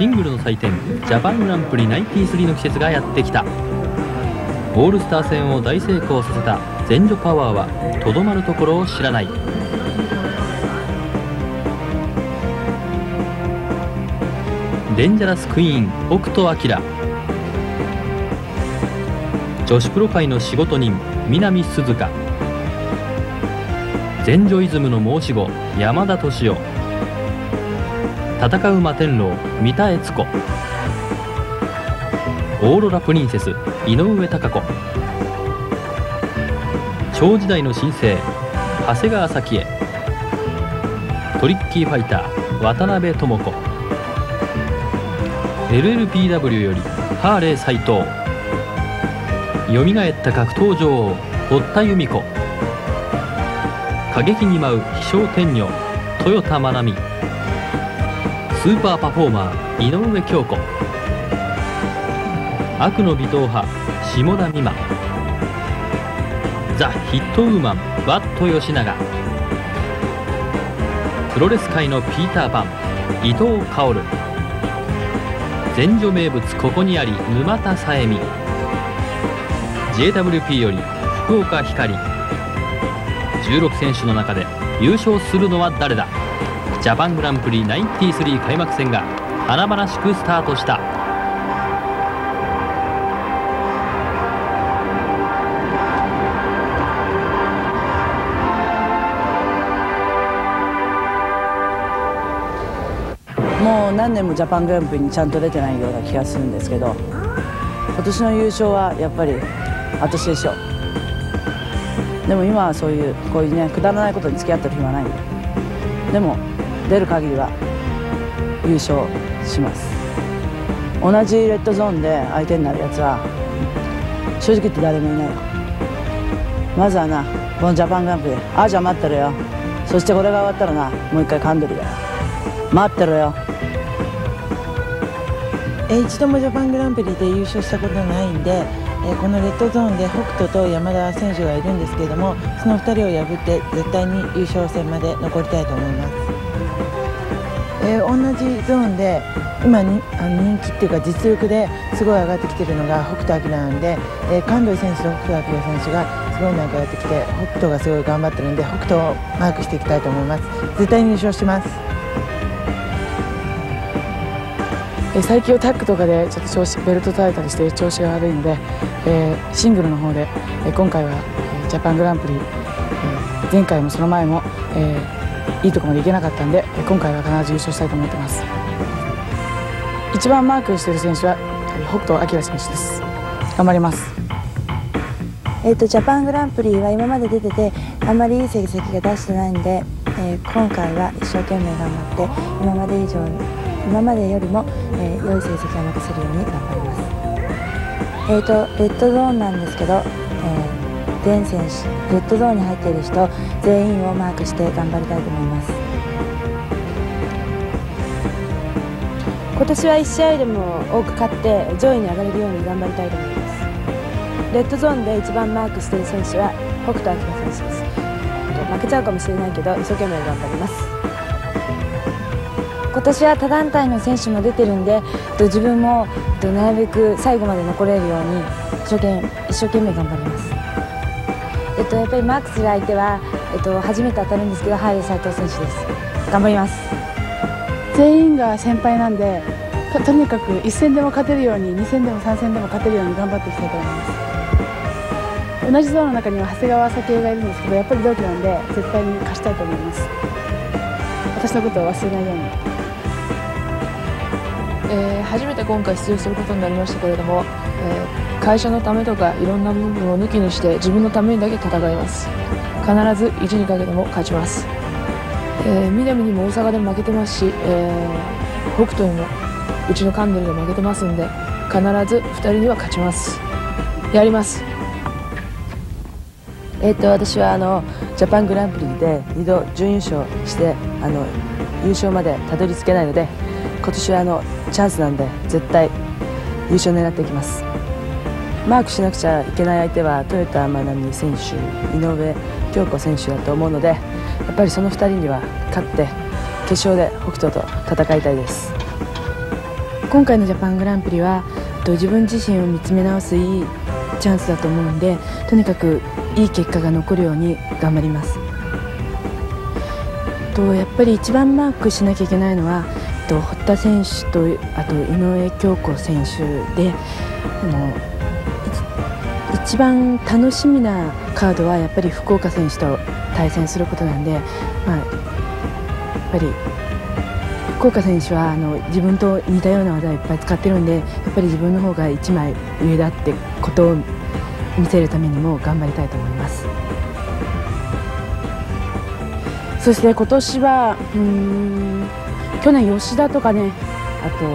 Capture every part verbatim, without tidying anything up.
ングルの祭典ジャパングランプリナインティスリーの季節がやってきた。オールスター戦を大成功させた前女パワーはとどまるところを知らない。デンジャラスクイーン北斗晶、女子プロ界の仕事人南鈴鹿、前女イズムの申し子山田敏夫、戦う摩天楼三田悦子、オーロラプリンセス井上貴子、超時代の新星長谷川咲恵、トリッキーファイター渡辺智子、 エルエルピーダブリュー よりハーレー斎藤、よみがえった格闘女王堀田由美子、過激に舞う飛翔天女豊田真奈美、スーパーパフォーマー井上京子、悪の微闘派下田美馬、ザ・ヒットウーマンワット吉永、プロレス界のピーターパン伊藤薫、前女名物ここにあり沼田さえみ、 ジェイダブリューピー より福岡ひかり。じゅうろく選手の中で優勝するのは誰だ。ジャパングランプリナインティスリー開幕戦が華々しくスタートした。 もう何年もジャパングランプリにちゃんと出てないような気がするんですけど、今年の優勝はやっぱり私でしょう。でも今はそういうこういうねくだらないことに付き合ってる暇はないんで、でも出る限りは優勝します。同じレッドゾーンで相手になるやつは正直言って誰もいないよ。まずはな、このジャパングランプリあーじゃ待ってるよ。そしてこれが終わったらな、もう一回カンドリだよ。待ってろよ。 えー、一度もジャパングランプリで優勝したことがないんで、えー、このレッドゾーンで北斗と山田選手がいるんですけれども、そのふたりを破って絶対に優勝戦まで残りたいと思います。えー、同じゾーンで今にあの人気っていうか実力ですごい上がってきてるのが北斗晶なんで、えー、神戸選手と北斗晶選手がすごい仲良くてきて、北斗がすごい頑張ってるんで北斗をマークしていきたいと思います。絶対に優勝します。 え最近タッグとかでちょっと調子ベルト取られたりして調子が悪いので、えー、シングルの方で、えー、今回は、えー、ジャパングランプリ、えー、前回もその前も、えー、いいところまでいけなかったんで、えー、今回は必ず優勝したいと思ってます。一番マークしている選手は、えー、北斗晶選手です。頑張ります。 えーと、ジャパングランプリは今まで出ててあんまりいい成績が出してないんで、えー、今回は一生懸命頑張って今まで以上に今までよりも、えー、良い成績を残せるように頑張ります。えーと、レッドゾーンなんですけど、えー、全選手レッドゾーンに入っている人全員をマークして頑張りたいと思います。 今年はいち試合でも多く勝って上位に上がれるように頑張りたいと思います。レッドゾーンで一番マークしている選手は北斗晶選手です。負けちゃうかもしれないけど一生懸命頑張ります。 今年は他団体の選手も出てるんで、自分もなるべく最後まで残れるように一生懸命、一生懸命頑張ります。えっと、やっぱりマークする相手は、えっと、初めて当たるんですけどハーレー斎藤選手です。頑張ります。 全員が先輩なんで と, とにかくいち戦でも勝てるようにに戦でもさん戦でも勝てるように頑張っていきたいと思います。同じゾーンの中には長谷川咲恵がいるんですけど、やっぱり同期なんで絶対に勝ちたいと思います。私のことを忘れないように。 えー、初めて今回出場することになりましたけれども、えー、会社のためとかいろんな部分を抜きにして自分のためにだけ戦います。必ずいちにかけても勝ちます。えー、南にも大阪でも負けてますし、えー、北斗にもうちのカンドリで負けてますんで、必ずふたりには勝ちます。やります。 えー、と私はあのジャパングランプリでにど準優勝してあの優勝までたどり着けないので、今年はあのチャンスなんで絶対優勝狙っていきます。マークしなくちゃいけない相手は豊田真奈美選手、井上京子選手だと思うので、やっぱりそのふたりには勝って決勝で北斗と戦いたいです。 今回のジャパングランプリは自分自身を見つめ直すいいチャンスだと思うんで、とにかくいい結果が残るように頑張ります。とやっぱり一番マークしなきゃいけないのはと堀田選手とあと井上京子選手で、あの一番楽しみなカードはやっぱり福岡選手と対戦することなんで、まあ、やっぱり福岡選手はあの自分と似たような技をいっぱい使ってるんで、やっぱり自分の方がいちまい上だってことを見せるためにも頑張りたいと思います。そして今年はうーん去年吉田とかね、あと、うん、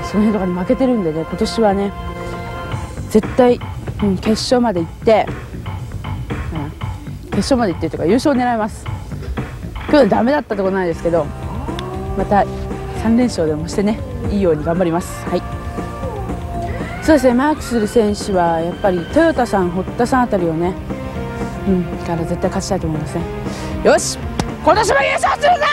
その辺とかに負けてるんでね、今年はね絶対、うん、決勝まで行って、うん、決勝まで行ってとか優勝を狙います。去年ダメだったところないですけど、またさん連勝でもしてね、いいように頑張ります。はい、そうですね、マークする選手はやっぱり豊田さん、堀田さんあたりをね、うん、から絶対勝ちたいと思いますね。よし、今年も優勝するぞ。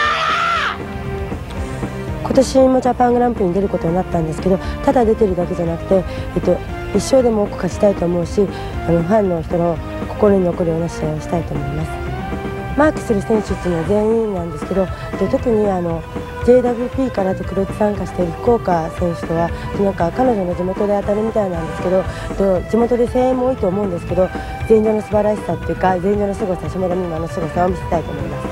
今年もジャパングランプリに出ることになったんですけど、ただ出てるだけじゃなくて、えっと、一勝でも多く勝ちたいと思うし、あのファンの人の心に残るような試合をしたいと思います。マークする選手っていうのは全員なんですけど、で特にあの ジェイダブリューピー から特別参加している福岡選手とはなんか彼女の地元で当たるみたいなんですけど、地元で声援も多いと思うんですけど、前場の素晴らしさっていうか前場の凄さ、下田美馬の凄さを見せたいと思います。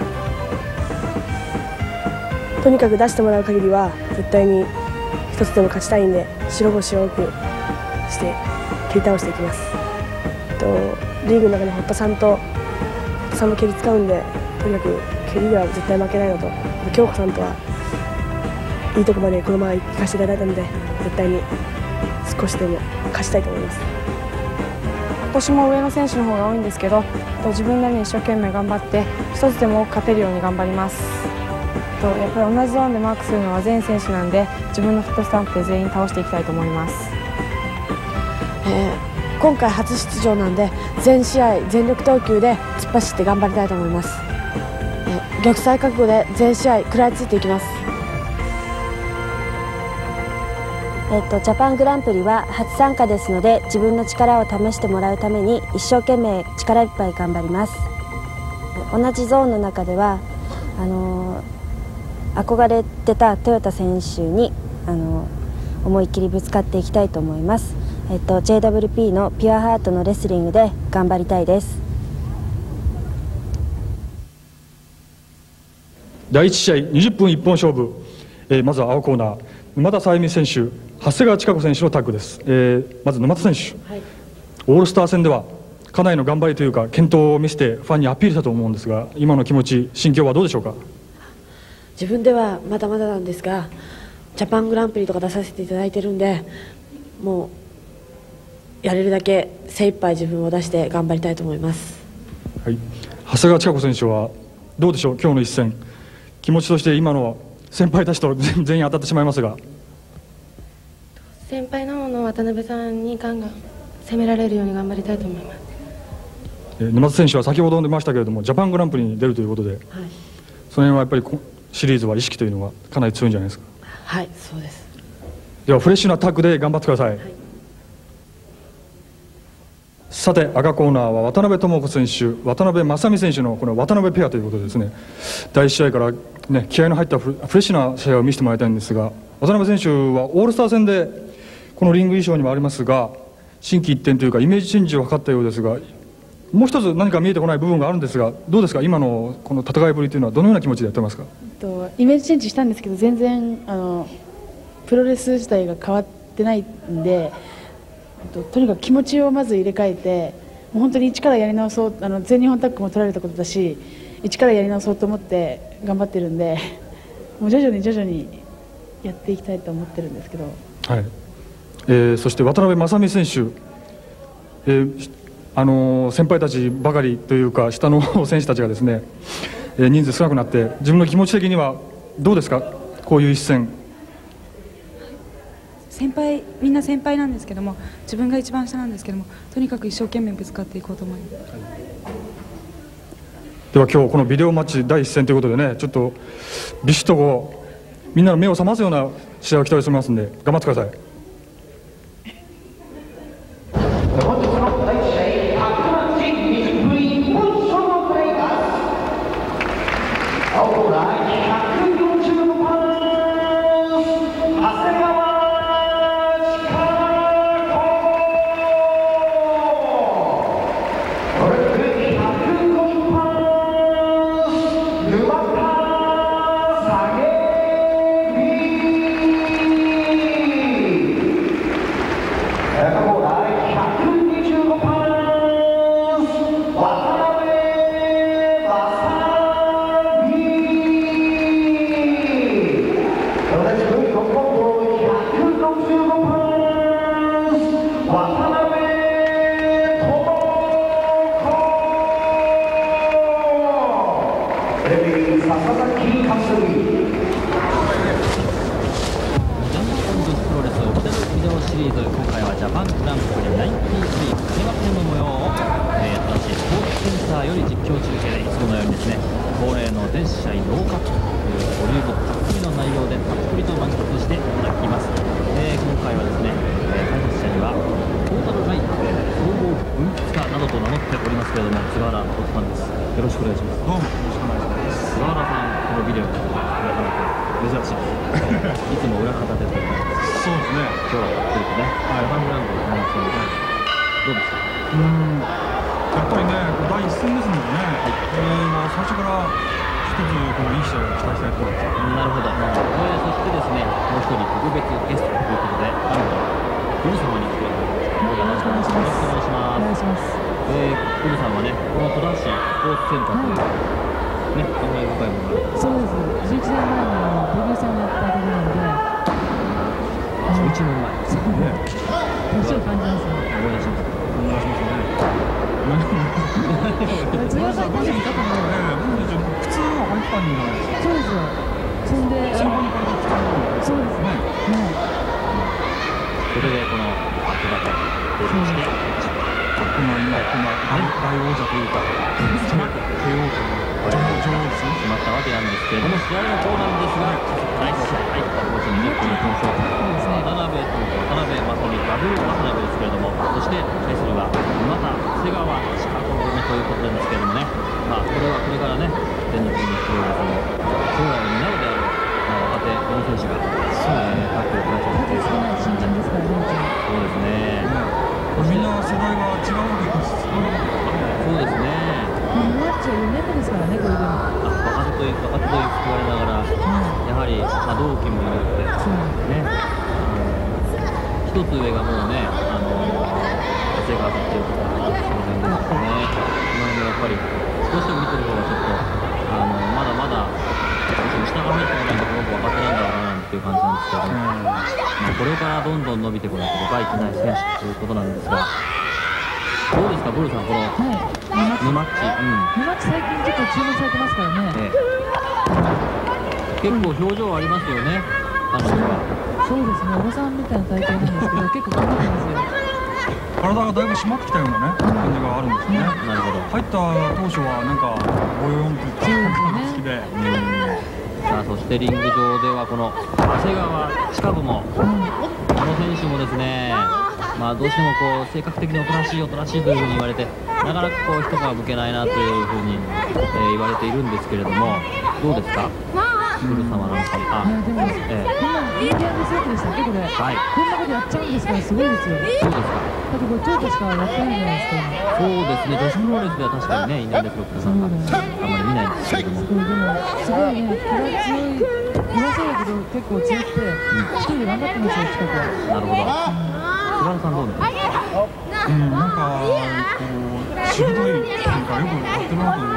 とにかく出してもらう限りは絶対に一つでも勝ちたいんで、白星を多くして蹴り倒していきます。とリーグの中に堀田さんと堀田さんも蹴り使うんで、とにかく蹴りでは絶対負けないのと、京子さんとはいいとこまでこのまま行かせていただいたので、絶対に少しでも勝ちたいと思います。 今年も上の選手の方が多いんですけど、自分なりに一生懸命頑張って一つでも多く勝てるように頑張ります。やっぱり同じゾーンでマークするのは全選手なんで、自分のフットスタンプで全員倒していきたいと思います。 えー、今回初出場なんで全試合全力投球で突っ走って頑張りたいと思います。えー、玉砕覚悟で全試合食らいついていきます。 えっと、ジャパングランプリは初参加ですので、自分の力を試してもらうために一生懸命力いっぱい頑張ります。同じゾーンの中ではあのー憧れてた豊田選手にあの思いっきりぶつかっていきたいと思います。えっと、ジェイダブリューピー のピュアハートのレスリングで頑張りたいです。 だいいち試合にじゅっぷん一本勝負、えー、まずは青コーナー沼田さゆみ選手、長谷川千佳子選手のタッグです。えー、まず沼田選手、はい、オールスター戦ではかなりの頑張りというか健闘を見せてファンにアピールしたと思うんですが、今の気持ち心境はどうでしょうか。 自分ではまだまだなんですが、ジャパングランプリとか出させていただいてるんで、もうやれるだけ精一杯自分を出して頑張りたいと思います。 はい、長谷川千佳子選手はどうでしょう、今日の一戦気持ちとして。今の先輩たちと全員当たってしまいますが、 先輩の方の渡辺さんにガンガン攻められるように頑張りたいと思います。 え沼田選手は先ほど出ましたけれどもジャパングランプリに出るということで、はい、その辺はやっぱりシリーズは意識というのはかなり強いんじゃないですか。 はい、そうです。 ではフレッシュなタッグで頑張ってください。はい、さて赤コーナーは渡辺智子選手、渡辺正美選手のこの渡辺ペアということでですね、だいいち試合から、ね、気合いの入ったフレッシュな試合を見せてもらいたいんですが、渡辺選手はオールスター戦でこのリング衣装にもありますが心機一転というかイメージチェンジを図ったようですが、もう一つ何か見えてこない部分があるんですが、どうですか、今のこの戦いぶりというのはどのような気持ちでやってますか。 とイメージチェンジしたんですけど、全然あのプロレス自体が変わってないんで、と, とにかく気持ちをまず入れ替えて、もう本当に一からやり直そう、あの全日本タッグも取られたことだし、一からやり直そうと思って頑張ってるんで、もう徐々に徐々にやっていきたいと思ってるんですけど、 はいえー、そして渡辺正美選手、えーあのー、先輩たちばかりというか下の選手たちがですね、えー、人数少なくなって自分の気持ち的にはどうですか、こういう一戦。 先輩みんな先輩なんですけども、自分が一番下なんですけども、とにかく一生懸命ぶつかっていこうと思います。はい、 では今日このビデオマッチだいいっ戦ということでね、ちょっとビシッとこうみんなの目を覚ますような試合を期待してますんで頑張ってください。 リング上ではこの長谷川千佳子も、この選手もですね、まあどうしてもこう性格的におとなしいおとなしいというふうに言われて、なかなかこう一皮むけないなというふうに、えー、言われているんですけれども、どうですか、古様なんか。あ、 でも、えー、こんなインディアンデスロックでしたっけこれ、はい、こんなことやっちゃうんですからすごいですよ。 そうですか。 だってこれトヨタしかやってないじゃないですか。 そうですね、女子プロレスでは確かにねインディアンデスロックなんかあんまり見ないんですけれども、 でもすごいね、気が強い。今そうだけど結構強くて、一人で頑張ってますよ、近くは。 なるほど。菅原さんどうですか。 うん、なんかこうしぶといというかよくやってるなという。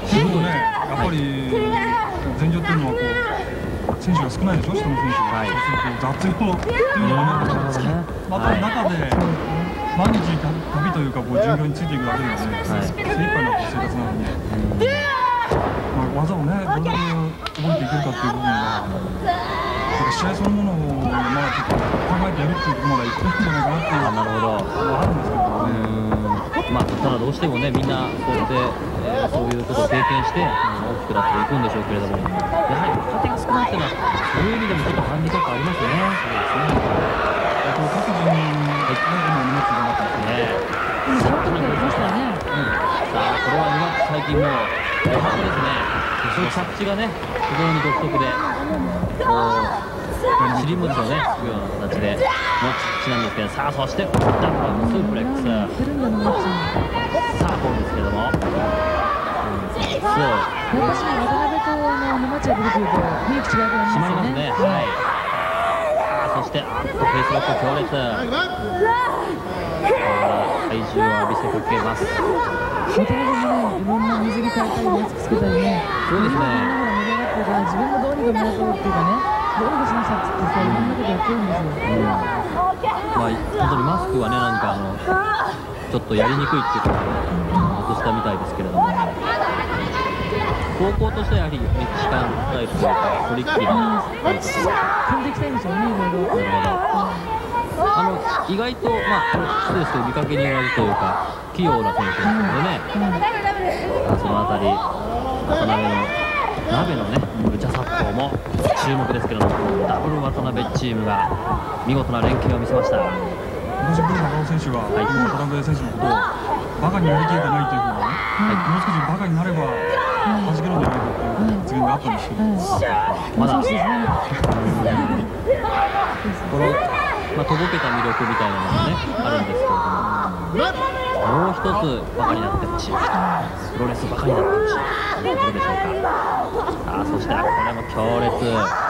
しぶとね、やっぱり前場っていうのはこう選手が少ないでしょ、下の選手が。はい、そうすると雑用っていうのはね、また中で毎日旅というかこう従業についていくだけではね、はい、精一杯な生活なのに。まあ、技をね、どれだけ覚えていけるかっていう部分が、試合そのものをまだちょっと考えてやるっていうところまでいってるんじゃないかなっていうのがあるんですけどね。 まあ、ただただどうしてもねみんなそうやって、えー、そういうことを経験して、うん、大きくなっていくんでしょうけれども、やはり若手が少ないっていうのはそういう意味でもちょっとハンディキャップありますよね。 そうですね。各人の荷物がなかったですね。 さあこれは最近もう予測ですね。その着地がね非常に独特で、こう尻餅をねつくような形での着地なんですけど、さあそしてダブルスープレックス、さあボールですけども、 やっぱり渡辺との沼地が出てくると雰囲気違うから締まりますね。はい。さあそしてあっとフェイスロック強烈。体重を浴びせかけます。 渡辺もね、いろんな水着変えたりマスクつけたりね、 そうですね。 盛り上がってるから自分もどうにか目立とうっていうかね、どうにかしなさいって言ってさ、いろんなことやってるんですよ。うん、まあ本当にマスクはねなんかあのちょっとやりにくいっていうか外したみたいですけれども、方向としてはやはりメキシカンタイプというかトリッキーなタイプです。 組んでいきたいんでしょうね、いろいろ。 なるほど。あの意外とまあ失礼ですけど見かけによらずというか器用な選手ですのでね、うん、そのあたり渡辺の鍋のねルチャ殺法も注目ですけれども、ダブル渡辺チームが見事な連携を見せました。 同じく長尾選手が、はい、渡辺選手のことをバカにやりきれてないというふうにね、はい、もう少しバカになれば弾けるんじゃないかという発言があったんですけど、 まだこのまあ、とぼけた魅力みたいなのがねあるんですけれども、もう一つバカになってほしい、プロレスバカになってほしいということでしょうか。あそしてこれも強烈、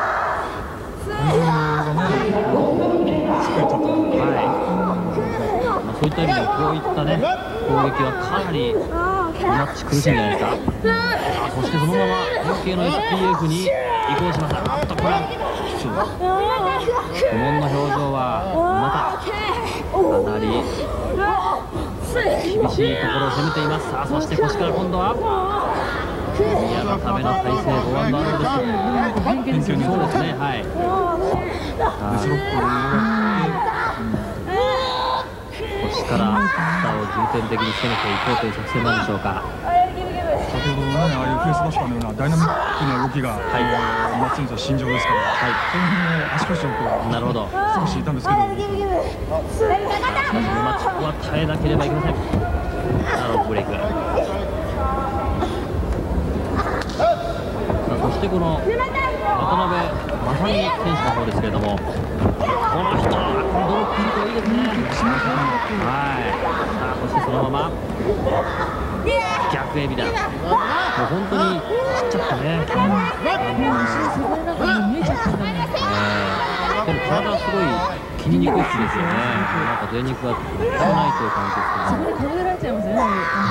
はい、まあ、そういった意味でこういったね攻撃はかなりマッチ苦しいんじゃないですか。あそしてそのまま変形の エスピーエフ に移行しました。あっとこれは苦悶の表情はまたかなり厳しいところを攻めています。さあそして腰から今度は宮のための体勢ご案内です。そうですね、はい。腰から下を重点的に攻めていこうという作戦なんでしょうか。 先ほどのね、ああいうフェイスバッシュのようなダイナミックな動きが、はい、今選手は心情ですから、はい、そういう足腰をこう、なるほど、少し痛んですけど、しかし沼地ここは耐えなければいけません。なるほど、ブレイク。そしてこの渡辺正美選手の方ですけれども、この人はドロップヒットいいですね。はい。さあそしてそのまま逆エビだ。もう本当にちっちゃくてね。でも体はすごい切りにくいですよね。なんか贅肉が少ないという感じですけど。それで食べられちゃいますよね。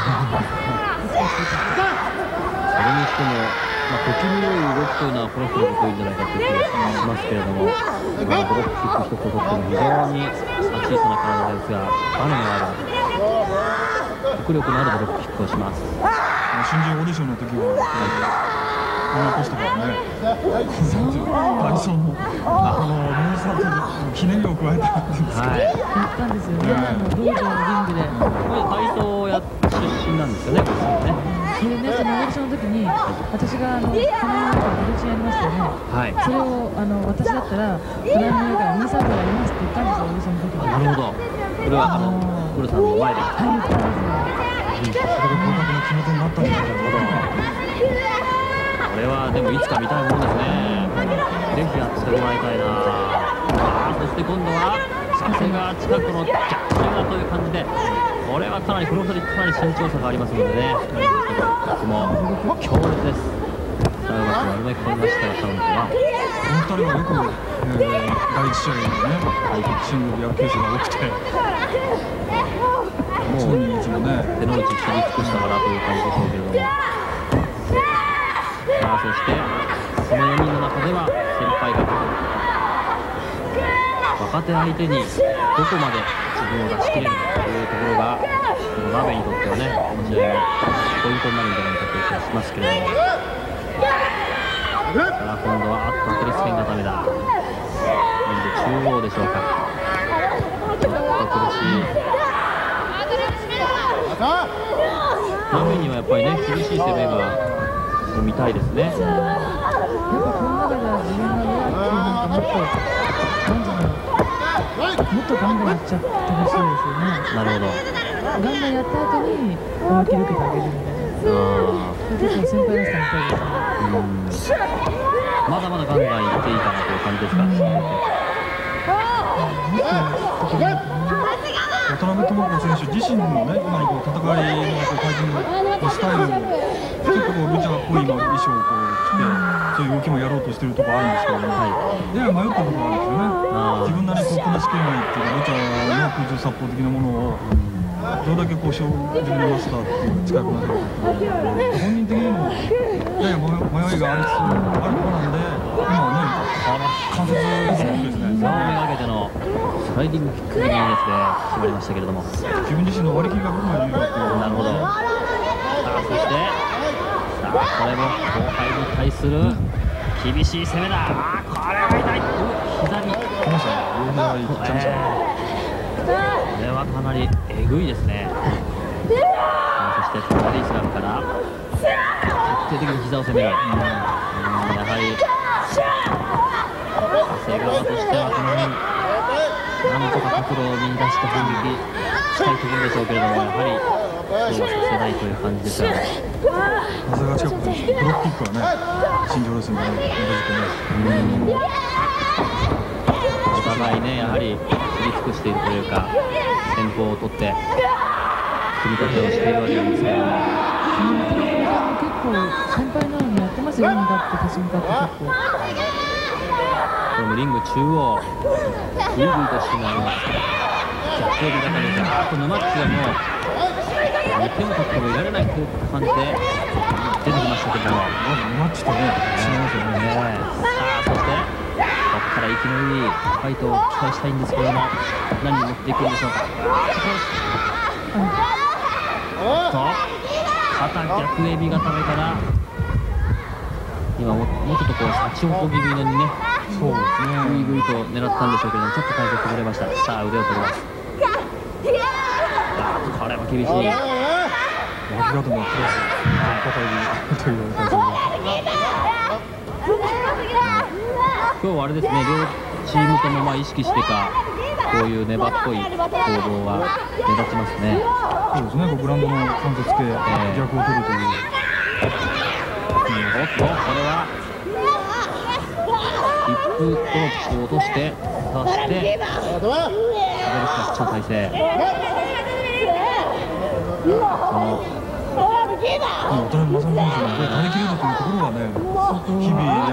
それにしても。まあ、小気味良い動きというのはこの人の得意じゃないかという気がしますけれども、ドロップキック一つを取っても非常に小さな体ですが、バネがある迫力のあるドロップキックをします。 新人オーディションの時は、このポストからね、体操のあのモンスターとひねりを加えたんですけど、 やったんですよね、道場のリングで。 これ体操や出身なんですよね、これね。 それね、そのオーディションの時に、私があのこの世の中オーディションやりましたよね、はい、それをあの私だったら、この世の中にサーブやりますって言ったんですよ、オーディションの時に。 なるほど、これはあのウルさんの前で。 はい、言ったんですよ。 それが合格の決め手になったんですけど、 これはでもいつか見たいものですね。ぜひやってもらいたいな。あそして今度は長谷川近くの逆襲だという感じで、これはかなりこのふたりかなり身長差がありますのでね、ここも強烈です。さあうまく丸め込みましたが、カウントはこのふたりはよく、えー、だいいち試合でね、ボクシングでやるケースが多くて、もういつもね手の内知り尽くしたからという感じでしょうけれども、さあそしてそのよにんの中では先輩が若手相手にどこまで自分を出し切れるかというところが、この鍋にとってはね、この試合のポイントになるんじゃないかという気がしますけれども、さあ今度はあっとアキレス腱固めだ。今度中央でしょうか。ちょっと苦しい。 ためにはやっぱりね、厳しい攻めが見たいですね。 やっぱこの中では自分が弱いっていうなんかもっとなんだろう、もっとガンガンやっちゃってほしいですよね。 なるほど。 ガンガンやった後に思いっきり受けてあげるみたいな。結構先輩らしさみたいですね。 まだまだガンガンいっていいかなという感じですか。 渡辺智子選手自身もね、今のこう戦いのこう対戦のスタイルをちょっとこうルチャーっぽい今衣装をこう着て、そういう動きもやろうとしてるところあるんですけども、やや迷ったところあるんですよね。自分なりにこうこなしきれないっていうか、ルチャーの空中殺法的なものをどれだけこう自分のマスターっていうか近くなるかっていう、本人的にもやや迷いがありつつあるところなんで、今はね、関節がですね。 目がけてのスライディングキックにですね、決まりましたけれども、 自分自身の割り切りがどこまでいいかっていう。 なるほど。さあ、そしてさあ、これも後輩に対する厳しい攻めだ。あー、これは痛い。左来ましたね。両左行っちゃいましたね。 これはかなりえぐいですね。そしてパリスラムから徹底的に膝を攻める。うん、やはり長谷川としてはこの辺なんとか角度を見出して反撃したいところでしょうけれども、やはりそうはさせないという感じですが、 長谷川千佳子選手、ブロックキックはね、身長ですね、同じくね。 お互いね、やはり知り尽くしているというか、先行を取って組み立てをしているわけなんですけれども、 結構先輩なのにやってますよ、向かって腰向かって結構。 これもリング中央グイグイとしてなります。逆境味方でざーっと沼っちがもう手も取ってもいられないという感じで出てきましたけども、 沼っちとね、違いますよね。 さあ、そしてここから生きのいいファイトを期待したいんですけども、何に持っていくんでしょうか。あと肩逆エビ固めから今ももうちょっとこう立ち横気味のにね、そうですね、グイグイと狙ったんでしょうけども、ちょっと体勢崩れました。さあ、腕を取ります。あー、これは厳しい。 脇がともプラス肩指という体勢今日はあれですね、両チームともまあ意識してか、こういう粘っこい行動は目立ちますね。 そうですね、グラウンドの関節系、逆を取るという。 おっと、これはヒップドロップを落としてそしてアベルスタッチの体勢。この渡辺正美選手がこれ耐えきれるというところがね、日々日々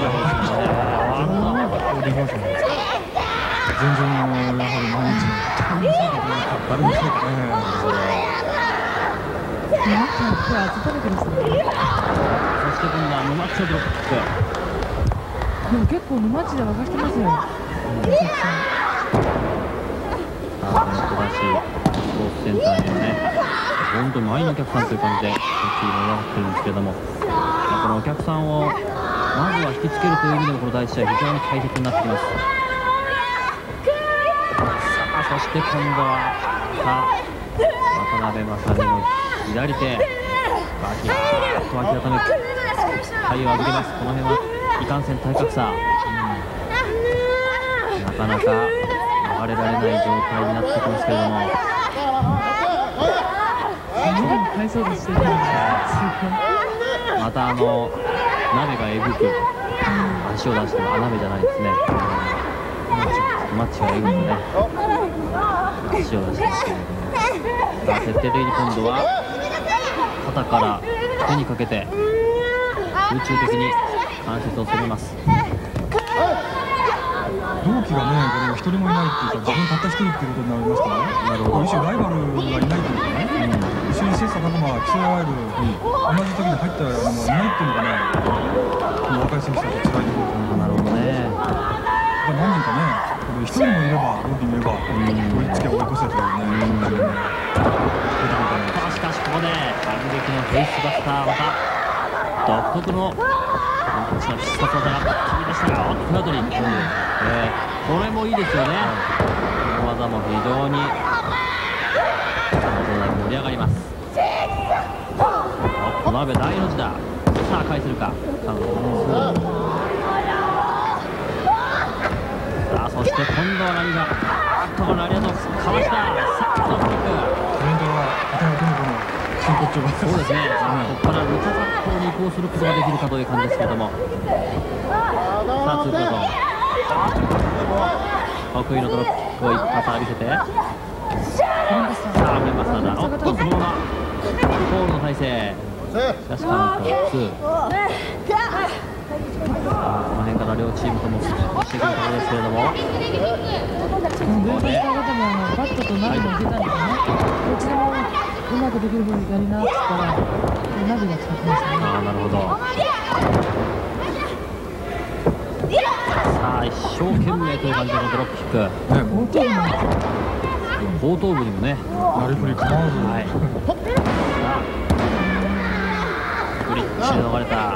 できますね。全然やはり毎日バレましょうかね。 マッチの手は温めてますね。 そして今度は沼っちのドロップキック。 でも結構沼っちで沸かしてますよ。 さあ、小田市スポーツセンターにはね、本当に満員のお客さんという感じで、こっちに盛り上がってるんですけれども、このお客さんをまずは引きつけるという意味でも、この第一試合、非常に大切になってきます。さあ、そして今度は、さあ、渡辺正美の左手、バキバーッと脇固め、体を預けます。この辺はいかんせん体格差、うん、なかなか流れられない状態になってきますけれども。 体操でしてるんですよ。 またあの鍋がえぐく足を出してもあ鍋じゃないですね。マッチがえぐくね足を出してますけれども、さあ徹底的に今度は肩から手にかけて空中的に関節を攻めます。 同期がね、これ一人もいないっていうか、自分たった一人っていうことになりますからね。なるほど。一種ライバルがいないというかね、うん、一緒に切磋琢磨競い合える、うん、同じ時に入ったのがいないっていうのがね、この若い選手たちと違いところ。 なるほどね。 何人かね、これ一人もいれば、同期もいれば、追いつけ追い越せというね、うん、出てくると思います。 しかしここで反撃のフェイスバスター、また独特のこちら必殺技が決めでしたが、おっとフラドリー、うん、えー、これもいいですよね。この技も非常に盛り上がります。 渡辺大の字だ。さあ返せるか。さあそして今度は何があっとこのラリアドかわした。さあトップキック。 トレンドは渡辺智子の真骨頂がそうですね。ここからルタザッコに移行することができるかという感じですけれども、さあツープラトン得意のドロップキックを一発浴びせて、さあメンバースターだ。おっとそのままコールの体勢。しかしカウントツー。この辺から両チームともしてくるところですけれども、 分解したこともあのバットとナビも出たんですよね。どっちでもうまくできる分やりなっつったらナビが使ってましたね。 ああなるほど。さあ一生懸命という感じのドロップキック、ね、後頭部にもねなりふり構わず、 はい、さあブリッジで逃れた。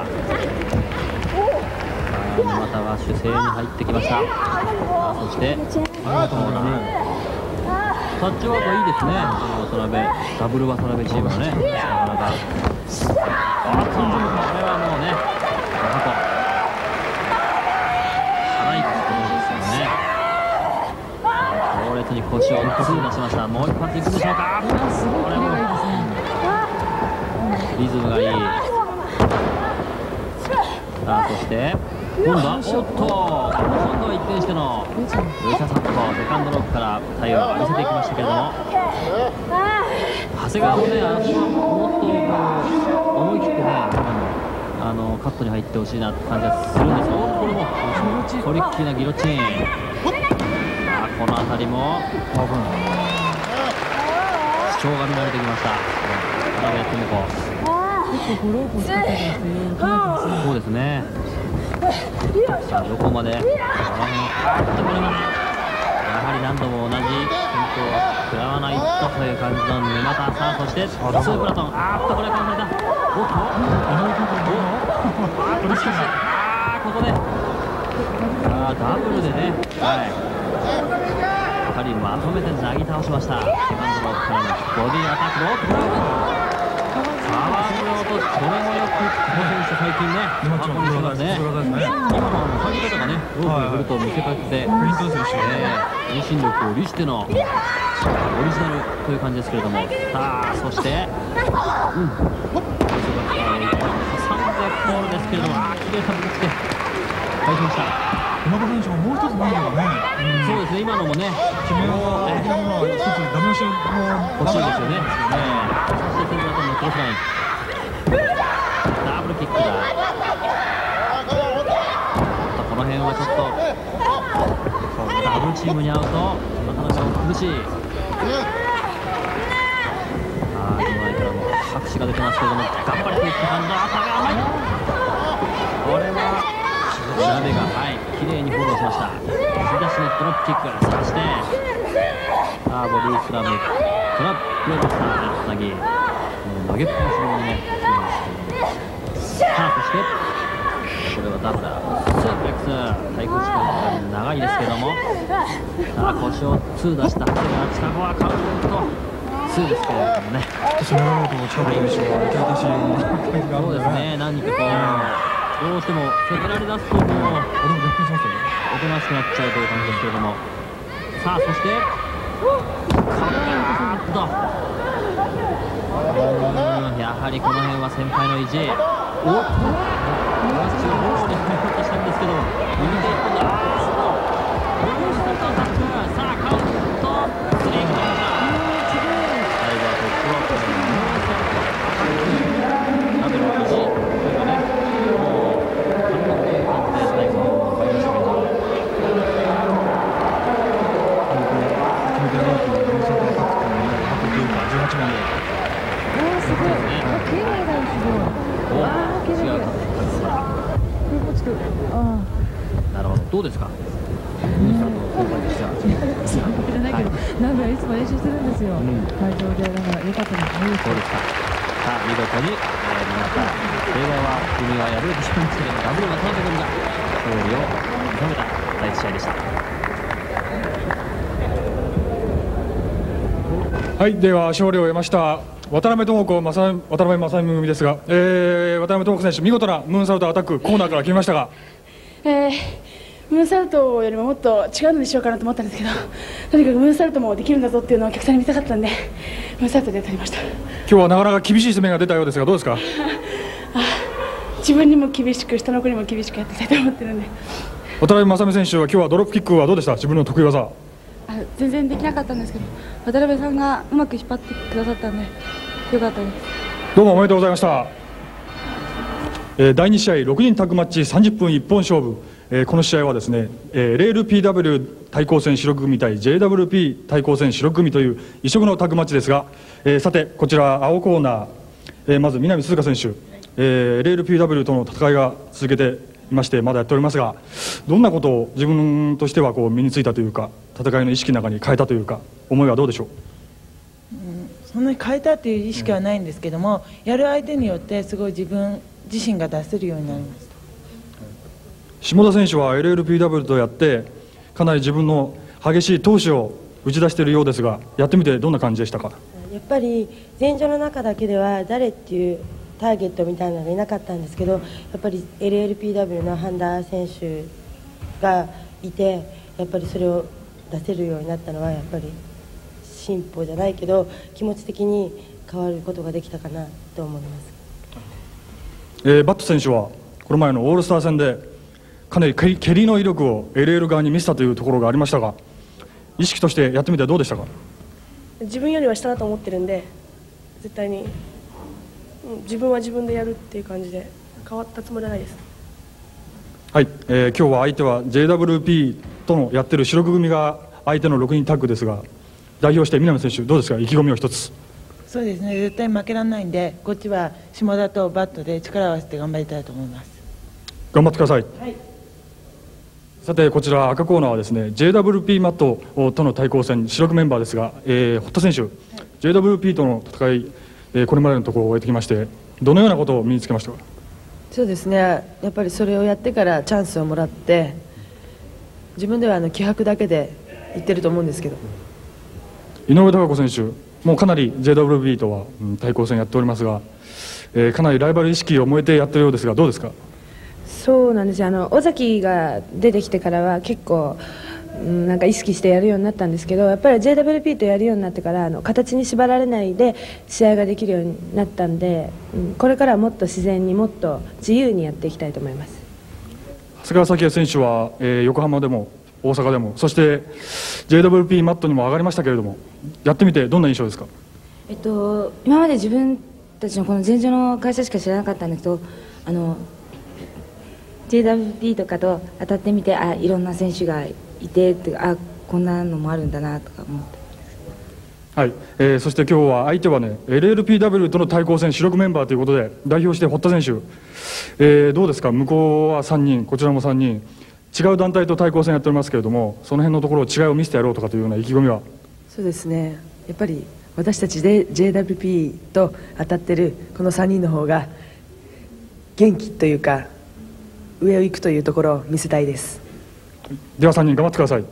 沼田は守勢に入ってきました。そしてコーナータッチワークはいいですね。渡辺ダブル渡辺チームのね、なかなか。あっとこれはもうね過去払いってことですよね。強烈に腰をツー出しました。もう一発いくでしょうか。これもリズムがいい。さあそして今度はおっと今度は一転してのルチャサットセカンドロックから対応を見せていきましたけれども、長谷川もねあそこはもっとこう思い切ってねあのカットに入ってほしいなって感じがするんですが、これもトリッキーなギロチン。あこの辺りも主張が見られてきました渡辺智子。 結構フォローを使ってたんです。 そうですね。さあどこまでこの辺あっとこれもやはり何度も同じ先頭は食らわないとという感じの沼田。さあそしてツープラトンあっとこれはかわされた。おっとあっとしかしあーここであダブルでね、はいやはりまとめてなぎ倒しました。セカンドロックからのボディアタック。おっとパワーブローとこれもよくこの選手最近ね運びしてますね。今の下げ方がねロープに振ると見せかけて遠心力を利してのオリジナルという感じですけれども、さあそしてうん挟んでコールですけれども、あーきれいなブロックで返しました。 山田選手ももう一つ何かね、 そうですね今のもね決めを一つダメ押しも欲しいですよね。そしてセンターのクロスラインダブルキックだ。この辺はちょっとダブルチームに合うとなかなか苦しい。ああ前からも拍手が出てますけれども頑張れといった感じの当たりが甘い。これは鍋がはい綺麗にフォローしました。突き出しのドロップキックそしてあーボディスラムトラップのスターでつなぎ投げっぱなしのねさあそしてこれはダブラスープレックス対抗時間が長いですけども、さあ腰をツー出した長谷川千佳子はカウントツーですけれどもね、 そのような近くでしょうが手渡しような感じがあるんそうですね。何かこうどうしてもせけられ出すともう俺も逆転しましたよ。 おとなしくなっちゃうという感じですけれども、さあそしてカッとやはりこの辺は先輩の意地。おっとマッチがボールに入ろうとしたんですけど右手一本だ。ボールにされたタッチがさあカウントスリーが入りました。最後はトップロックでもう一度鍋の意地というかねもう完璧という感じで最後は入りましたけど決めてやろうという連鎖から勝つっていうのはじゅうはちまんですごい綺麗なんですよ。ああ綺麗。 なるほど。どうですか。 なんかいつも練習するんですよ。会場でだから良かったですね。 そうですか。さあ見事に皆さん平和は組は敗れてしまいましたけどダブルが渡辺組が勝利を収めた第一試合でした。 はい、では勝利を得ました渡辺智子、渡辺正美組ですが、えー、渡辺智子選手、見事なムーンサルトアタック、コーナーから決めましたが、 えー、ムーンサルトよりももっと違うのにしようかなと思ったんですけど、とにかくムーンサルトもできるんだぞっていうのをお客さんに見たかったんで、ムーンサルトで取りました。 今日はなかなか厳しい攻めが出たようですが、どうですか？ 自分にも厳しく、下の子にも厳しくやっていきたいと思ってるんで。 渡辺正美選手は今日はドロップキックはどうでした？自分の得意技。 あ、全然できなかったんですけど、渡辺さんがうまく引っ張ってくださったんでよかったです。 どうもおめでとうございました。えー、だいに試合ろくにんタッグマッチさんじゅっぷん一本勝負、えー、この試合はですね、えー、エルエルピーダブリュー 対抗戦白組対 ジェイダブリューピー 対抗戦白組という異色のタッグマッチですが、えー、さてこちら青コーナー、えー、まず南涼香選手、えー、エルエルピーダブリュー との戦いが続けていましてまだやっておりますが、どんなことを自分としてはこう身についたというか、戦いの意識の中に変えたというか、思いはどうでしょう？ うん、そんなに変えたという意識はないんですけども、うん、やる相手によってすごい自分自身が出せるようになりました。 下田選手は エルエルピーダブリュー とやってかなり自分の激しい闘志を打ち出しているようですが、やってみてどんな感じでしたか？ やっぱり前場の中だけでは誰っていうターゲットみたいなのがいなかったんですけど、やっぱり エルエルピーダブリュー のハンダー選手がいて、やっぱりそれを出せるようになったのはやっぱり進歩じゃないけど気持ち的に変わることができたかなと思います。 えー、バット選手はこの前のオールスター戦でかなり蹴りの威力を エルエル 側に見せたというところがありましたが、意識としてやってみてどうでしたか？ 自分よりは下だと思ってるんで、絶対に自分は自分でやるっていう感じで変わったつもりはないです。 はい、えー、今日は相手は ジェイダブリューピー とのやってる白組が相手のろくにんタッグですが、代表して南選手どうですか？意気込みを一つ。 そうですね、絶対負けられないんで、こっちは下田とバットで力を合わせて頑張りたいと思います。 頑張ってください。 はい、 さてこちら赤コーナーはですね ジェイダブリューピー マットとの対抗戦主力メンバーですが、えー、堀田選手、はい、ジェイダブリューピー との戦い、えー、これまでのところを終えてきまして、どのようなことを身につけましたか？ そうですね、やっぱりそれをやってからチャンスをもらって、自分ではあの気迫だけで言ってると思うんですけど、 井上貴子選手もうかなり ジェイダブリューピー とは、うん、対抗戦やっておりますが、えー、かなりライバル意識を燃えてやってるようですが、どうですか？ そうなんですよ、あの尾崎が出てきてからは結構、うん、なんか意識してやるようになったんですけど、やっぱり ジェイダブリューピー とやるようになってからあの形に縛られないで試合ができるようになったんで、うん、これからはもっと自然にもっと自由にやっていきたいと思います。 長谷川咲也選手は、えー、横浜でも大阪でも、そして ジェイダブリューピー マットにも上がりましたけれども、やってみてどんな印象ですか？ えっと、今まで自分たちのこの前場の会社しか知らなかったんだけど、あの ジェイダブリューピー とかと当たってみて、あ、いろんな選手がいてって、あ、こんなのもあるんだなとか思って。 はい、えー、そして今日は相手はね エルエルピーダブリュー との対抗戦主力メンバーということで、代表して堀田選手、えー、どうですか？向こうはさんにん、こちらもさんにん、違う団体と対抗戦やっておりますけれども、その辺のところ違いを見せてやろうとかというような意気込みは？ そうですね、やっぱり私たちで ジェイダブリューピー と当たってるこのさんにんの方が元気というか上を行くというところを見せたいです。 ではさんにん頑張ってください。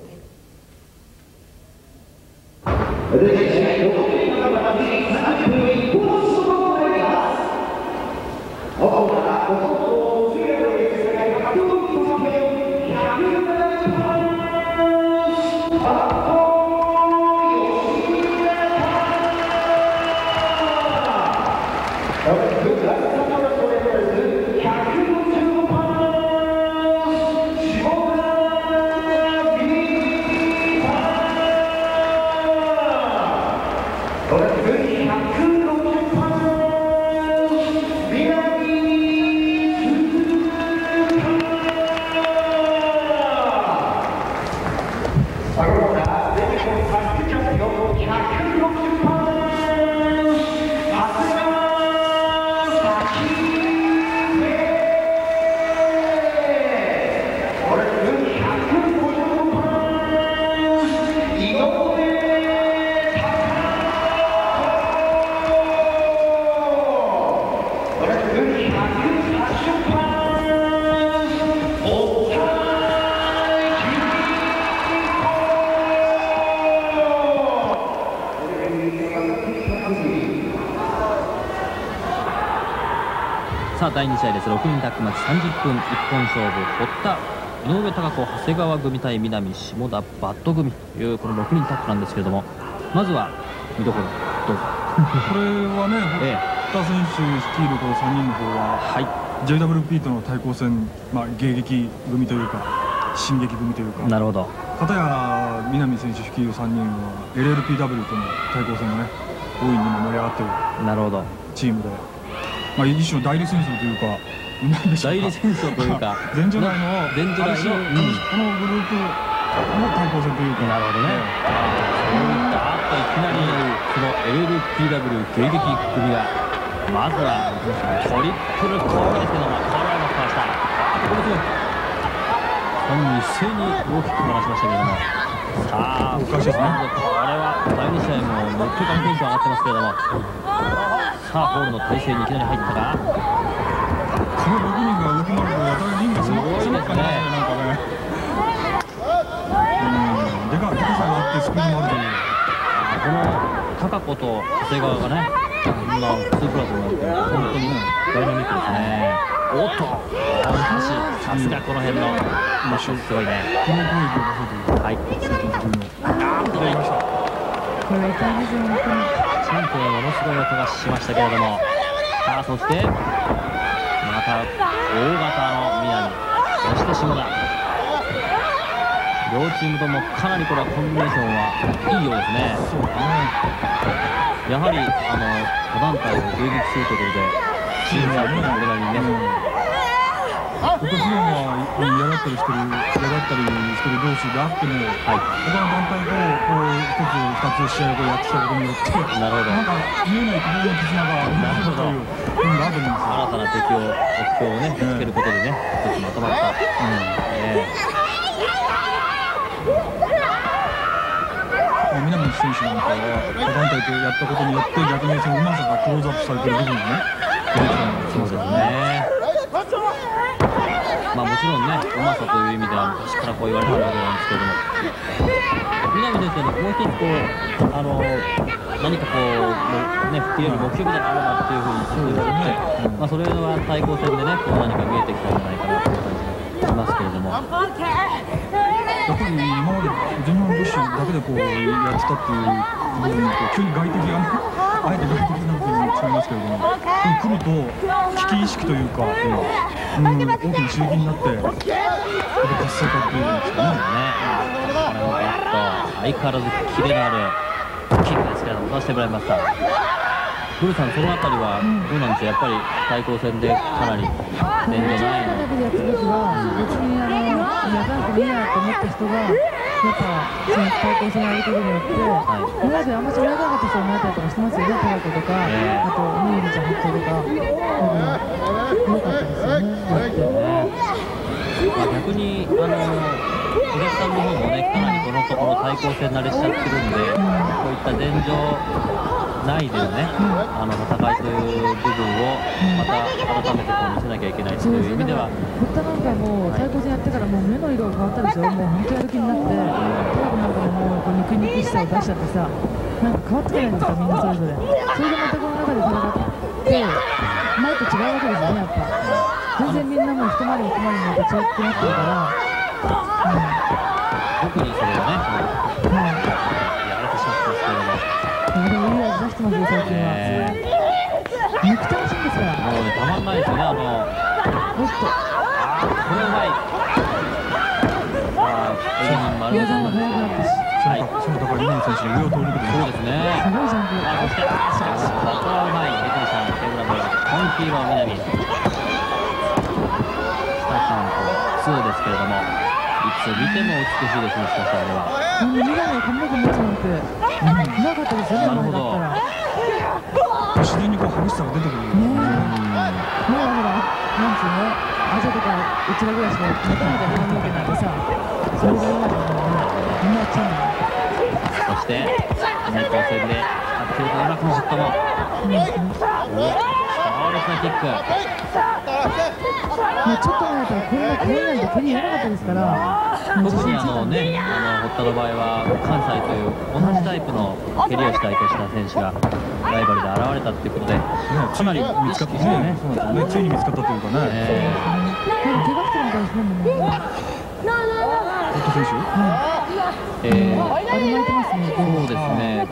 さあだいに試合です。ろくにんタッグマッチさんじゅっぷんいっぽん勝負、堀田、井上貴子、長谷川組対南下田バット組というこのろくにんタッグなんですけれども、まずは見どころどうぞ。 これはね、堀田選手率いるこのさんにんの方は、はい、ジェイダブリューピー との対抗戦、まあ、迎撃組というか進撃組というか、 なるほど。 片や南選手率いるさんにんは エルエルピーダブリュー との対抗戦がね、大いに今盛り上がっている、なるほど、チームで、まあ、一種の代理戦争というか、 代理戦争というか前女内の前女内のこのグループの対抗戦というか、 なるほどね。そういったあといきなりその エルエルピーダブリュー 迎撃組がまずはトリプルコールですけども、これは乗ってました。あとこれですよ。一斉に大きく鳴らしましたけれども、さあ、おかしいですね。これはだいに試合ももうとにかくテンション上がってますけれども、さあホールの体勢にいきなり入ったが、 このろくにんが動き回るとやたらリングが狭くなってね、なんかね、うん、でかでかさがあってスピードもあるという。 この貴子と長谷川がね、こんなツープラスになると本当にダイナミックですね。おっと、さすがこの辺のマシンすごいね。はい。あーっとやりました。 これ痛いですよ本当に。 チャンプのものすごい音がしましたけれども、さあそしてまた大型の南、そして下田。両チームともかなりこれはコンビネーションはいいようですね。そうだね。やはりあの他団体を迎撃するということでチームはこれなりにね。 今年のは嫌だったりしてる嫌だったりしてる同士であっても、はい、他の団体とこう一つ二つ試合をやってきたことによって、なるほど、なんか見えない心の絆が生まれたという部分があると思うんですよ。 新たな敵を目標をね見つけることでね、一つまとまった。うんえー南選手なんかは他団体とやったことによって逆にそのうまさがクローズアップされている部分がね、 そうですね。まあもちろんね、うまさという意味では昔からこう言われてるわけなんですけども、南先生のもう一つこうあの何かこうね吹きよる目標みたいなのがあるなっていうふうに言われて、まあそれは対抗戦でねこう何か見えてきたんじゃないかなという感じがしますけれども。 やっぱり今まで全日本女子だけでこうやってたっていう部分と急に外敵がね、あえて外敵なんていうのも違いますけれども、来ると危機意識というか、うん、大きな刺激になって活性化っていうんですかね。 相変わらずキレのあるキックですけれども、出してもらいました。ブルさん、そのあたりはどうなんでしょう。やっぱり対抗戦でかなり連動ないの。 でやった時は別にあのいやなんか見えないと思った人がやっぱその対抗戦をやることによって、はい、今まであんまり盛り上がらなかった人になったりとかしてますよね。タラコとか、えー、あとミールちゃん発表とか、良かったですよね。 まあ逆にあのお客さんの方もねかなりこのところ対抗戦慣れしちゃってるんで、うん、こういった前場内でのね、うん、あの戦いという部分をまた改めてこう見せなきゃいけないという意味では、 堀田なんかもう対抗戦やってからもう目の色が変わったでしょ。もう本当やる気になって、トラコなんかももうこう肉肉しさを出しちゃってさ、なんか変わってないんですかみんなそれぞれ。それでまたこの中で戦って前と違うわけですよね。やっぱ全然みんなもう一回り一回りまた違ってなってるから、 うん、特にそれがね、うん、やられてしまってますけれども。 でもいい味出してますよ最近は。めっちゃ楽しいんですから。 もうねたまんないですよね。あのおっと、あーこれうまい。あーエレミン丸山も速くなったし、 はい、その高い南選手の上を通り抜けて、 そうですね。 すごいジャンプ。 あそしてあーしかしここはうまい。エクリさんの手裏のコンキーロ南。スターさんとツーですけれども、いつ見ても美しいですね。しかしあれは。 あの未来の髪の毛持つなんてうまかったですよね。 なるほど。 自然にこう激しさが出てくる。 ねえ。もうほらなんつうのあざとかうちらぐらいしか見たみたいな髪の毛なんてさ、それが今でもみんなやっちゃうんだよ。 そして対抗戦で先ほどうまくのショットも、うん、お強烈なキック。 もうちょっと前だったらこんなこういうなんて蹴りやらなかったですから、 特にあのね、あの堀田の場合は関西という同じタイプの蹴りを主体とした選手がライバルで現れたということで、かなり見つかったですよね。そうですね。ついに見つかったというかね。 怪我してるみたいですね。もう堀田選手？ えー、 あれ巻いてますね。 そうですね。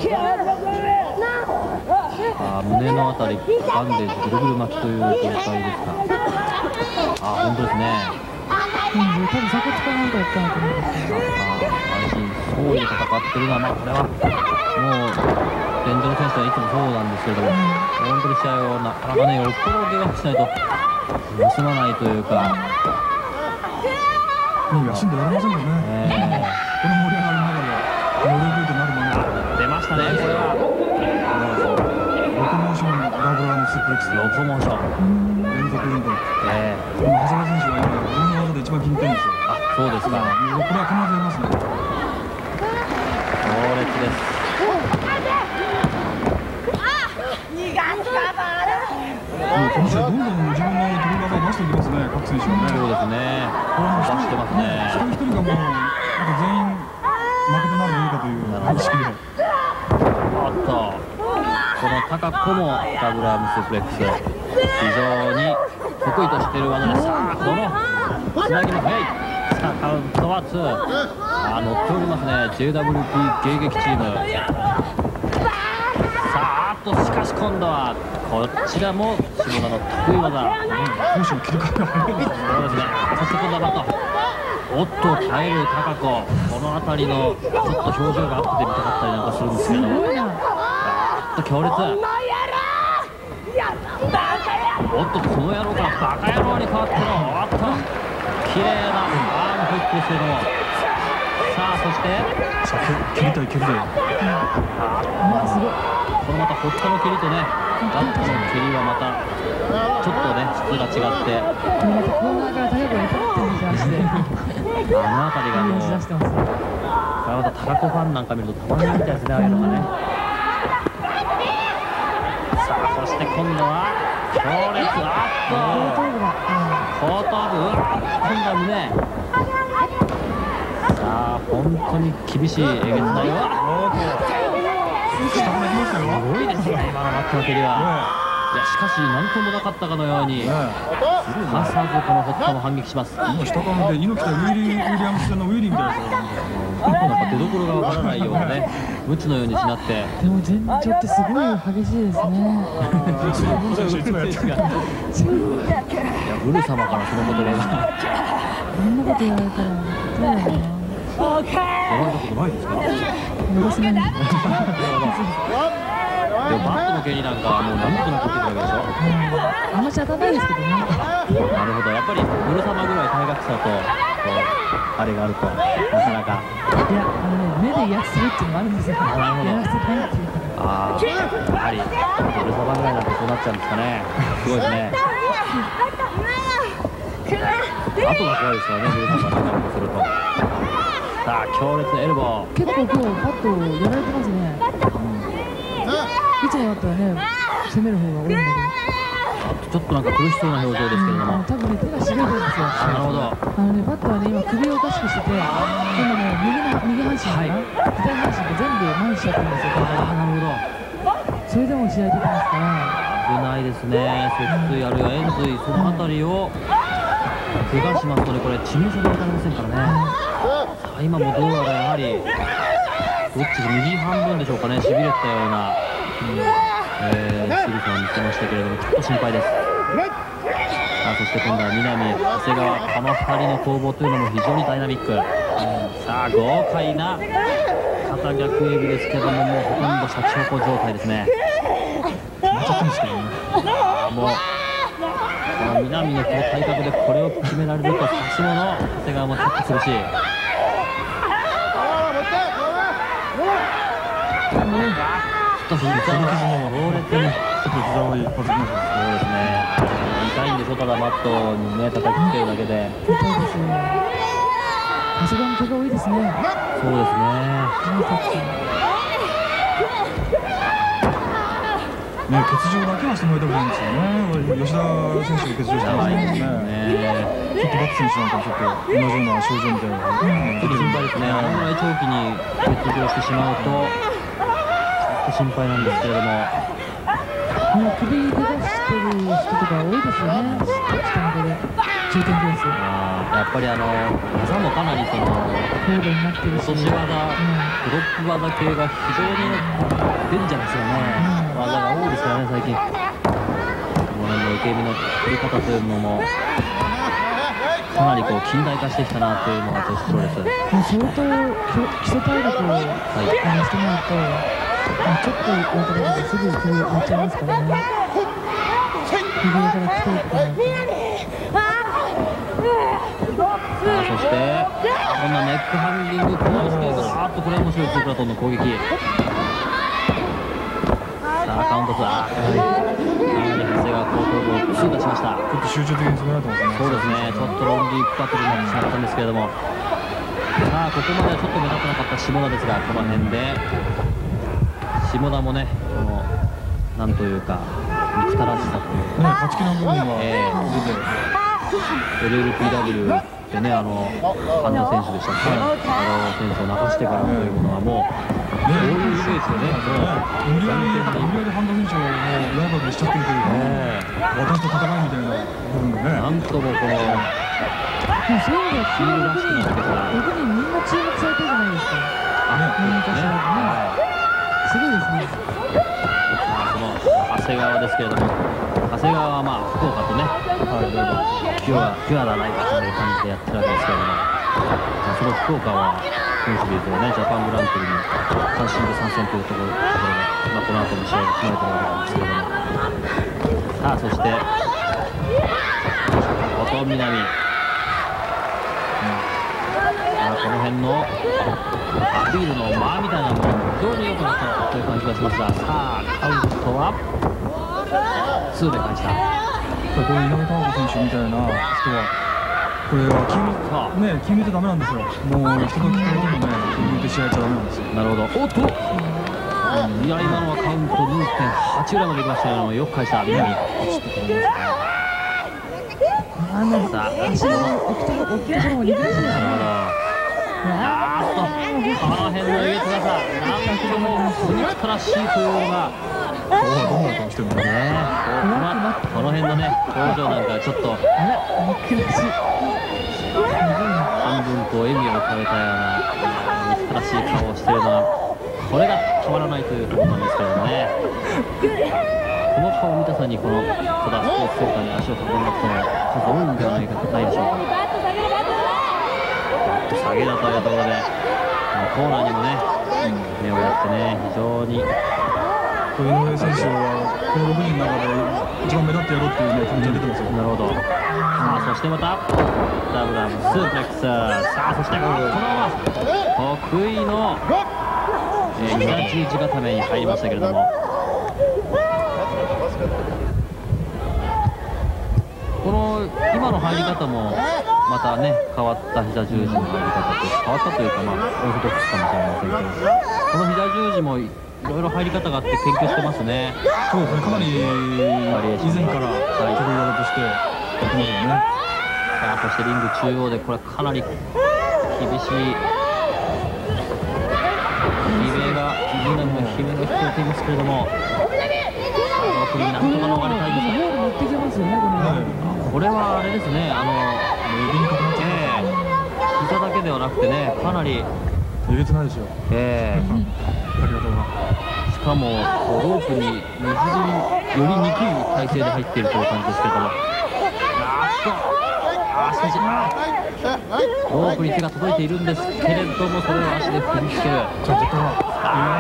あ胸のあたりバンデージぐるぐる巻きという状態ですか。あ本当ですね。 うん、多分鎖骨かなんかやったのかと思いますけど。 安心そうで戦ってるのはまあこれはもう現状の選手はいつもそうなんですけれども、本当に試合をなかなかねよっぽど怪我しないと休まないというか。 休んでられませんよね。この盛り上がりの中でこのレベルとなるもの出ましたね。これはロコモーションダブルアームスープレックスロコモーション連続連動。 ええ。 この長谷川選手が今俺の技で一番気に入ってるんですよ。 あ、そうですか。 これは必ずやりますね。 強烈です。 この試合どんどん自分の取り技を出していきますね、各選手がね。 そうですね。出してますね。 一人一人がもうなんか全員負けてなるべきかという意識で。 おっと、この高子もダブルアームスープレックス非常に得意としている技です。さあこのつなぎのフェイク、さあカウントはツー。あ乗っておりますね ジェイダブリューピー 迎撃チーム。さああとしかし今度はこちらも下田の得意技。 攻守の切り替えが早いですね。 そうですね。そして今度はバット。おっと耐える高子、この辺りのちょっと表情がアップで見たかったりなんかするんですけど、あっと強烈。おっとこの野郎からバカ野郎に変わってのおっと綺麗なアームフックですけども、さあそしてさあ切りたい蹴りたい。 あすごい。このまた堀田の蹴りとねバットの蹴りはまたちょっとね質が違って、 コーナーから高子がいっぱい打ってるんですよ、足で。 あの辺りがもう、これまた高子ファンなんか見るとたまんないみたいですね、ああいうのがね。さあそして今度は強烈、あっと後頭部、今度は胸。さあ本当に厳しいえげつないわ。 下から来ましたよ。 すごいですね今のバットの蹴りは。いやしかし何ともなかったかのように、すかさずこの堀田も反撃します。 今下から見て猪木対ウィリー・ウィリアムス戦のウィリーみたいですよ。 なんか出どころがわからないようなね、無知のようにしなって。 でも前兆ってすごい激しいですね。 いやブル様からその言葉が。 こんなこと言われたらどうやろうな。 言われたことないですか。 戻せない。 でもバットの蹴りなんかはもう何となく打ってくるわけでしょ。 あんまし当たらないですけどね。 なるほど、やっぱりブル様ぐらい体格差とこうあれがあるとなかなか。 いやあのね目で威圧するっていうのもあるんですよ。 なるほど。 やらせないっていう。 ああやはりブル様ぐらいなんてそうなっちゃうんですかね。すごいですね。あとが怖いですよね、ブル様になるとすると。さあ強烈エルボー。 結構今日バットをやられてますね。いつもだったらね攻める方が多いんだけど、ちょっとなんか苦しそうな表情ですけれども、 多分ね手がしびれてるんですよ。 なるほど。 あのねバットはね今首をおかしくしてて、今ね右の右半身かな、左半身が全部麻痺しちゃってるんですよ。 なるほど。 それでも試合出てますから危ないですね。脊椎あるいは円髄そのあたりを怪我しますとね、これ致命傷で分かりませんからね。さあ今もどうやらやはりどっち右半分でしょうかね、しびれたような、うんえー、仕草を見せましたけれども、ちょっと心配です。さあそして今度は南、長谷川、このふたりの攻防というのも非常にダイナミック、うん、さあ豪快な肩逆エビですけども、もうほとんどシャチホコ状態ですね。 決まっちゃってるんですけどね。 もうこの南のこの体格でこれを決められると、差し物長谷川もちょっと苦しい。ちょっと膝を強烈に、ちょっと膝を一発いきました。そうですね。痛いんでしょ、ただマットにね叩きつけるだけで。 痛いですよ。長谷川の怪我多いですね。 そうですね。 ね、欠場だけはしてもらいたくないんですよね。吉田選手が欠場してますね。ちょっとバッツ選手なんかちょっと同じような症状みたいなのがちょっと心配ですね。あのぐらい長期に欠場してしまうとちょっと心配なんですけれども、 もう首出だしてる人とか多いですよね。下ので中堅コース。 やっぱりあの技もかなりその高度になってるし、 落とし技、ドロップ技系が非常にデンジャラスよね、うん、技が多いですからね最近。この辺の受け身の取り方というのもかなりこう近代化してきたなというのが女子プロレス。 相当基礎体力を、はい、してもらうと、ちょっとやっただけですぐ首を打っちゃいますからね。首から来ていくからさあそしてこんなネックハンディングコース系からあっとこれは面白いツープラトンの攻撃。さあカウントツー、あーかなり長谷川後頭部を通過しました。 ちょっと集中的に詰められてますね。 そうですね、ちょっとロンリープバトルになってしまったんですけれども、さあここまではちょっと目立たなかった下田ですが、この辺で下田もね、このなんというか憎たらしさというか、 勝ち気の部分は出てエルエルピーダブリュー でね、あの半田選手でしたっけ、あの選手を泣かしてからというものはもうこういうイメージですよね。 無理やり半田選手をライバルにしちゃってるというか、私と戦いみたいな部分がね、 なんともこのそういう意味ではヒールらしくなってきた。逆にみんな注目されてるじゃないですか。昔はね、すごいですね。 その長谷川ですけれども、長谷川はまあ福岡とね、いろいろピュアピュアなライバルという感じでやってるわけですけれども、その福岡は選手でいうとね、ジャパングランプリに単身で参戦というところで、まあ、この後の試合が組まれてるわけなんですけれども、さあそして後藤みなみ、この辺のアピールの間みたいなのも非常に良くなったという感じがしますが、さあカウントはツーで返した。 こういう井上智子選手みたいな人はこれは決めね決めてダメなんですよ。もう人が聞かれてもね決めて試合やっちゃダメなんですよ。 なるほど。おっと、うん、いや今のはカウント にてんはち 裏までいきましたけども、よく返した南。さあ足の置きところもいいですね。なるほど。あーっとこの辺の入れてください。なんともお憎たらしいというのがどんな顔してるのね。この辺のね表情なんかちょっと半分こう笑みを浮かべたような憎たらしい顔をしているのは、これが変わらないというところなんですけれどもね。この顔を見たさにこの戸田スポーツセンターに足を運んだ人の数多いんではないかないでしょうか。下げだというところでコーナーにもね目をやってね、非常に井上選手はこのろくにんの中で一番目立ってやろうっていうね気持ちが出てますよ。 なるほど。さあそしてまたダブルアームスープレックス。さあそしてこのまま得意の膝十字固めに入りましたけれども、この今の入り方もまたね変わった膝十字の入り方と変わったというか、まあオーソドックスかもしれませんけど、この膝十字もいろいろ入り方があって研究してますね。 そうですね、かなり以前から得意技としてやってますよね。 さあそしてリング中央でこれかなり厳しい悲鳴がみんなの悲鳴が聞こえていますけれども、これなんとか逃れたいですが、 持ってきますよねこれはあれですね、あのえー、膝だけではなくてね、かなりえげつないですよ。 えー、 ありがとうな。 しかもロープに水によりにくい体勢で入っているという感じですけれども、あーっとあーしかしロープに手が届いているんですけれども、それを足で踏みつける。 ちょっとあ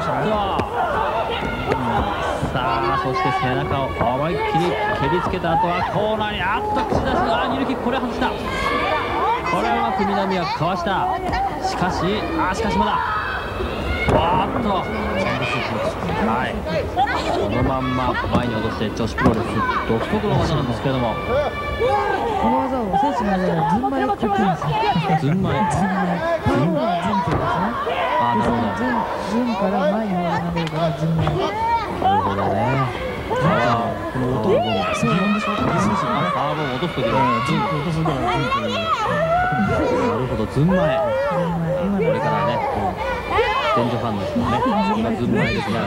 さあそして背中を思いっきり蹴りつけた後はコーナーにあっと口出しのあーニルキック、これ外した。これは国並はかわした。しかしあーしかしまだあーっとはい、このまんま前に落として女子プロレス独特の技なんですけれども、 この技を選手の間でズンマイって言ってるんですよ。 ズンマイズンマイこの方はズンって言うんですね。 あーなるほど。 ズンから前に投げるからズンマイ。 なるほどね。 この音が擬音でしょ、擬音ですよね。 サーブを落とす時のズンク落とすぐらいズンク。 なるほど、ズン前。これからね、前女ファンの人もね、今ズン前ですね。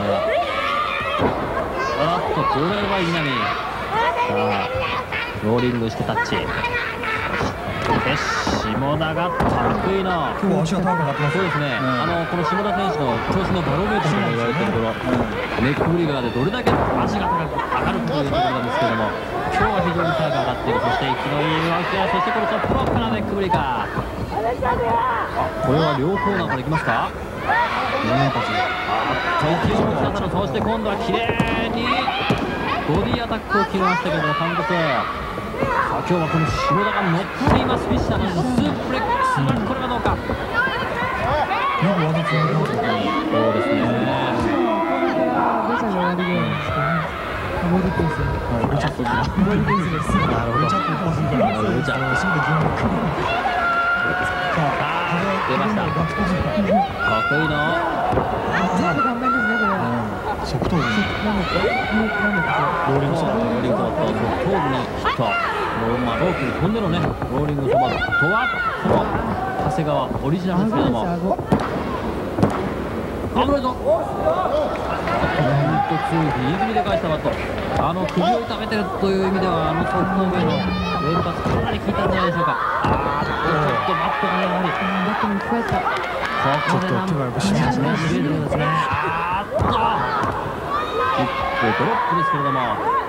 あっと、これは稲見。さあ、ローリングしてタッチ。そして下田が得意の。 今日は足が高くなってます。 そうですね。あのこの下田選手の調子のバロメーターとも言われているところ、ネックブリガーでどれだけ足が高く上がるかというところなんですけれども、今日は非常に高く上がっている。そして生きのいいワンケア、そしてこのトップロックからネックブリガー。あ、これは両コーナーからいきますか。あっと勢いを持ち出したの。そして今度は綺麗にボディアタックを決めましたけども、韓国。さあ今日はこの下田が乗っています。フィッシャーのスープレックス、これはどうか。よく技ついてますね。そうですね。 ごちゃが悪いようなんですけどね。ボディペース。はい、ごちゃっと。ボディペースです。なるほど。ごちゃっとこうするから。ごちゃ。そうできない。 さあ出ました。得意の。 全部簡単ですねこれ。 側頭部。 なんだっけ？なんだっけ？ ローリングソバット、ローリングソバット、側頭部にヒット。まあロープに飛んでのね、ローリングソバットはこの長谷川オリジナルですけれども。危ないぞ。本当強いギリギリで返したバット。あの首を痛めてるという意味では、あの側頭部への連発かなり効いたんじゃないでしょうか。あーっとちょっとバットがね、やはりバットに聞こえた。 ここでなんとかしましたね。見えてるんですね。あーっとキックドロップですけれども。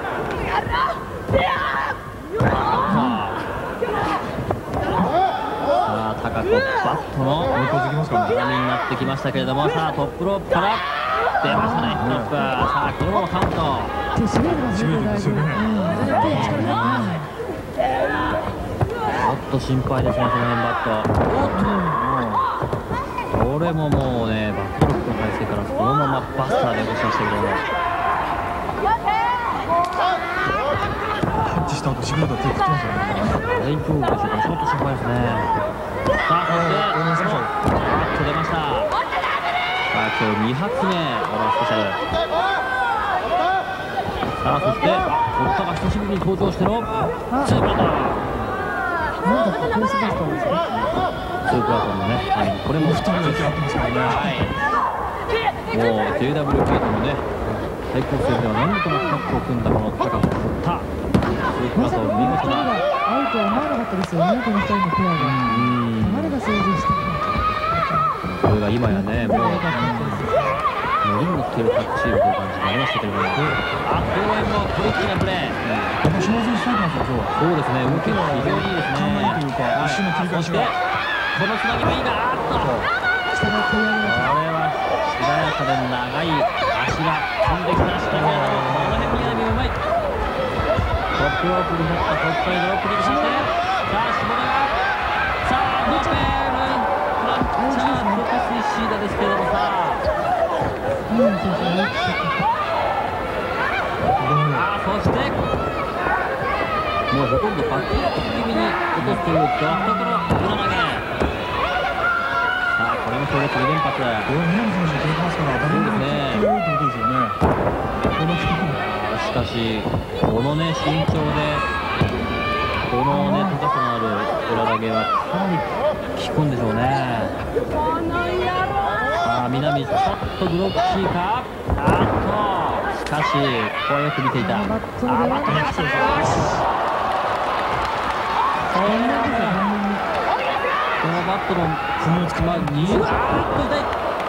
さあ高くバットの波になってきましたけれども、さあトップロープから出ましたね、トップ。さあこのままカウント。 手しびれてますね、だいぶ。ちょっと心配ですね、その辺バット。おっと、これももうね、バックロックの体勢からそのままバスターで落としましたけども。 ハッチした後しびれた手振ってますよね。 大丈夫でしょうか、ちょっと心配ですね。さあそしてバット出ました。さあ今日に発目、オラスペシャル。さあそして堀田が久しぶりに登場してのツーブラトン。 なんだっけ、ペースバスターですか。 ツーブラトンのね、はい、これもふたりでやってますからね。はい、もう ジェイダブリューピー とのね対抗戦では何度もタッグを組んだこの高橋堀田。 まさかこのふたりが合うとは思わなかったですよね、このふたりのペアが。誰が想像したの。これが今やね、もう乗りに来てるタッチシールという感じになりましたけれども、あ、公園のトリッキーなプレー。 やっぱり小選手タイプなんですよ、今日は。 そうですね、動きが非常にいいですね。 考えというか、一瞬の切り返しが。 このつなぎもいいが、あっと。これはしなやかで長い足が飛んできましたけれども、この辺南うまい。トップロープになったトップへドロップにして、さあ下田が、さあノペルプランチャートカスイシーダですけれども、さあ。あ、そしてもうほとんどバックアップ気味に落とすというドットから裏投げ。さあこれも強烈に連発。これ南選手が取れますから、ダメですね。強いってことですよね。 しかしこのね身長でこのね高さのある裏投げはかなり効くんでしょうね。さあ南ちょっとグロッキーか。あっとしかしここはよく見ていた。あーバットが来てる。このバットの踏みつきまにあーっと痛い。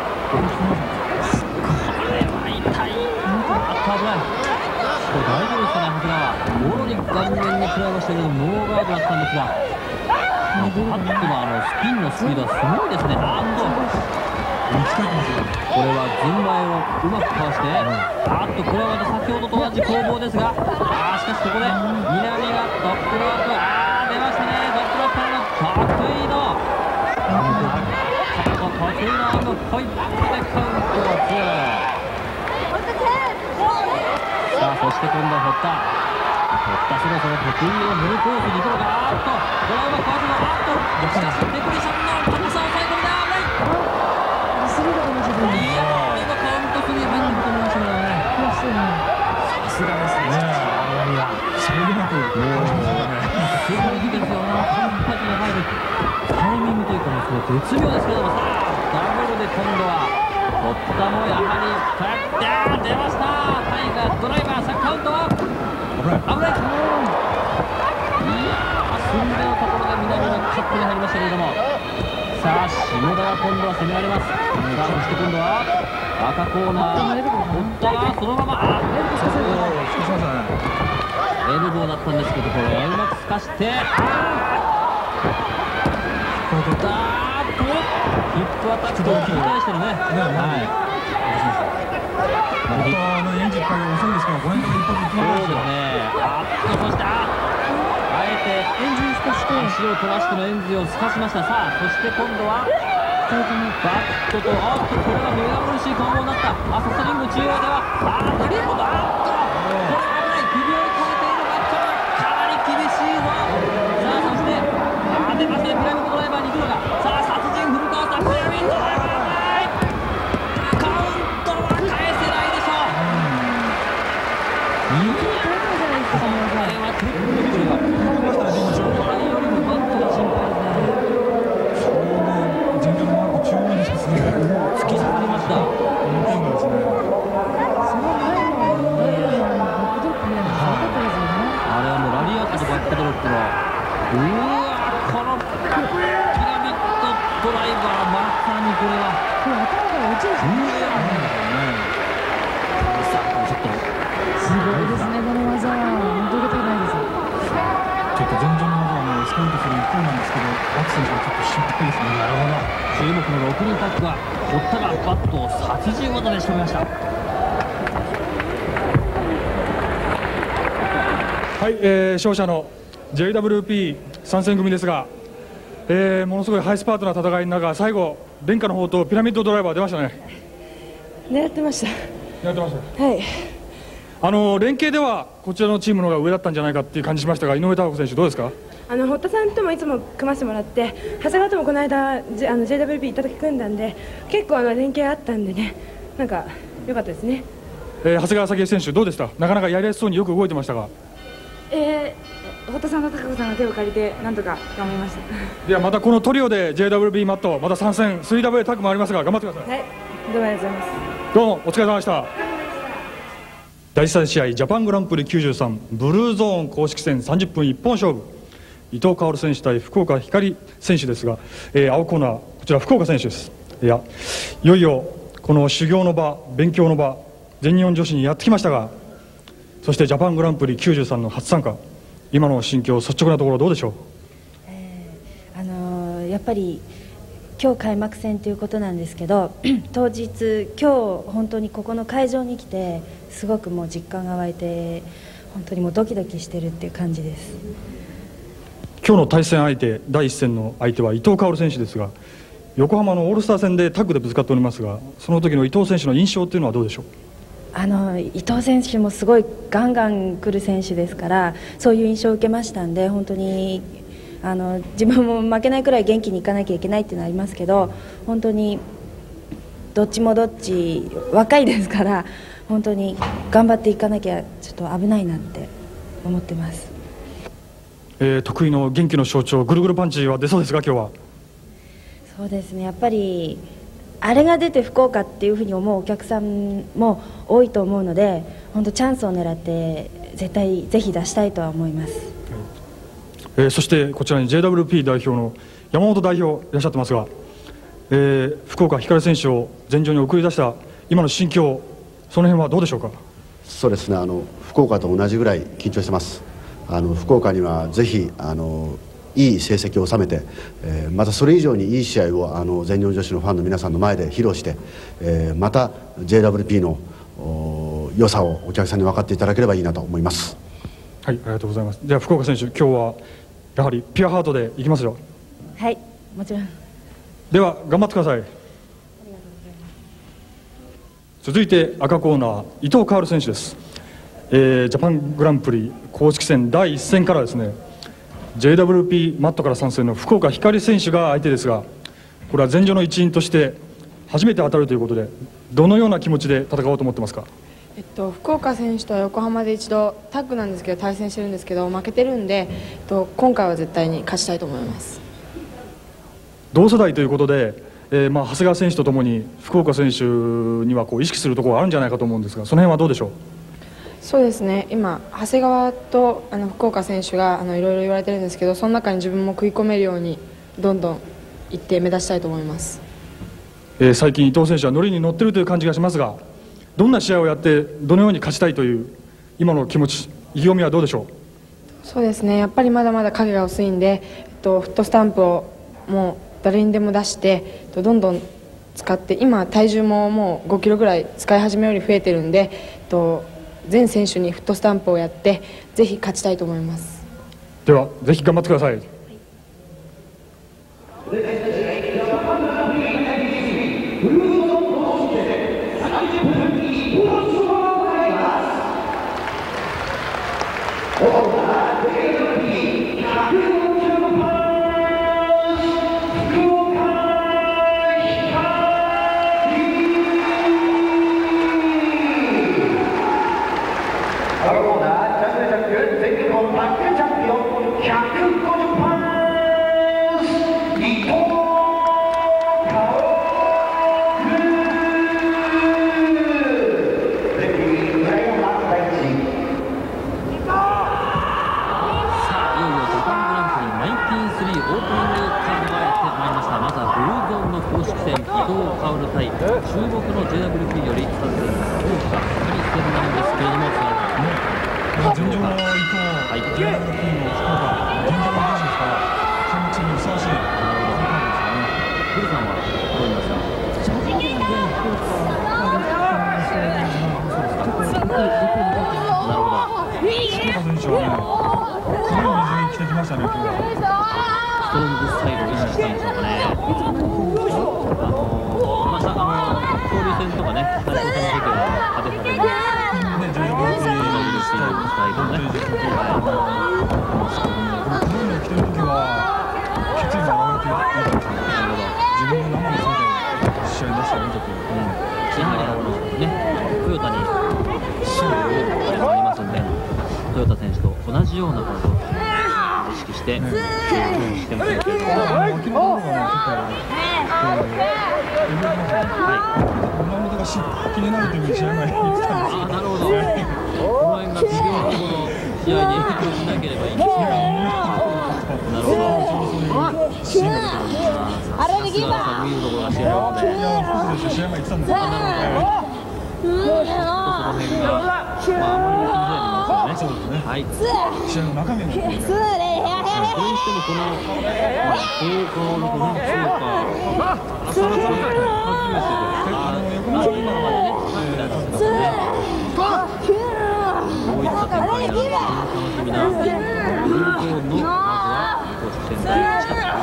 これは痛い。あっと危ない。これ大丈夫ですかね、長谷川。もろに顔面に食らいましたけどノーガードだったんですが、バットのあのスピンのスピードはすごいですね。あっとこれは順前をうまくかわして、あっとこれはまた先ほどと同じ攻防ですが、あしかしここで南がトップロープ、あー出ましたね、トップロープからの得意の得意のあのホイップでカウントをツー。さあそして今度は堀田堀田そろそろ得意のフルコースにどうか。あっとドライバーかわすの。あっとしかしデコリションの高さを抑え込んで危ない。いやー今カウントスリー入ってくると思いましたけどね。さすがですね。 という感じですね。すごいですよな、間髪に入るタイミングというか、もうその絶妙ですけども、さあダブルで今度は堀田もやはり帰って出ました。タイガードライバー、さあカウントは危ない、危ない、いやー寸目のところで南のカップに入りましたけれども、さあ下田が今度は攻められます。さあそして今度は赤コーナー、堀田がそのままあエルボーしましたね。エルボーだったんですけど、これうまくすかして、ここだーっとヒップアタックを切り返してるね。はい。 堀田のエンジン回が遅いですから、この辺から一発いきますよね。 あっと、そしてああえてエンジンすかして足を飛ばしてのエンジンをすかしました。さあそして今度はバットと、あっとこれがメガブルシーコンボになった。アサスリング中央ではあーっとこれは危ない、首を越えているバットがかなり厳しいぞ。さあそしてあー出ましたね、ピラミッドドライバーに行くのか。さあ殺人フルカウンター、ピラミッドドライバーカウントは返せないでしょう。いやこれはトリプルビルが状態よりもバットが心配ですね。 前場のマーク中央にしかすね、 突き刺さりました。 今度ですね。 その前のバックドロップね、すごかったですよね。 あれはもうラリアットとバックドロップの、うわーこのピラミッドドライバー、まさにこれはこれ頭から落ちるしね。 さあちょっとすごいですね、この技は本当に受けたくないです。 ちょっと前場の技はもうスカウトする一方なんですけど、バク選手はちょっと心配ですね。 なるほど、注目のろくにんタッグは堀田がバットを殺人技で仕留めました。 はい、えー、勝者の ジェイダブリューピーさん 戦組ですが、えー、ものすごいハイスパートな戦いの中、最後連覇の方とピラミッドドライバー出ましたね。 狙ってました。 狙ってました。 はい。 あの連携ではこちらのチームの方が上だったんじゃないかっていう感じしましたが、井上貴子選手どうですか？ あの堀田さんともいつも組ませてもらって、長谷川ともこの間ジあの ジェイダブリューピー 行った時組んだんで、結構あの連携あったんでね、なんか良かったですね。 えー、長谷川咲選手どうでした？なかなかやりやすそうによく動いてましたが。 えー、堀田さんと貴子さんの手を借りてなんとか頑張りました。 ではまたこのトリオで ジェイダブリューピー マットまた参戦 スリーダブリュー タッグもありますが頑張ってください。 はい、どうもありがとうございます。 どうもお疲れ様でした。だいさん試合ジャパングランプリきゅうじゅうさんブルーゾーン公式戦さんじゅっぷん一本勝負、伊藤薫選手対福岡光選手ですが、えー、青コーナーこちら福岡選手です。いやいよいよこの修行の場、勉強の場、全日本女子にやってきましたが、そしてジャパングランプリきゅうじゅうさんの初参加、今の心境、率直なところどうでしょう？ えーあのー、やっぱり今日開幕戦ということなんですけど当日、今日本当にここの会場に来てすごくもう実感が湧いて、本当にもうドキドキしてるっていう感じです。 今日の対戦相手、だいいっ戦の相手は伊藤薫選手ですが、横浜のオールスター戦でタッグでぶつかっておりますが、その時の伊藤選手の印象というのはどうでしょう？ あの伊藤選手もすごいガンガン来る選手ですから、そういう印象を受けましたんで、本当にあの自分も負けないくらい元気にいかなきゃいけないっていうのはありますけど、本当にどっちもどっち若いですから、本当に頑張っていかなきゃちょっと危ないなって思ってます。 えー、得意の元気の象徴ぐるぐるパンチは出そうですか？今日は。 そうですね、やっぱりあれが出て福岡っていうふうに思うお客さんも多いと思うので、本当チャンスを狙って絶対ぜひ出したいとは思います。 えー、そしてこちらに ジェイダブリューピー 代表の山本代表いらっしゃってますが、えー、福岡光選手を前場に送り出した今の心境、その辺はどうでしょうか？ そうですね、あの福岡と同じぐらい緊張してます。あの福岡にはぜひあのいい成績を収めて、えー、またそれ以上にいい試合をあの全日本女子のファンの皆さんの前で披露して、えー、また ジェイダブリューピー の良さをお客さんに分かっていただければいいなと思います。 はい、ありがとうございます。では福岡選手、今日はやはりピュアハートでいきますよ。 はい、もちろん。 では頑張ってください。続いて赤コーナー伊藤薫選手です。えー、ジャパングランプリ公式戦だいいっ戦からですね、 ジェイダブリューピー マットから参戦の福岡光選手が相手ですが、これは前場の一員として初めて当たるということで、どのような気持ちで戦おうと思ってますか？ えっと、福岡選手とは横浜で一度タッグなんですけど対戦してるんですけど負けてるんで、えっと、今回は絶対に勝ちたいと思います。 同世代ということで、えーまあ、長谷川選手とともに福岡選手にはこう意識するところがあるんじゃないかと思うんですが、その辺はどうでしょう。 そうですね、今長谷川とあの福岡選手があのいろいろ言われてるんですけど、その中に自分も食い込めるようにどんどん行って目指したいと思います。 えー、最近伊藤選手はノリに乗ってるという感じがしますが、どんな試合をやってどのように勝ちたいという今の気持ち、意気込みはどうでしょう。 そうですね、やっぱりまだまだ影が薄いんで、えっと、フットスタンプをもう誰にでも出して、えっと、どんどん使って、今体重ももうごキロぐらい使い始めより増えてるんで、えっと、全選手にフットスタンプをやってぜひ勝ちたいと思います。 ではぜひ頑張ってください。はい、試合の中身もそれにしてもこの高校のごねん生か朝の初めて横浜今のはねどういった展開になるのか楽しみなブルーゾーンのまずは高知仙台近く伊藤薫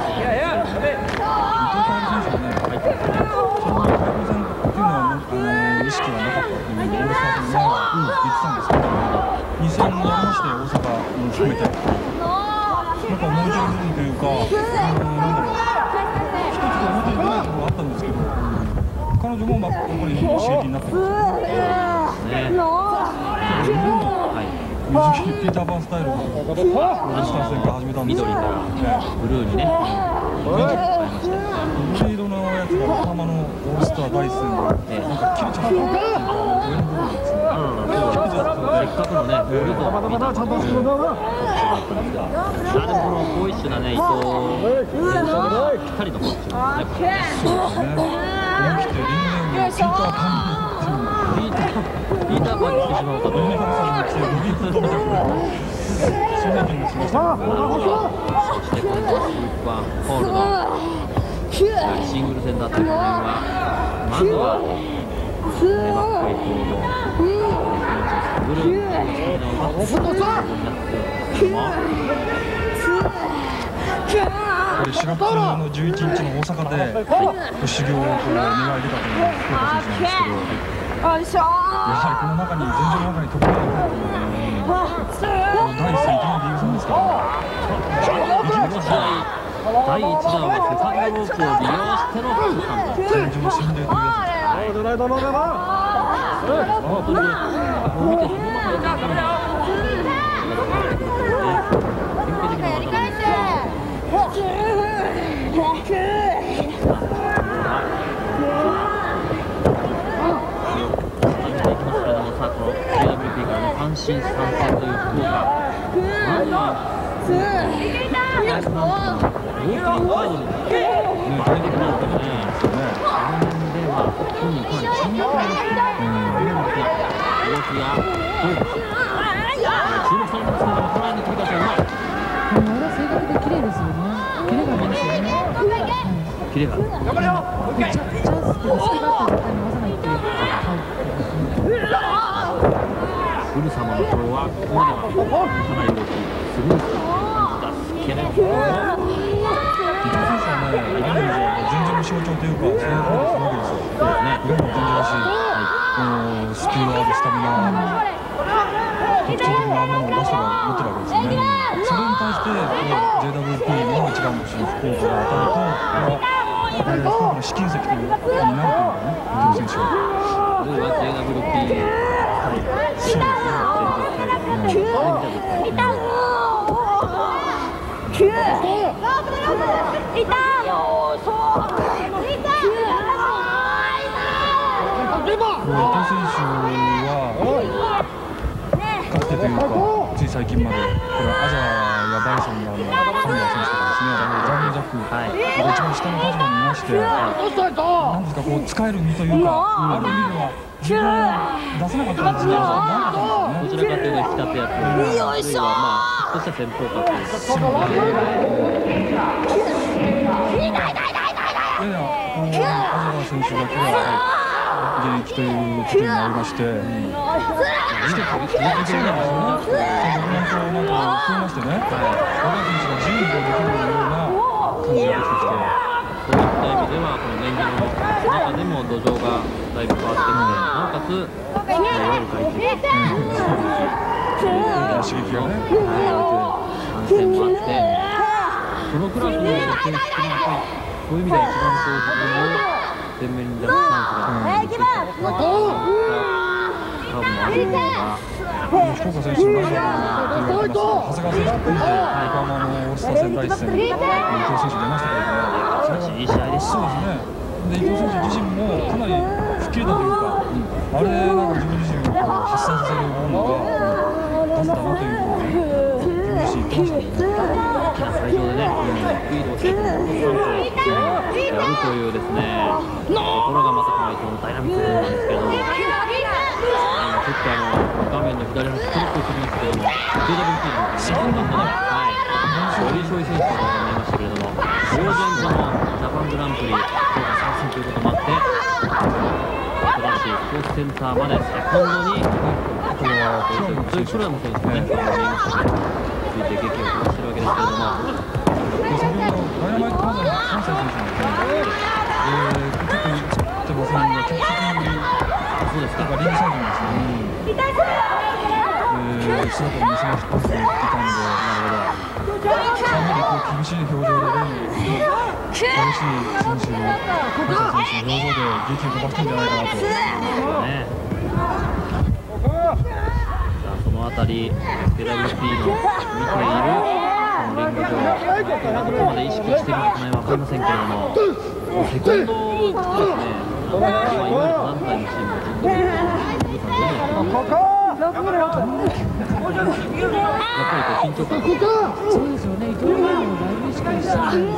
選手はね、はい、そんな高校戦っていうのは意識はなかったっていうオールスター戦の前は言ってたんですけど、に戦やりまして大阪も含めてなんか思い出る部分というか、うん、なんだろう一つ覚えていないところがあったんですけど、彼女もまあやっぱり刺激になってますね。水着ピーターパンスタイルのオールスター戦から始めたんですけど、緑からブルーにね変えました。緑色のやつが横浜のオールスター第一戦でなんか切れちゃったっていうか上の部分ですね。せっかくのね、ブルーとピーターパンスタイルだったんですが、あでもこのボーイッシュなね伊藤選手がぴったりのコスチュームですね。そうですね。思い切ってリングネームをピーターパンピーターピーターパンにしてしまうかと。そんな気がしました。そしてこのスーパーホールのシングル戦だったこの辺はまずはバックエイトのブルーのバックになってるんですけども、これしがつのじゅういちにちの大阪で修行をこう願い出たという福岡選手なんですけど、やはりこの中に前場の中に飛び込んでくるというのはだいいっ戦いきなりリーグ戦ですから、だいいちだんはセカンドロープを利用しての通販だ。前場の心霊というやつです。 三振三戦という福岡、まずはオープニングカードにね、大変なことね、あの辺では本人かなり緊張ですね。動きがどうか注目されますけども、この辺に飛び出してうまい。 あれは正確で綺麗ですよね。キレがありますよね。 キレがある。 頑張れよ。チャンスって隙があったら絶対に回さないっていう。 古様の方はここまではかなり動きスムーズな感じだ。けれども伊藤選手はね、いろんな意味で前場の象徴というか、そういうことをするわけですよ。そうですね。いろんな前場だし、はい、スピードあるスタミナある特徴的なものを出して持ってるわけですよね。それに対して ジェイダブリューピー の一番星の福岡が当たると、これは福岡の試金石になるというかね、伊藤選手は。 これは ジェイダブリューピー そうですね。かつてというか、つい最近まで、これはアザーやバイソンが神谷選手とかですね、ジャングルジャック、はい、一番下の立場にいまして、なんですか、こう使える身というか、ある意味では自分を出せなかったんですけど、どちらかというと引き立て役、あるいはまあ少し先鋒格というか、そうややアザー選手だけは現役ということになりまして、して飛び出そうなんですよね。そのなんか増えましてね、若い選手が自由にできるような感じができてきて、そういった意味ではこの年次の中でも土壌がだいぶ変わってきて、なおかつ、まあ、いわゆる階級刺激がね、反戦もあって、そのクラスの選手がそういう意味では一番こう自分を前面に出すチャンスが出てきた。多分あるのが福岡選手のナンバーというのが長谷川選手と横浜のオールスター戦第一戦、伊藤選手出ましたけれども、 素晴らしいいい試合でした。 そうですね。で伊藤選手自身もかなり吹っ切れたというか、あれなんか自分自身を発散させるものが出せたなというふうに自分自身言ってましたね。 大きな会場でね、スピードをしてやるというですね、ところがまたこのダイナミックなんですけれども、ちょっとあの画面の左端クリックしてみますけれども、ジェイダブリューピー のシーズン版でね、はい、堀翔選手が見えましたけれども、当然このジャパングランプリ福岡参戦ということもあって、新しいスポーツセンターまでセコンドに、これはそういうプロもそうですね、見えましたけど、ついて劇を飛ばしてるわけですけれども、 先ほどダイナマイトカードの関西選手のね、えー、ちょっと言ってませんが、客席にそうですか、リングサイドにですね、えー、姿を見せましたって言ってたんで、なるほど、かなりこう厳しい表情で、激しい選手の関西選手の表情で劇を飛ばしてるんじゃないかなと。ね、 そのあたり ジェイダブリューピー の見ているこのリング上、どこまで意識しているのか分かりませんけれども、セコンドですね、まあ、いわゆる団体のチームがずっとやっぱりこう緊張感、 そうですよね、伊藤美誠もだいぶ意識してるんですよね。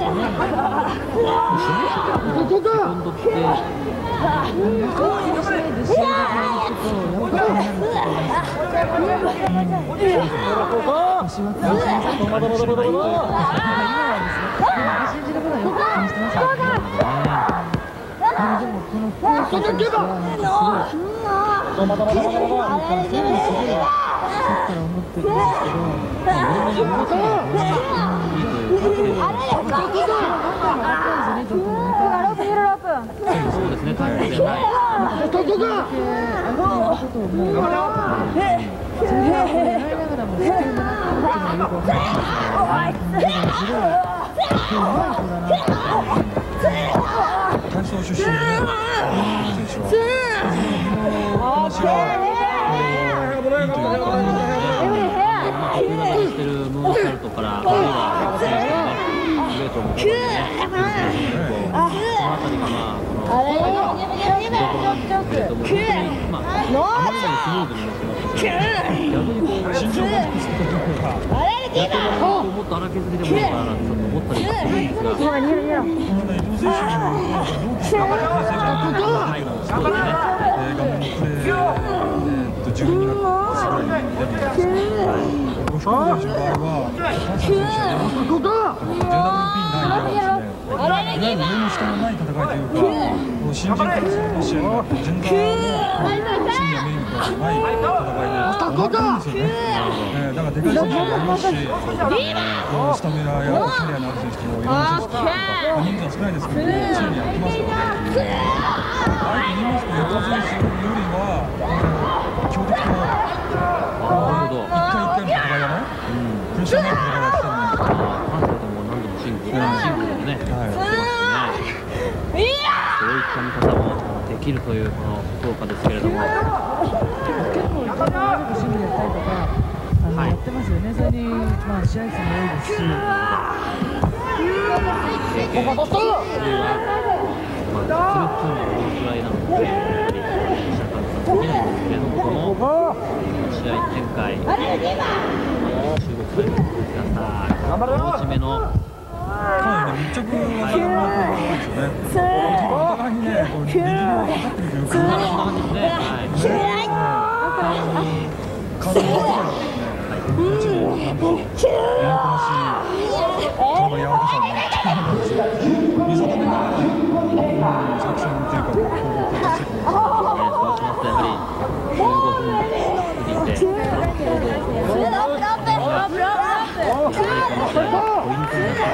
セコンドって試合で試合が変わるとやっぱりなると思います。腰は気にしませんかもしれないというか、今はですね、信じることはよく気にしてますよね。でもこの福岡選手はなんかすごいそういうのすごいさっきから思ってるんですけど、いろんな動きがいいというか、 そうですね、タイムじゃない。 どこが相手のことをもう分かってて、それがやりながらもスキルもなってるっていうのはよく分かってますね。だからすごい、今日うまい子だなって。 対ソ出身でね、選手は。話がいいというか。 得意技してるムーンサルトから、あるいは選手のね、ウエイトもここでね、そのあたりがまあこの見どころなんですけれども、本当にまああまりにもスムーズに乗ってますし、逆にこう身長が低いというか、やってもらうともっと荒削りでもいいかななんてちょっと思ったりもするんですが、このね伊藤選手の同期が平成からのプレーなんですけどね、画面のプレーとじゅうにがつぐらいに出るんですけど、福岡選手の場合は関西選手で ジェイダブリューピー 内ではですね、いわゆる上の下のない戦いというか、新人からすると試合がジェンダーのシニアメインとはない戦いで終わってるんですよね。だからでかい選手もいますし、スタミナやキャリアのある選手もいろんな選手とか、人数は少ないですけど、チームにやってますからね。あえて言いますと、伊藤選手よりは強敵と一回一回の戦いがね、プレッシャーのある戦いが来てるので、関西でも何度もシングル、シングルでもね、やってますしね。そういった見方もできるというこの福岡ですけれども。 結構いろんなシングルやったりとか、あの、はい、やってますよね。それにまあ試合数も多いですし。 経験、それはまあ実力というのはどのくらいなので、やっぱり記者監督的なですけれども、この試合展開、中国大陸ですが、大きめの。かなりね、密着技の方が多いですよね。お互いにね、こう握りを分かってるというか、そんな感じですね。はい。顔に顔に分かるですね。こっちでなんかやらかしい、顔が柔らかさになって見定めながら作戦というか、攻防を出していくんですよね。そうしますとやはりじゅうごふん過ぎて、攻防ポイントになってくるんじゃないかという感じですけれども、スターロープ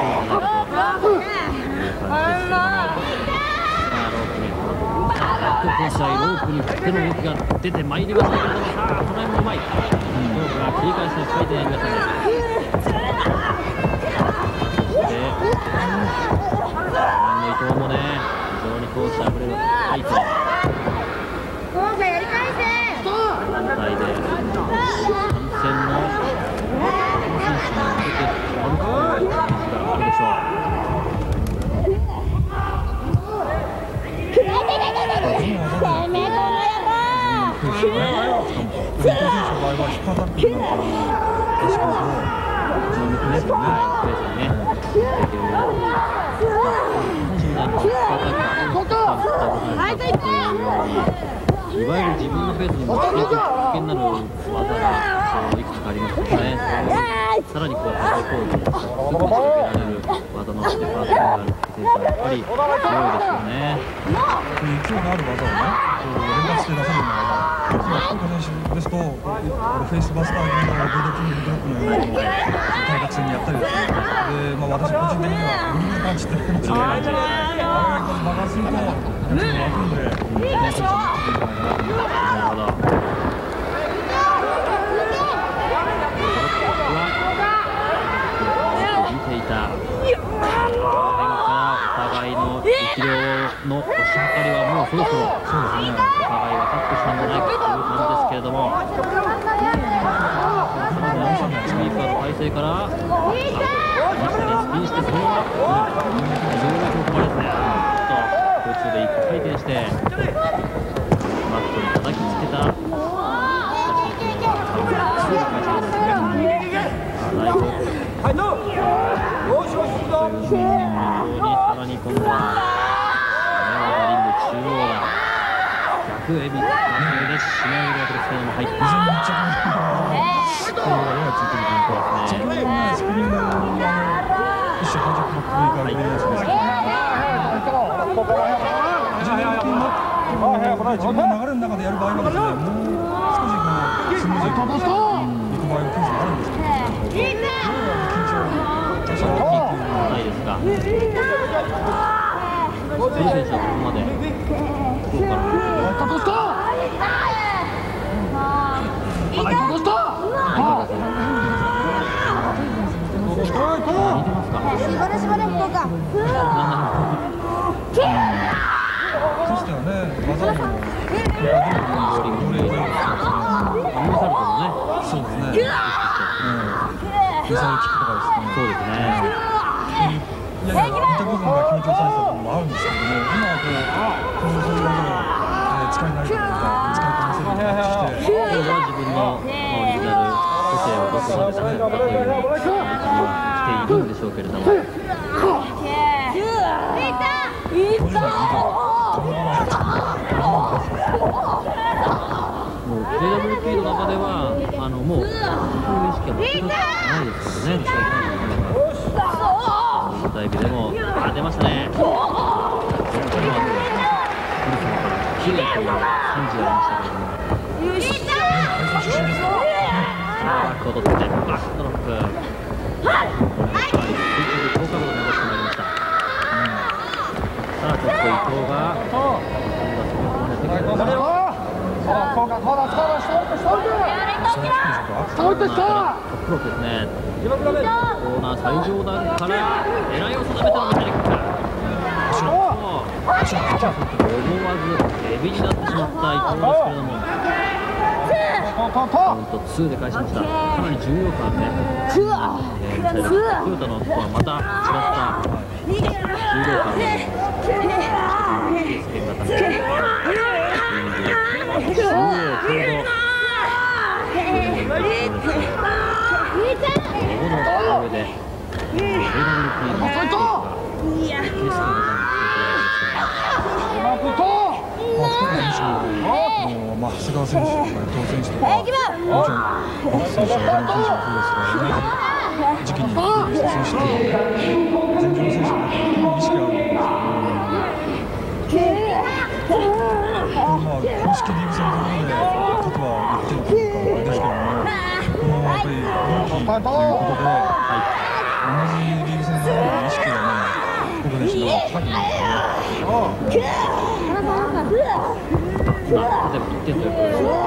に試合ロープに振っての動きが出てまいりましたけれども、さあこの辺もうまい、ロープが切り返しの回転やりましたね。そして伊藤もね、非常にこうしゃぶれが高いと団体で参戦の選手に向けてあるかという選手があるでしょう。伊藤選手の場合はヒップアタックになるから確かにこう非常にプレスね、プレスにねできるようにいわゆる自分のペースに持っていくきっかけになる技がいくつかありますからね。さらにこうハード攻撃ですすぐに仕掛けられる技のステップアップがある選手はやっぱり強いですよね。そういう勢いのある技をね、連発して出せるような技、福岡選手ですとフェイスバスター気味のボードキングブロックのようなこう対角線にやったりですね。で、まあ、私個人的にはグリグリパンチって言うんですけど、あれが一発爆発するとやつが湧くんで、いいんじゃないかなという技。力量の押し量りはもうそろそろそうですね、お互い分かってきたんじゃないかという感じですけれども、スピーカーの体勢からスピンしてそのまま非常にここまでですね、空中で一回転してマットに叩きつけたさらに今度はリング中央だ逆エビでしまうわけですけれども、入って非常に密着のややついてるというか、先ほどのスプリングは一種ハイジャックバック上から出るやつですけどね、自分の流れの中でやる場合はですね、もう少しこうスムーズにいく場合はケースがあるんですけど、緊張ないですが、この選手はここまで福岡の似てますか？ ね、技もローリングプレーで、ユーサルトもね、 そうですね、ミサイルキックとかですね、 そうですね、 いやいや、似た部分が強調された部分もあるんですけども、今はこう、こうそういう技を使い慣れたというか、使いこなせるようになってきて、 これは自分のオリジナル個性をどこまで出せるかという位置には来ているんでしょうけれども。もう ジェイダブリューピー の中ではあのもうそういう意識は全くないですからね、試合タイプでも。あ、出ましたね。きれいという感じがありましたけれども、バックを取ってバックドロップ、水中で高角度に戻してまいりました。さあちょっと伊藤が今度はそこをね敵を止めよう。トップロークですね。コーナー最上段から狙いを定めてのメタリック。思わずエビになってしまった伊藤ですけれども、カウントツーで返しました。かなり重要感ね、えー、ミサイルトヨタのとはまた違った重量感でケース剣型でじゅうをちょうどここの上で ジェイダブリューピー のケース剣型についていただきましたまあ、長谷川選手とか伊藤選手とか、もちろんボク選手、山本選手もそうですからね、時期にデビューした選手と全日本選手の意識があるんですけど、まあ、公式リーグ戦のところで勝てばいってんというかあれですけども、このやっぱりルーキーということで、同じリーグ戦の意識がね、ここでしか入ってないですね。 今、例えばいってんということですが、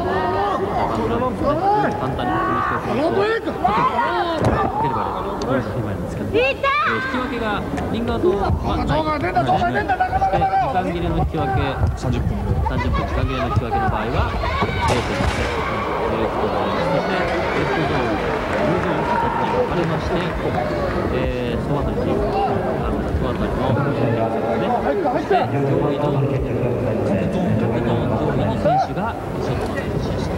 簡単に確認しておきますと、勝てればこれが今なんですけど、えー、引き分けがリンガーとはない、で時間切れの引き分け、さんじゅっぷん、さんじゅっぷん時間切れの引き分けの場合はゼロてんいちということであります。そしてレフトゾーン、ブルーゾーンに分かれまして、えー、そのあたりにあのそのあたりのそして上位の上位に選手が一緒になっています。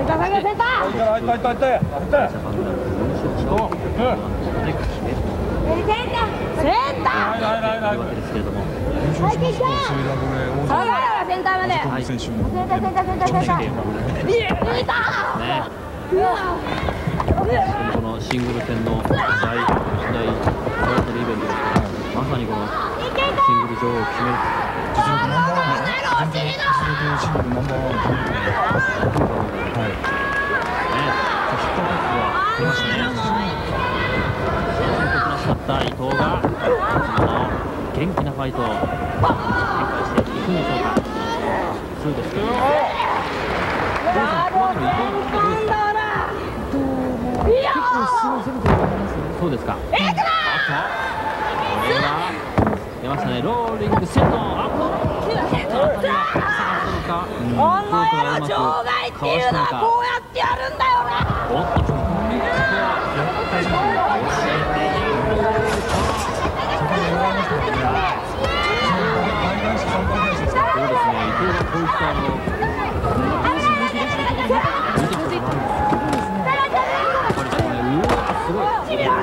このシングル戦の大大トラトルイベントですから、まさにこのシングル女王を決める実力ナンバーワン、全然実力シングルナンバーワンということで、はい、ヒットパスは出ましたね。しかった伊藤が元気なファイトを展開していくんでしょうか。そうですけど、ここまでの伊藤のどうですか。 結構すごい攻めてると思いますよ。 そうですか。あとこれは出ましたね。ローリングセット。あっと当たりは下がったのか、うん、フォークがうまくかわしたのか。こうやってやるんだよね。おっとちょっとここは大丈夫教えている。そうですね。伊藤がこういったあのすごい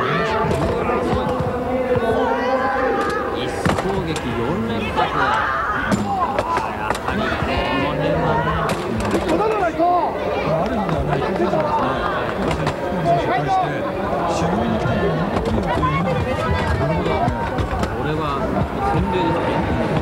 一攻撃よん連発。やはりこの辺はね、 ある意味ではね、伊藤選手ですね、福本選手に対して主導に来たのを持っているという意味なんですよ。なるほど、 これは洗礼ですね。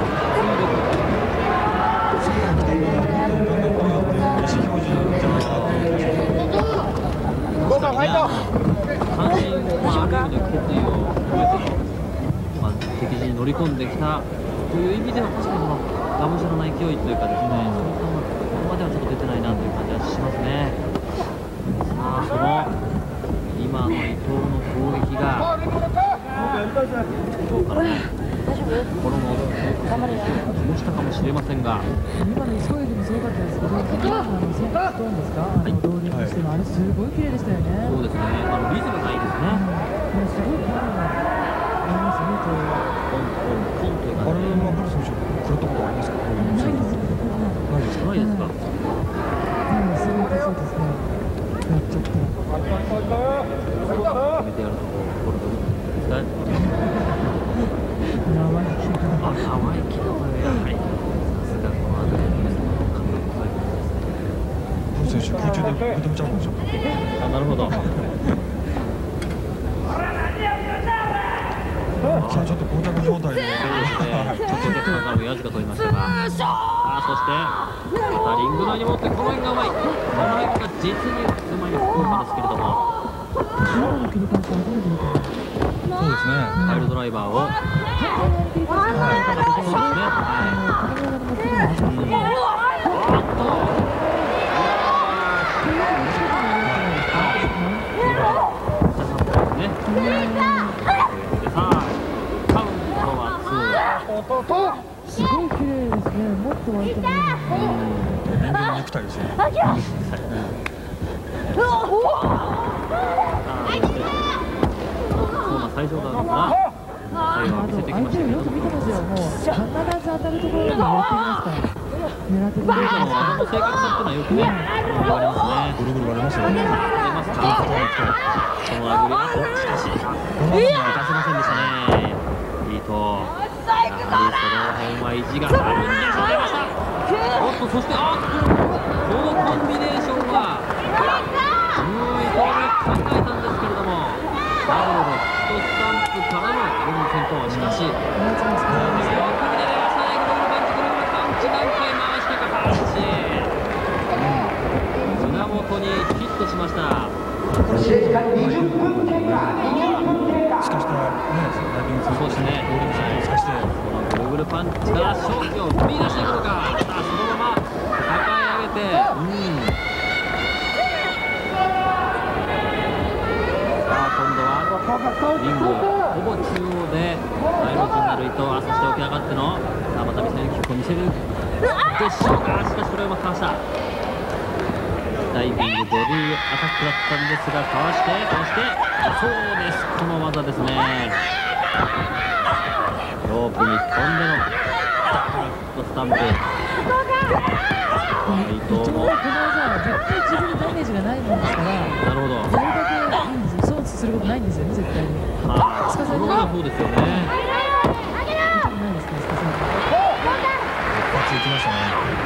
関心、まあ、ある意味で決意を込めての、まあ、敵陣に乗り込んできたという意味では、確かにこのがむしゃらな勢いというかですね、そういったものここまではちょっと出てないなという感じはしますね。さあ、その今の伊藤の攻撃がどうかな。 心の気もしたかもしれませんが、 今の石川駅もすごかったですけど、今のあのセンターストーンですか、あのローリングしてのあれすごい綺麗でしたよね。 そうですね、あのリズムがいいですね。 うん、すごいパワーがありますね。 ポンポンポンという感じで。 あれはハル選手食らったことありますか？ ないです。 ないですか？ ないですか？ うん、すごいそうですね。やっちゃった。 決めてやるところですか？ 生意気な。 あ、生意気なこれやはり。さすがこの辺りの監督のハル選手空中で認めちゃうんでしょうか？ あ、なるほど。 さあちょっと膠着状態で、 ちょっと結果からやじが取りましたが、あ、そしてまたリング内に持ってこの辺がうまい。この辺が実にうまい福岡ですけれども、 そうですね。 パイルドライバーを、はい、そうですね、はい。 すごい綺麗ですね。もっと割とね。 人間のネクタイですよね。 最上段から最後は見せてきましたけど、 よく見てますよ。もう必ず当たるところにやっていますから。狙ってくる。 あの正確さっていうのはよくね、言われますね。 ぐるぐる割れますよね。 割れますか。その殴りが、しかし、いかせませんでしたね。いいと。やはりその辺は意地があるんでしょう。ました。おっと、そして、あっと、このコンビネーションは、うん、伊藤が考えたんですけれども、ダブルのヒットスタンプからのロング戦闘、しかし、よく出ましたね、グループパンチ、グループパンチ、何回回してか、パンチ。胸元にヒットしました。 試合時間にじゅっぷん経過、にじゅっぷん経過。しかしね、ダイビングそうですね。 ローリング戦闘を使して、 このぐるぐるパンチから勝機を踏み出していくのか。さあ、そのまま抱え上げて、うん。さあ、今度はリングほぼ中央で前の陣になる伊藤、そして起き上がっての、さあまた見せるキックを見せるでしょうか。しかしこれをうまくかわした。ダイビングボディーアタックだったんですが、かわしてかわして、そうです、この技ですね。ロープに飛んでのスタンプ。伊藤もこの技絶対自分にダメージがないもんですから、 なるほど、 やるだけいいんですよ。そうすることないんですよね、絶対に。 ああ、そのような方ですよね。 ないですか、スカさん。 パンチいきましたね。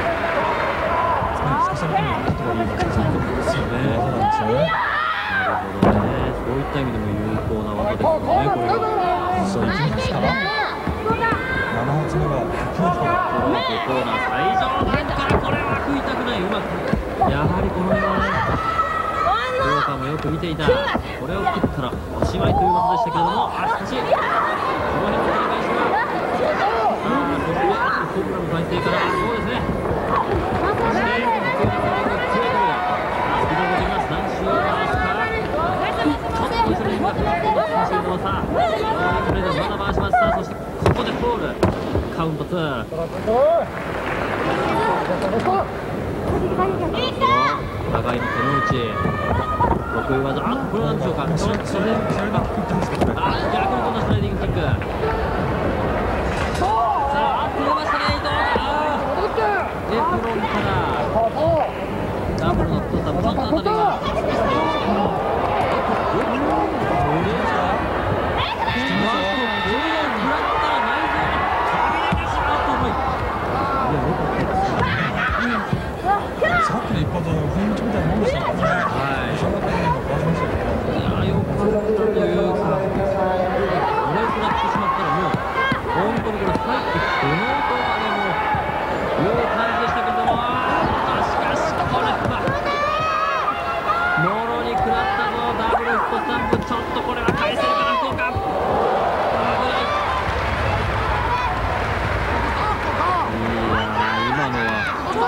スカさんの方にとはいいですよね。技なんですよね。 なるほどね。そういった意味でも有効な技ですよね、これが。 そういきますか。なな発目はコーナー最上段からこれは食いたくない。うまくやはりこの辺はね、福岡もよく見ていた。これを食ったらおしまいという技でしたけれども、あ、しかしこの辺の繰り返しは、ああ、そしてコブラの体勢から、そうですね、そして福岡さんが強いとスピードが出ます。何周回すか、ちょっと後ろに回ってますけれども、さあそれでまだ回します。さあそしてここでフォール、カウントツー。お互いの手の内、得意技、あ、これは何でしょうか。それそれあ、逆にこんなスライディングキック。さあ、取れましたね、伊藤。あー、エプロンからダブルの太さ、この辺りがスペースでさっきの一発の雰囲気みたいなもんでしたからね。はい。その辺にも壊しましたけど。 いや、よかったというか、これ食らってしまったらもう本当にこれ入ってこのとかでもいう感じでしたけども、あー、しかしこれはもろに食らったぞ。ダブルヒットスタンプ、ちょっとこれは返せるかな、福岡。危ない。いや、今のは。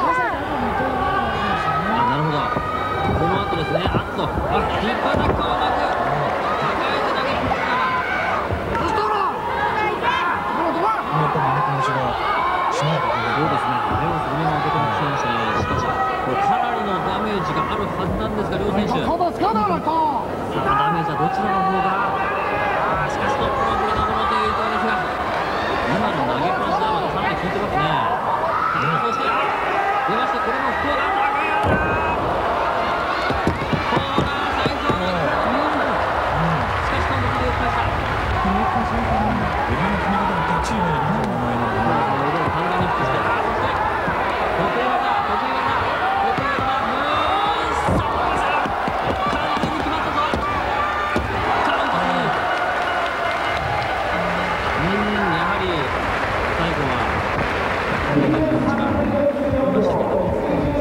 なるほど、この後ですね、あっと、あ、引っ張らかわなく、抱えて投げ込んだ。 選手。さあダメージはどちらの方が。あしかしトップのこれなものというところですが、今の投げっぱなしはまたかなり効いてますね。そして出ましてこれも福岡投げコーナー最上にしかし単独で打ちました。この決め方のチームの名前のパンダニックして、あそして得意技得意技得意技ムーンサッパー完全に決まったぞ。カウントツー。うんやはり最後はこの気持ちが出ましたけども、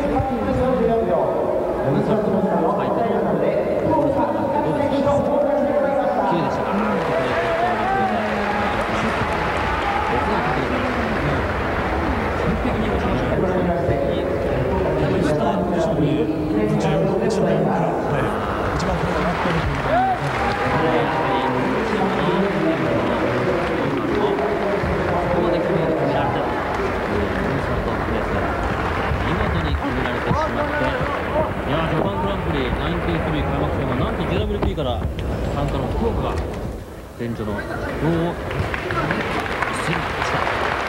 ムーンサットの回転どうですか？綺麗でしたか？から参加の福岡が前女の女王一戦になりました。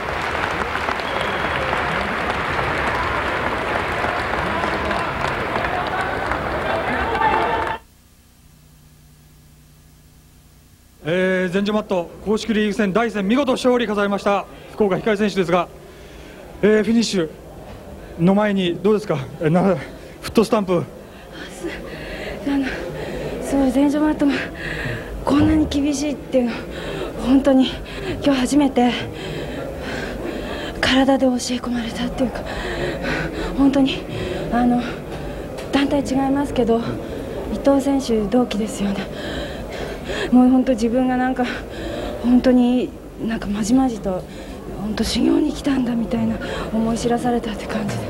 えー、前女マット公式リーグ戦だいいっ戦見事勝利飾りました福岡光選手ですが、えー、フィニッシュの前にどうですか、えー、なフットスタンプ。 あのすごい前女マットもこんなに厳しいっていうの本当に今日初めて体で教え込まれたっていうか、本当にあの団体違いますけど伊藤選手同期ですよね。もう本当自分がなんか本当になんかまじまじと本当修行に来たんだみたいな思い知らされたって感じで、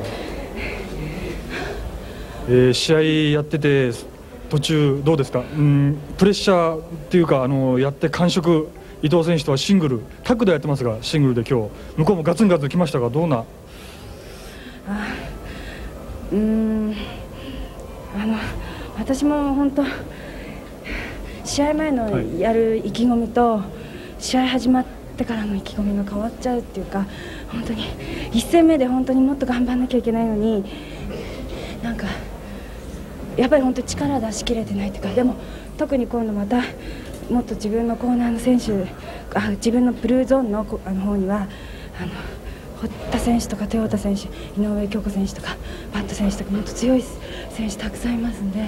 えー、試合やってて途中どうですか？うん、プレッシャーっていうかあのやって感触、伊藤選手とはシングルタッグでやってますがシングルで今日向こうもガツンガツン来ましたがどうな？ あうーんあの私も本当試合前のやる意気込みと、はい、試合始まってからの意気込みが変わっちゃうっていうか、本当にいち戦目で本当にもっと頑張らなきゃいけないのになんかやっぱり本当に力出し切れてないというか、でも特に今度またもっと自分のコーナーの選手あ自分のブルーゾーンのあの方にはあの堀田選手とか豊田選手、井上京子選手とかパット選手とかもっと強い選手たくさんいますんで、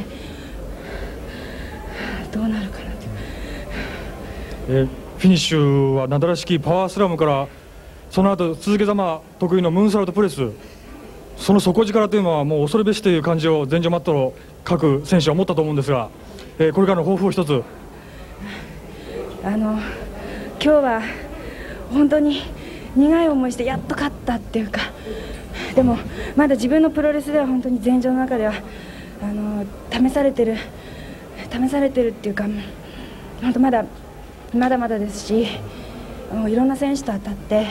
どうなるかなと。 えー、フィニッシュはなだらしきパワースラムからその後続けざま得意のムーンサルトプレス、その底力というのはもう恐るべしという感じを前女マットの各選手は持ったと思うんですが、えー、これからの抱負を一つ。 あの今日は本当に苦い思いしてやっと勝ったっていうか、でもまだ自分のプロレスでは本当に前女の中ではあの試されてる試されてるっていうか、本当まだまだまだですし、いろんな選手と当たって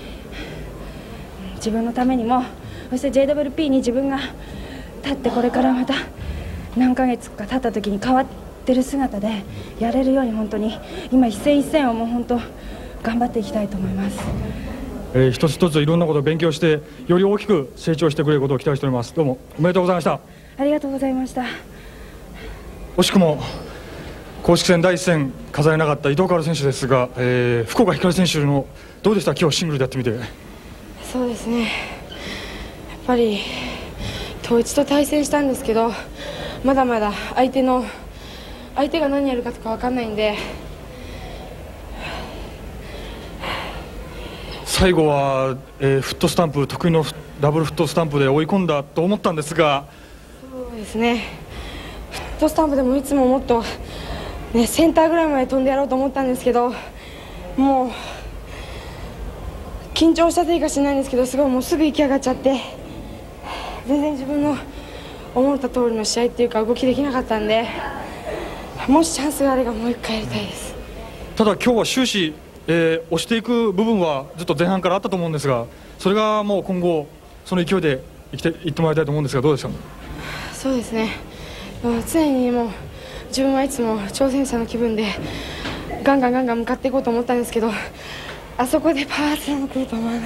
自分のためにも、そして ジェイダブリューピー に自分が立ってこれからまた何ヶ月か経った時に変わってる姿でやれるように本当に今一戦一戦をもう本当頑張っていきたいと思います。 えー、一つ一ついろんなことを勉強してより大きく成長してくれることを期待しております。どうもおめでとうございました。 ありがとうございました。 惜しくも公式戦だいいっ戦飾れなかった伊藤薫選手ですが、えー、福岡光選手のどうでした？今日シングルでやってみて。 そうですね、やっぱり統一と対戦したんですけど、まだまだ相手の相手が何やるかとか分かんないんで、 最後は、えー、フットスタンプ得意のダブルフットスタンプで追い込んだと思ったんですが。 そうですね、フットスタンプでもいつももっと、ね、センターぐらいまで飛んでやろうと思ったんですけど、もう緊張したせいか知らないんですけど、すごいもうすぐ行き上がっちゃって全然自分の思った通りの試合っていうか動きできなかったんで、もしチャンスがあればもう一回やりたいです。 ただ今日は終始、えー、押していく部分はずっと前半からあったと思うんですが、それがもう今後その勢いでいっていってもらいたいと思うんですが、どうでしょう？ そうですね、 常にもう自分はいつも挑戦者の気分でガンガンガンガン向かっていこうと思ったんですけど、あそこでパワーツアーも来ると思わなかった。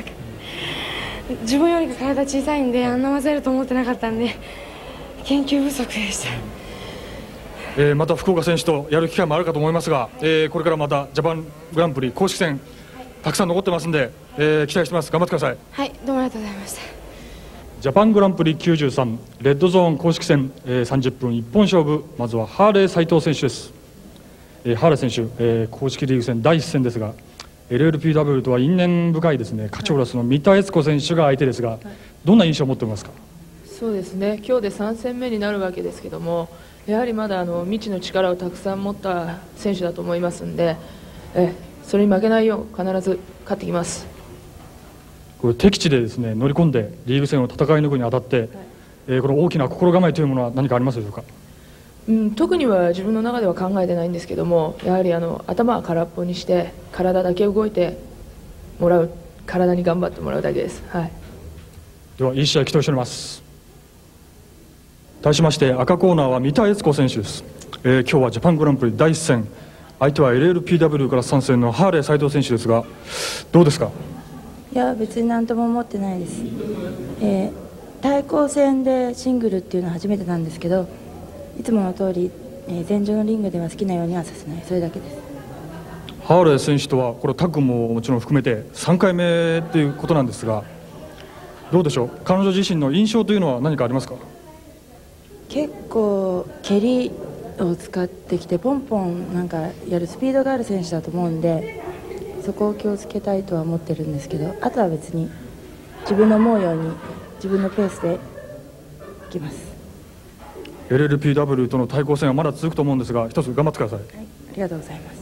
自分より体小さいんであんな技やると思ってなかったんで研究不足でした。 えー、また福岡選手とやる機会もあるかと思いますが、えー、これからまたジャパングランプリ公式戦たくさん残ってますんで、えー、期待してます。頑張ってください。 はい、どうもありがとうございました。 ジャパングランプリきゅうじゅうさんレッドゾーン公式戦、えー、さんじゅっぷん一本勝負。まずはハーレー斉藤選手です。えー、ハーレー選手、えー、公式リーグ戦だいいっ戦ですが エルエルピーダブリュー とは因縁深いですね勝ちクラスの三田悦子選手が相手ですが、はい、どんな印象を持っていますか？ そうですね、今日でさん戦目になるわけですけども、やはりまだあの未知の力をたくさん持った選手だと思いますので、えそれに負けないよう必ず勝ってきます。 これ敵地でですね乗り込んでリーグ戦を戦い抜くにあたって、はい、えー、この大きな心構えというものは何かありますでしょうか？ うん、特には自分の中では考えてないんですけども、やはりあの頭は空っぽにして体だけ動いてもらう、体に頑張ってもらうだけです。はい、 ではいい試合期待しております。対しまして赤コーナーは三田悦子選手です。えー、今日はジャパングランプリだいいっ戦、相手は エルエルピーダブリュー から参戦のハーレー斉藤選手ですが、どうですか？ いや別に何とも思ってないです。えー、対抗戦でシングルっていうのは初めてなんですけど、いつもの通り、えー、前場のリングでは好きなようにはさせない、それだけです。 ハーレー選手とはこれタッグももちろん含めてさんかいめということなんですが、どうでしょう、彼女自身の印象というのは何かありますか？ 結構蹴りを使ってきてポンポンなんかやるスピードがある選手だと思うんで、そこを気をつけたいとは思ってるんですけど、あとは別に自分の思うように自分のペースでいきます。 エルエルピーダブリュー との対抗戦はまだ続くと思うんですが、一つ頑張ってください。はい、 ありがとうございます。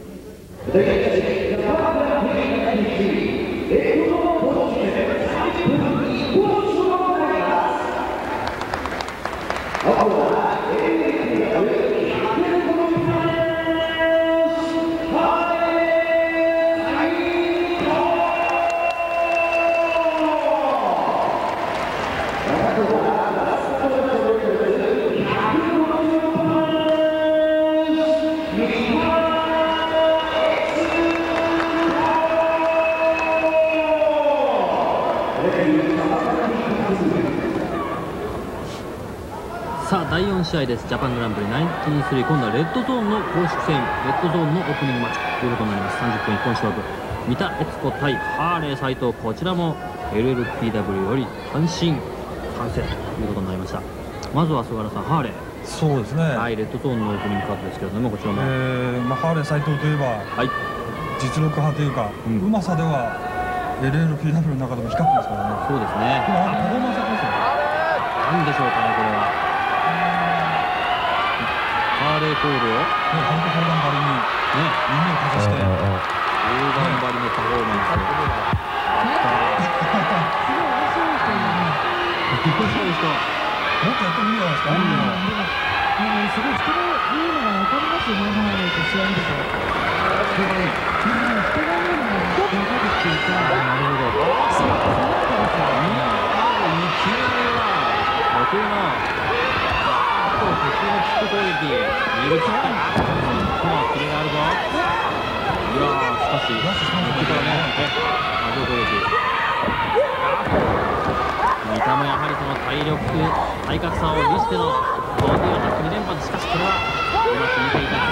さあだいよん試合です。ジャパングランプリナインティーンスリー、今度はレッドゾーンの公式戦、レッドゾーンのオープニングマッチということになります。さんじゅっぷん一本勝負、三田悦子対ハーレー斉藤、こちらも エルエルピーダブリュー より単身参戦ということになりました。まずは菅原さん、ハーレー。 そうですね、 はい、レッドゾーンのオープニングカードですけれども、こちらも、 えーまあ、ハーレー斉藤といえば、はい、実力派というか、うん、うまさでは エルエルピーダブリュー の中でも光ってますからね。 そうですね、 今パフォーマンスですよ。 なんでしょうかね、これはハーレーコールをハンコ砲弾張りに、ね、耳をかざして砲弾張りのパフォーマンス、びっくりしたでしょ。 もっとやってもいいんじゃないですか。 すごい人が言うのが分かりますよね、ハーレーと試合見ると。人が言うのが分かるっていうか、 なるほど、そうだからに球は得意な普通のキック攻撃、右キック、まあキレがあるぞ。いやー、しかし、こっちからね、波状攻撃。三田もやはりその体力、体格差を利しての同点アタックに連発、しかしこれはうまく見ていた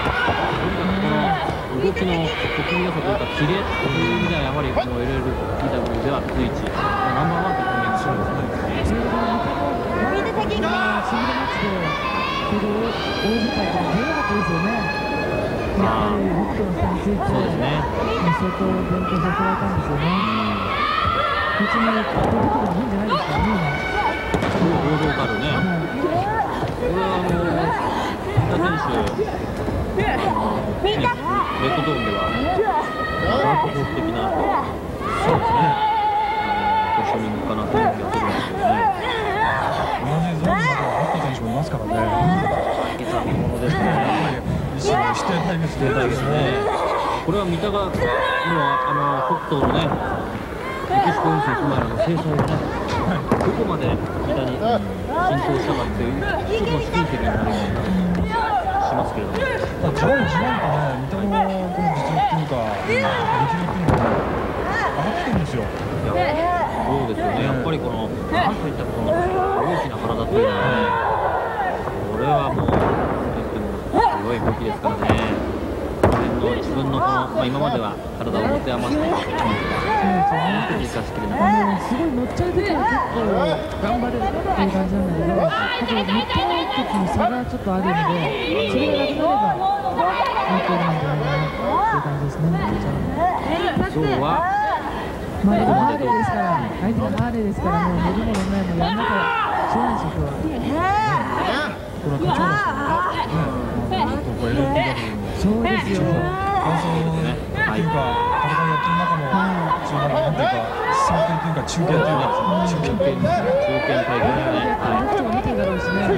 ですね。とにかくこの動きの得意要素というか、キレという意味では、やはりこの エルエルピーダブリュー では随一、ナンバーワンというコメントするんですね。 シングルマッチでそれを大舞台から出なかったですよね。やっぱり北斗の差について、そうですね、相当勉強させられたんですよね。別にやってることが変じゃないですからね、今。 王道たるね、これはあの三田選手、ね、レッドゾーンではダークホース的な、そうですね、ポジショニングかなという気がするんですけどね。 同じゾーンの中は北斗選手もいますからね。 対決は見ものですね。 指定対決ですね。これは三田がもうあの北斗のねメキシコ遠征行く前の制裁がね、どこまで北に浸透したかっていう一つの水石になるようなしますけれども、 ジャンジなんかね、三笘のこの実力っていうか、力っていうのが上がってるんですよ。 いや、そうですよね。やっぱりこのなんといったこの大きな体というのはね、これはもうとってもすごい武器ですからね。自分のこの、まあ、今までは体を持て余していたけども、生かしきれなかった。 すごい乗っちゃう時は結構頑張れるっていう感じなんだけど、だけど乗ってない時に差がちょっとあるんで、それがなくなれば相手なんじゃないかなっていう感じですね。 今日はまあでもハーレーですから、相手がハーレーですから、もう乗るも乗らないもやんなきゃしょうがないですよ、今日は。 これは途中ですよね。ここ エルピーダブリューそうですよ。 感想ね、っていうか、戦いやってる中の、中盤なんていうか、参戦というか、中堅というか、中堅というか、 中堅対決ね。 僕とも見てるだろうしね。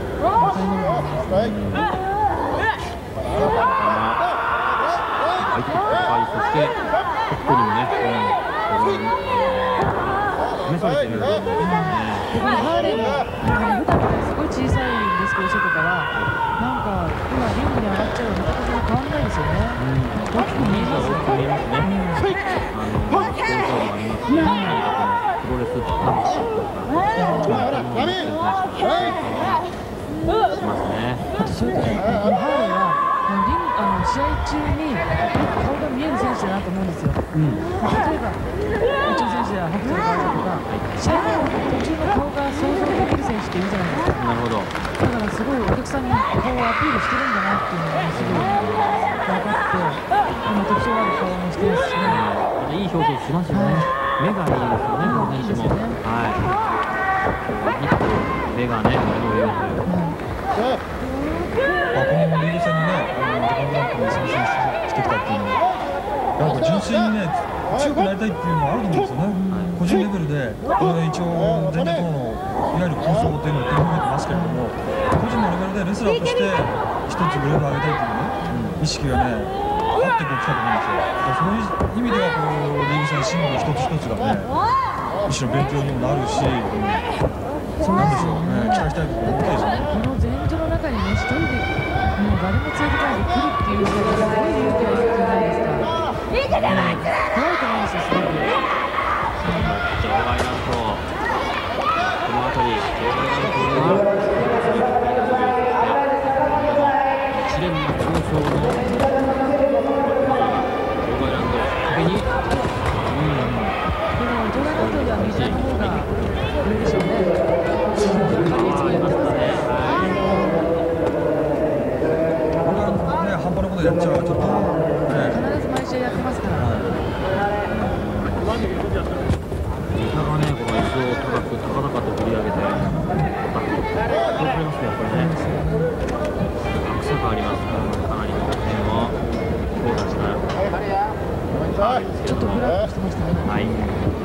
相手と戦い、そして北斗にもね、試されているんですね。 ハーレーも普段からすごい小さいんですけど、外からなんか今リングに上がっちゃうのと全然変わんないですよね。大きく見えますよ。 見えますね。あの根性もありますし、何かこのプロレス魂とかしますね。 あとそういう時にこのハーレーはリンあの試合中に顔が見える選手だなと思うんですよ。例えば宇宙選手や北斗の川とか、試合の途中の顔が想像できる選手っているじゃないですか。 なるほど。 だからすごいお客さんに顔をアピールしてるんだなっていうのがすごい分かって、あの特徴ある顔もしてますしね。 いい表情しますよね。目がいいですよね、この選手も。はい。目がね、目のようという。 このリーグ戦にね、ジャパングランプリに参戦してきたっていうのは、なんか純粋にね、強くなりたいっていうのもあると思うんですよね。個人レベルで、この一応全日本のいわゆる構想っていうのを手に入れてますけれども、個人のレベルでレスラーとして一つグレードを上げたいというね、意識がね、あってこう来たと思うんですよ。そういう意味ではこうリーグ戦シングル一つ一つがね、一種の勉強にもなるし、そうなんでしょうね、期待したいところ大きいですね。 この前場の中にね、一人でもう誰も連れてこないで来るっていう人がすごい勇気がいるじゃないですか。怖いと思うんですよ、すごく。 場外乱闘、この辺り場外乱闘は一連の競争の場外乱闘壁に、うん、でも場外乱闘ではメジャーの方が上でしょうね。 ありましたね。 半端なことやっちゃうちょっと、ね、 必ず毎試合やってますから。 ネタがね、この椅子を高く高々と振り上げて、そうくれますね、やっぱりね。落差がありますから、かなりの点を強打した。 ちょっとフラッとしてましたね。 はい。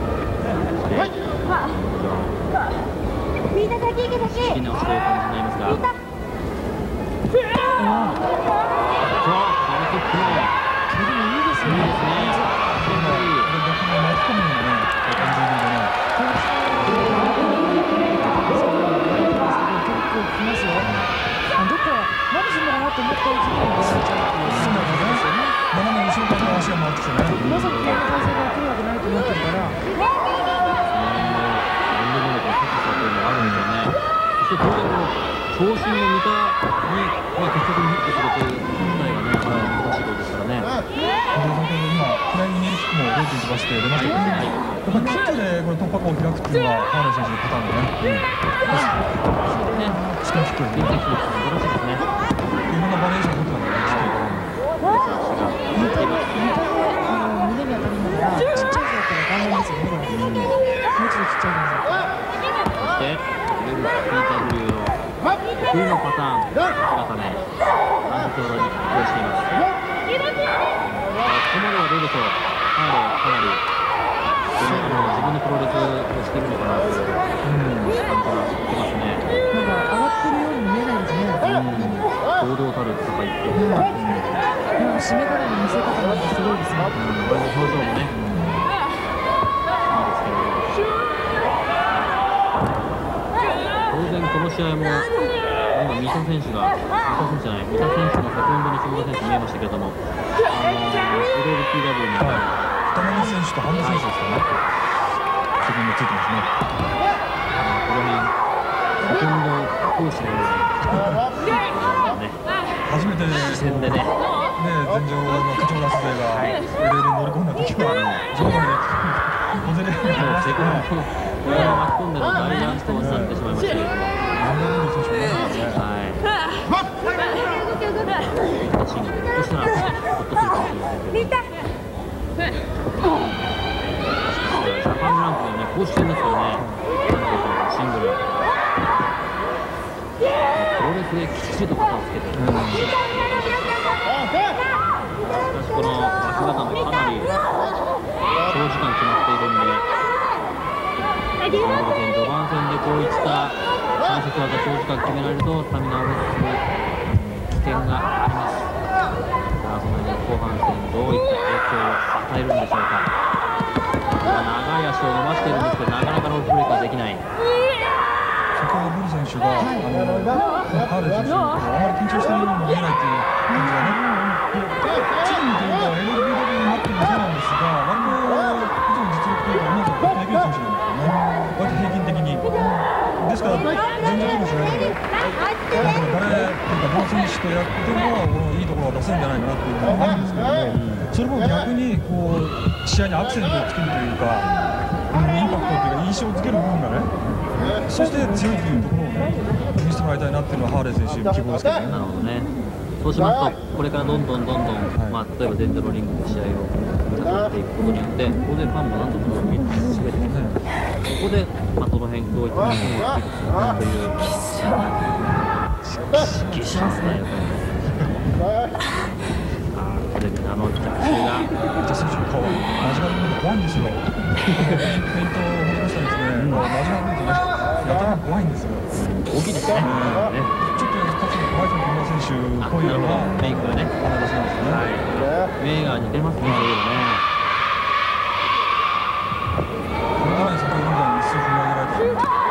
みんな先行け先。 好きな押しという感じになりますが。ああ、カルキックの。 でもいいですね。 いいですね。 と思ったうちにやられちゃうっていうそうなんですよね。 斜め後ろから足が回ってきてね。 まさかこんな体勢が来るわけないと思ってるから。 何でもの高さというのがあるんですよね。そして当然この長身の三田にまあ的確にヒットするという事態がね、難しいことですからね。 今フライングキックもろくに飛ばして出ましたけど、やっぱキックでこれ突破口を開くっていうのはハーレー選手のパターンでね。スキンキックでね。素晴らしいですね。いろんなバリエーションを取ってたんだね。 胸に当たるんだからちっちゃい子だったら大変ですよね。これもう一度ちっちゃいそしてウェルス ピーダブリュー の得意のパターン固めアントロに発表しています。ここまではどうでしょう。ハーレーかなり自分のプロレスをしているのかなという感じがしてますね。 なんか上がってるように見えないですね。 堂々たる戦いっていう、 うん、締め方の見せ方なんてすごいですね。 これの表情もね、 試合も今、三田選手が、三田選手じゃない、三田選手のセコンドに下田選手見えましたけれども、あのー、エルエルピーダブリュー の、はい、 二目選手と半田選手ですかね、セコンドついてますね。 この辺、セコンドコーチのように、ね、初めて視線でね、ね、 全場の課長ラス勢が エルエル に乗り込んだ時は、場内で小競り合いがセコンドこれを巻き込んでの大乱闘になってしまいましたけれども、はい。シングル、ひょっとしたらほっとするかもしれませんけど。ジャパングランプリのね、公式戦ですからね、シングル。プロレスできっちりと肩をつけて、しかしこの脇固めかなり長時間決まっているんで、シングル戦序盤戦でこういった関節技長時間決められるとスタミナをロスする危険があります。さあその辺後半戦どういった影響を与えるんでしょうか。長い足を伸ばしているんですけど、なかなかロープブレーカーできない。 先ほどブル選手が、あのハーレー選手があまり緊張しているように見えないという感じがね、チームというか エルエルビーダブリュー になってもそうなんですが、割といつも実力というか、同じことできる選手なんですよね、割と平均的に。ですから、全然いいですね、だから誰とかどの選手とやっても、このいいところを出せるんじゃないかなっていうのがあるんですけども、それも逆にこう試合にアクセントをつけるというか、インパクトというか、印象をつける部分がね、そして強いというところをね、見せてもらいたいなっていうのは、ハーレー選手、希望ですけどね。 なるほどね。そうしますと、これからどんどんどんどん、まあ、例えば前座のリングで試合を戦っていくことによって、当然ファンも何度も見てしめてますね。そこで、まあ、どの辺どういったものを作っていくかという。ギシャースだよ、これ。これであの着地が。 ジャス選手の顔は間違いなく怖いんですよ。フェイントを持ちましたですね。間違いなくね、やたら怖いんですよ。 大きいですね。 ちょっとかつてホワイトの選手っぽいようなメイクがね、 鼻出しなんですよね。 目が似てますね、そういうのね。 このために先ほどみたいに一数踏み上げられた。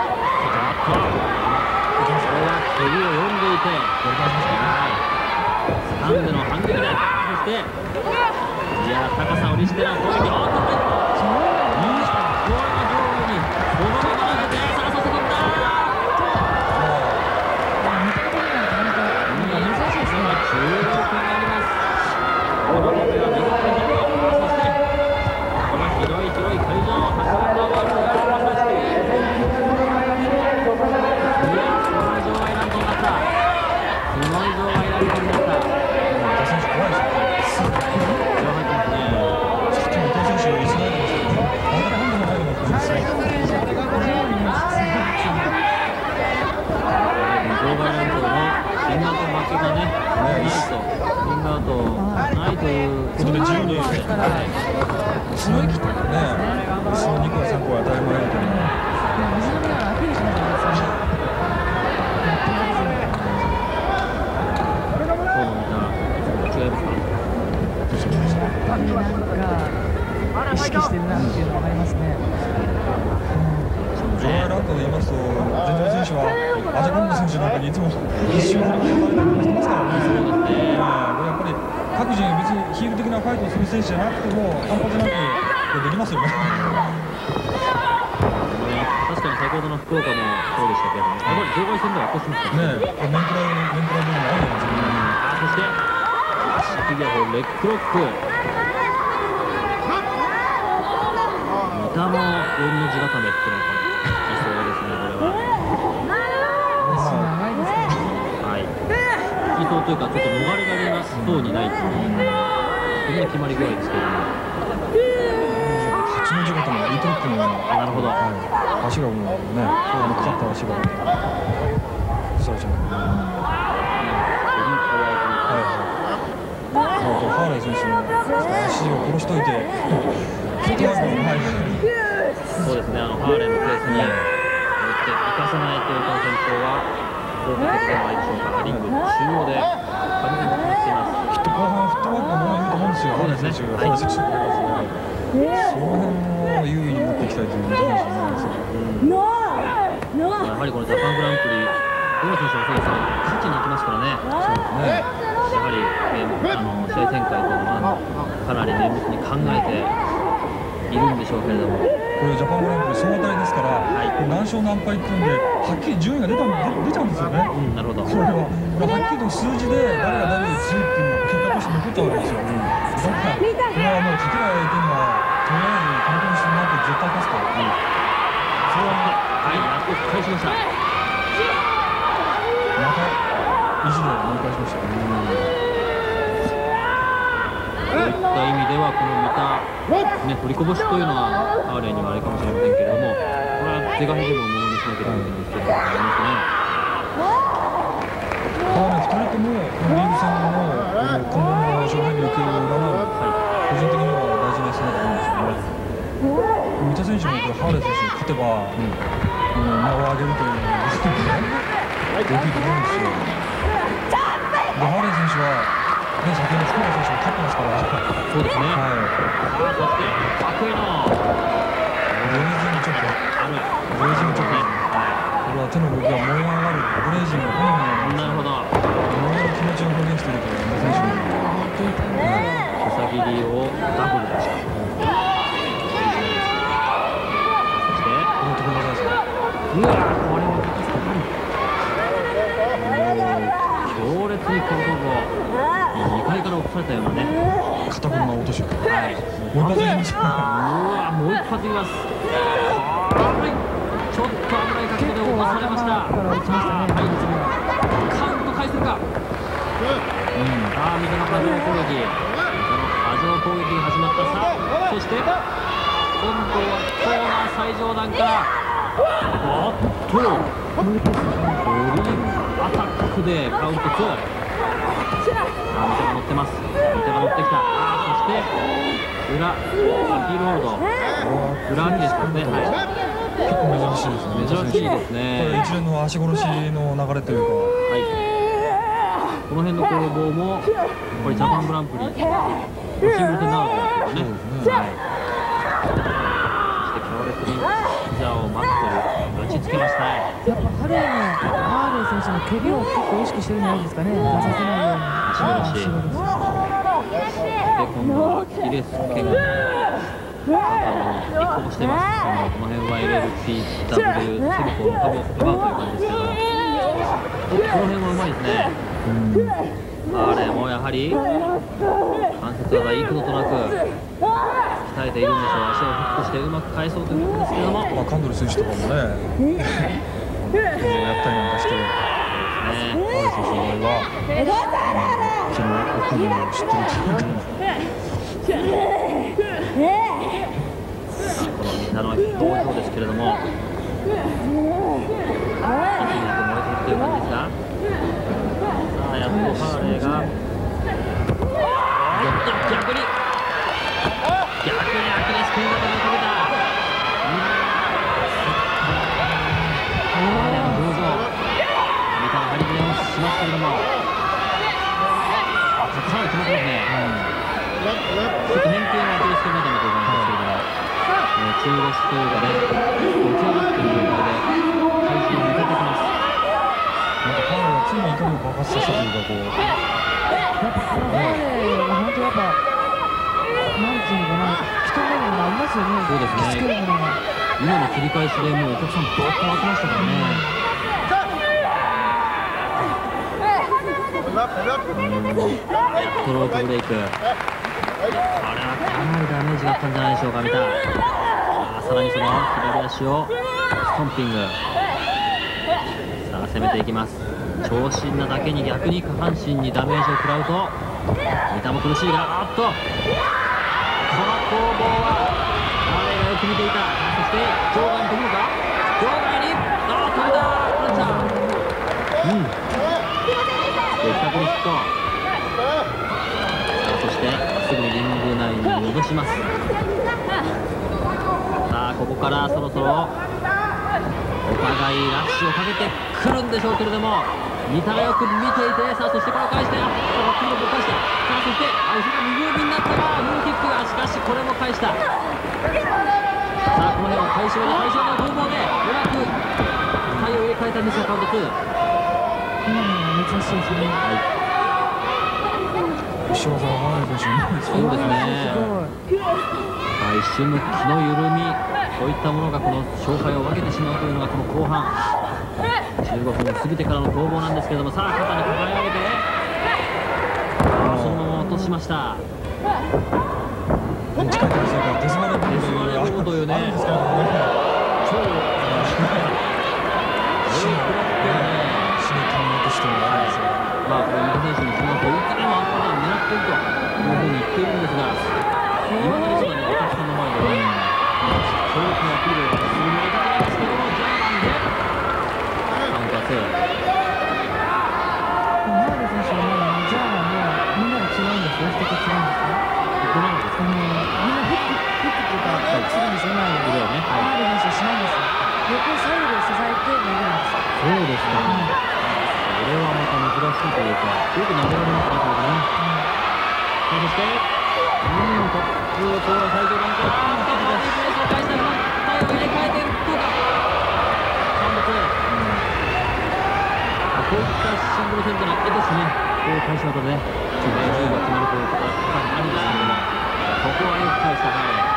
これは蹴りを読んでいて、スタンドの反撃だ。そして、いや高さを利しての攻撃をおっと、いいしたこれが上下にそのまま上げて、さあそこだ。じゅうろくになります。この壁は見事に乗っています。そしてこの広い広い会場を走るのがいや、すごい場外乱闘になった。すごい場外乱闘になった。 伊藤選手怖いですよね。 場外ですね。 さっきの伊藤選手をイスラエルですけど、また今度の入るのかもしれない。場外乱闘のピンアウト負けがね、ないと、ピンアウトないということで自由にそのね、そのにこやさんこは与えられるというのは。 違いますか？ なんか意識してるなっていうのが分かりますね。 場外乱闘で言いますと、前場選手はアジャコンボ選手なんかにいつも一瞬振り切られたりしてますからね。そうですね。これやっぱり各人別にヒール的なファイトをする選手じゃなくても半端じゃなくできますよね。 確かに先ほどの福岡もそうでしたけれども、やっぱり場外戦ではこうしますからね。 メンクラメンクラ部分もあるんですよね。 そして足首をレッグロック。三田もよんの字固めっていうのが理想ですね、これは。 長いですね。 はい。理想というか、ちょっと逃れられなそうにないという、そんな決まり具合ですけれども。 はちの字固め、イートロックのような。 あ、なるほど。 足がもうね、あのかかった足が。そうじゃない。ハーレー選手の足を殺しといて、フットワークも入る。 そうですね、あのハーレーのペースに乗って生かさないというこの戦法は効果的ではないでしょうか。リング中央で完全に決まっています。 きっと後半フットワークがものいると思うんですよ、ハーレー選手が。ハーレー選手がその辺を優位に持っていきたいということですよね。 やはりこのジャパングランプリロー選手はそうですね、勝ちに行きますからね。そうですね。やはり、えー、あの試合展開というのはかなり綿密に考えているんでしょうけれども、 これジャパングランプリ総当たりですから、はい、何勝何敗っていうんではっきり順位が出た出ちゃうんですよね。 うん、なるほど。 これはこれはっきりと数字で誰が誰より強いっていうのが結果として残っちゃうわけですよ。うん、だからこれはもう次来相手にはとりあえずこの点数になって絶対勝つから、うん、それはね、 はい、納得返しました。 また意地で盛り返しました。 そういった意味ではこの見た、ね、取りこぼしというのはハーレーにはあれかもしれませんけれども、これは是が非でもものにしなければいけないですけども、ありますね。 ハーレーふたりともこのリーグ戦の今後の勝敗に受ける占う、はい、個人的には大事な戦だと思うんですよね。三田選手もこれハーレー選手に勝てば、うん、名を上げるというのが大きいと思うんですよ。でハーレー選手はね、先ほど福岡選手が勝ってますから。 そうですね。はい。そして角井のブレイジングチョップ。ブレイジングチョップ。これは手の動きが燃え上がるブレイジング本人の。 なるほど。 燃える気持ちを表現しているという選手の。 手先切りをダブルでした。そしてこのところですね。 うわこれも強烈に後頭部にかいから落とされたようなね、 肩車を落とし、はい、 もう一発いきます。うわもう一発いきます。はいちょっと危ない角度で落とされました。はいカウント返せるか。うん、さあ水の波状攻撃、水の波状攻撃が始まった。さあそして今度はコーナー最上段からおっとドリーアタックでカウントツー。三田が乗ってます。三田が乗ってきた。あーそして裏ヒールホールド裏足ですからね。はい、 結構珍しいですね。 珍しいですね。 これ一連の足殺しの流れというか、はい、 この辺の攻防もこれジャパングランプリシングル戦なのかなというね。はい、そして強烈に膝をマットル打ちつけました。 やっぱハレーのハーレー選手の蹴りを結構意識してるんじゃないですかね。出させないように。 足殺し。で今度はアキレス腱が肩を一個してます。この辺は エルエルピーダブリュー セルコの株を奪うという感じですけど、この辺はうまいですね。あれもやはり関節技幾度となく鍛えているんでしょう。足をフックしてうまく返そうということですけども、 まあ、カンドル選手とかもねやったりなんかして、ハーレー選手の場合はその奥にも知ってるというか、 このみんなの表情ですけれども、息なく燃えているという感じですが、さあやっとハーレーが逆に逆にアキレス腱が飛びかけた。ハーレーの表情見た張り切れもしますけれども、かなり決まってますね。ちょっと変形のアキレス腱が痛めているんですけれども、中腰というかね、起き上がっている状態で体重を抜けてきます。 なんかハーレーは常に怒りを爆発させたというか、こうやっぱこのハーレーは本当やっぱなんていうのかな、人目がありますよね。 そうですね。今の切り返しでもうお客さんドーッと沸きましたからね。ストロークブレイク、あれはかなりダメージがあったんじゃないでしょうか。見た。あさらにその左足をストンピング。さあ攻めていきます。長身なだけに逆に下半身にダメージを食らうと三田も苦しいが、あっとこの攻防はハーレーがよく見ていた。そして場外に飛ぶのか、場外にあー飛んだプランチャー、うんで下振りヒット。そしてすぐにリング内に戻します。さあここからそろそろお互いラッシュをかけてくるんでしょうけれども、三田がよく見ていて、さあそしてこれを返して、あっとバックを返して、さあそしてあ後ろが右指になったがムーンキックが、しかしこれも返した。さあこの辺は対象で対象の攻防でうまく体を入れ替えたんですが、カウントツー。 今のは珍しいですね。 後ろ技はハーレー選手うまいですね。 そうですね。まあ一瞬の気の緩み、そういったものがこの勝敗を分けてしまうというのがこの後半じゅうごふん過ぎてからの攻防なんですけれども、さあ肩に抱え上げて、そのまま落としました。 近いからデスマレーボというね、超まあ、これ、三田選手にしますと、いつでもあったら狙っているというふうに言っているんですが、今まで一番ね、お客さんの前では、強力なアピールをするのがいいですけども、ジャーマンで、カウンターセーブ。 ハーレー選手はもう、ジャーマンもみんなが違うんですよ、人と違うんですよ。 どうなんですか？ みんなフック、フックっていうか、フックするんですよ、前に。ハーレー選手はしないんですよ。横左右で支えて投げるんですよ。 そうですか。これはまた珍しいというか、よく投げられますね、これね。そして、うん、トップコーラ最上段から、あー、スペースを返したら、体を入れ替えて、どうか。さんぶつ。こういったシングルセットに絵ですね、こういう返し技でね、じゅうが決まるということがあるんですけれども、ここはよく返したハーレー。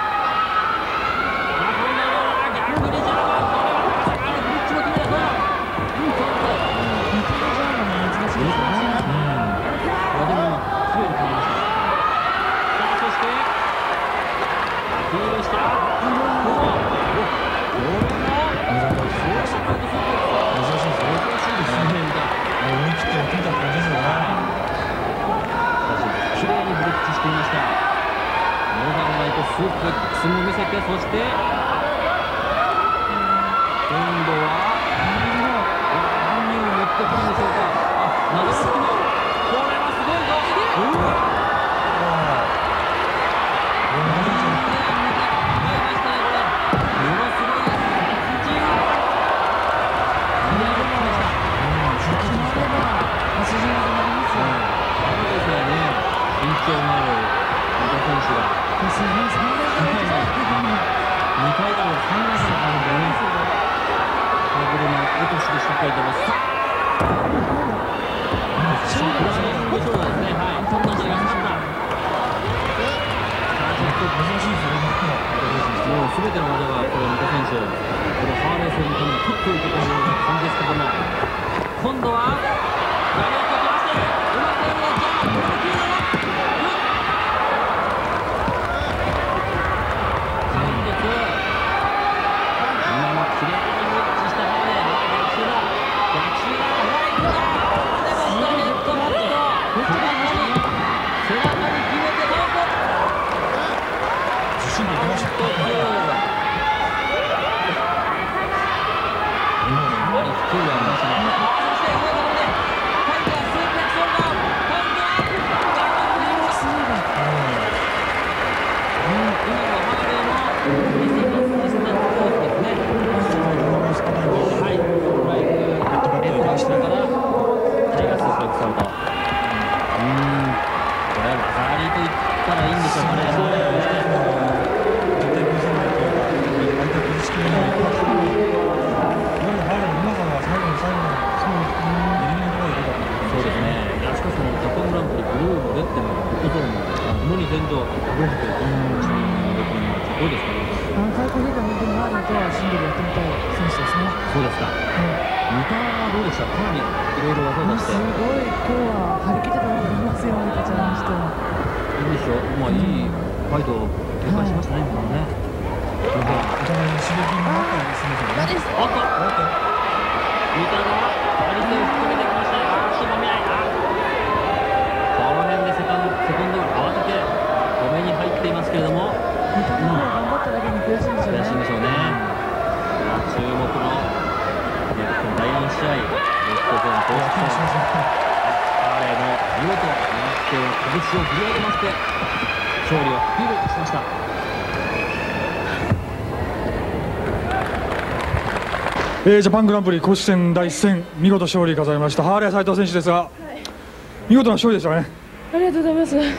スープレックスも見せて、そして今度は何を持ってくるんでしょうか。あ、なるほど、これはすごいぞ。うわすべての技がこれ三田選手、このハーレー戦のために取っておいてというような感じですけども、今度は投げてきまして、うまくやるのジャーマン、今もきれいにムッチしたハーレー、逆襲だ、逆襲だ、フライングだ、でもネットバット、背中に、背中に決めて、どうぞ。自信でいきました。 えー、ジャパングランプリ公式戦第一戦、見事勝利飾りましたハーレー斉藤選手ですが、はい、見事な勝利でしたね。 ありがとうございます。はい、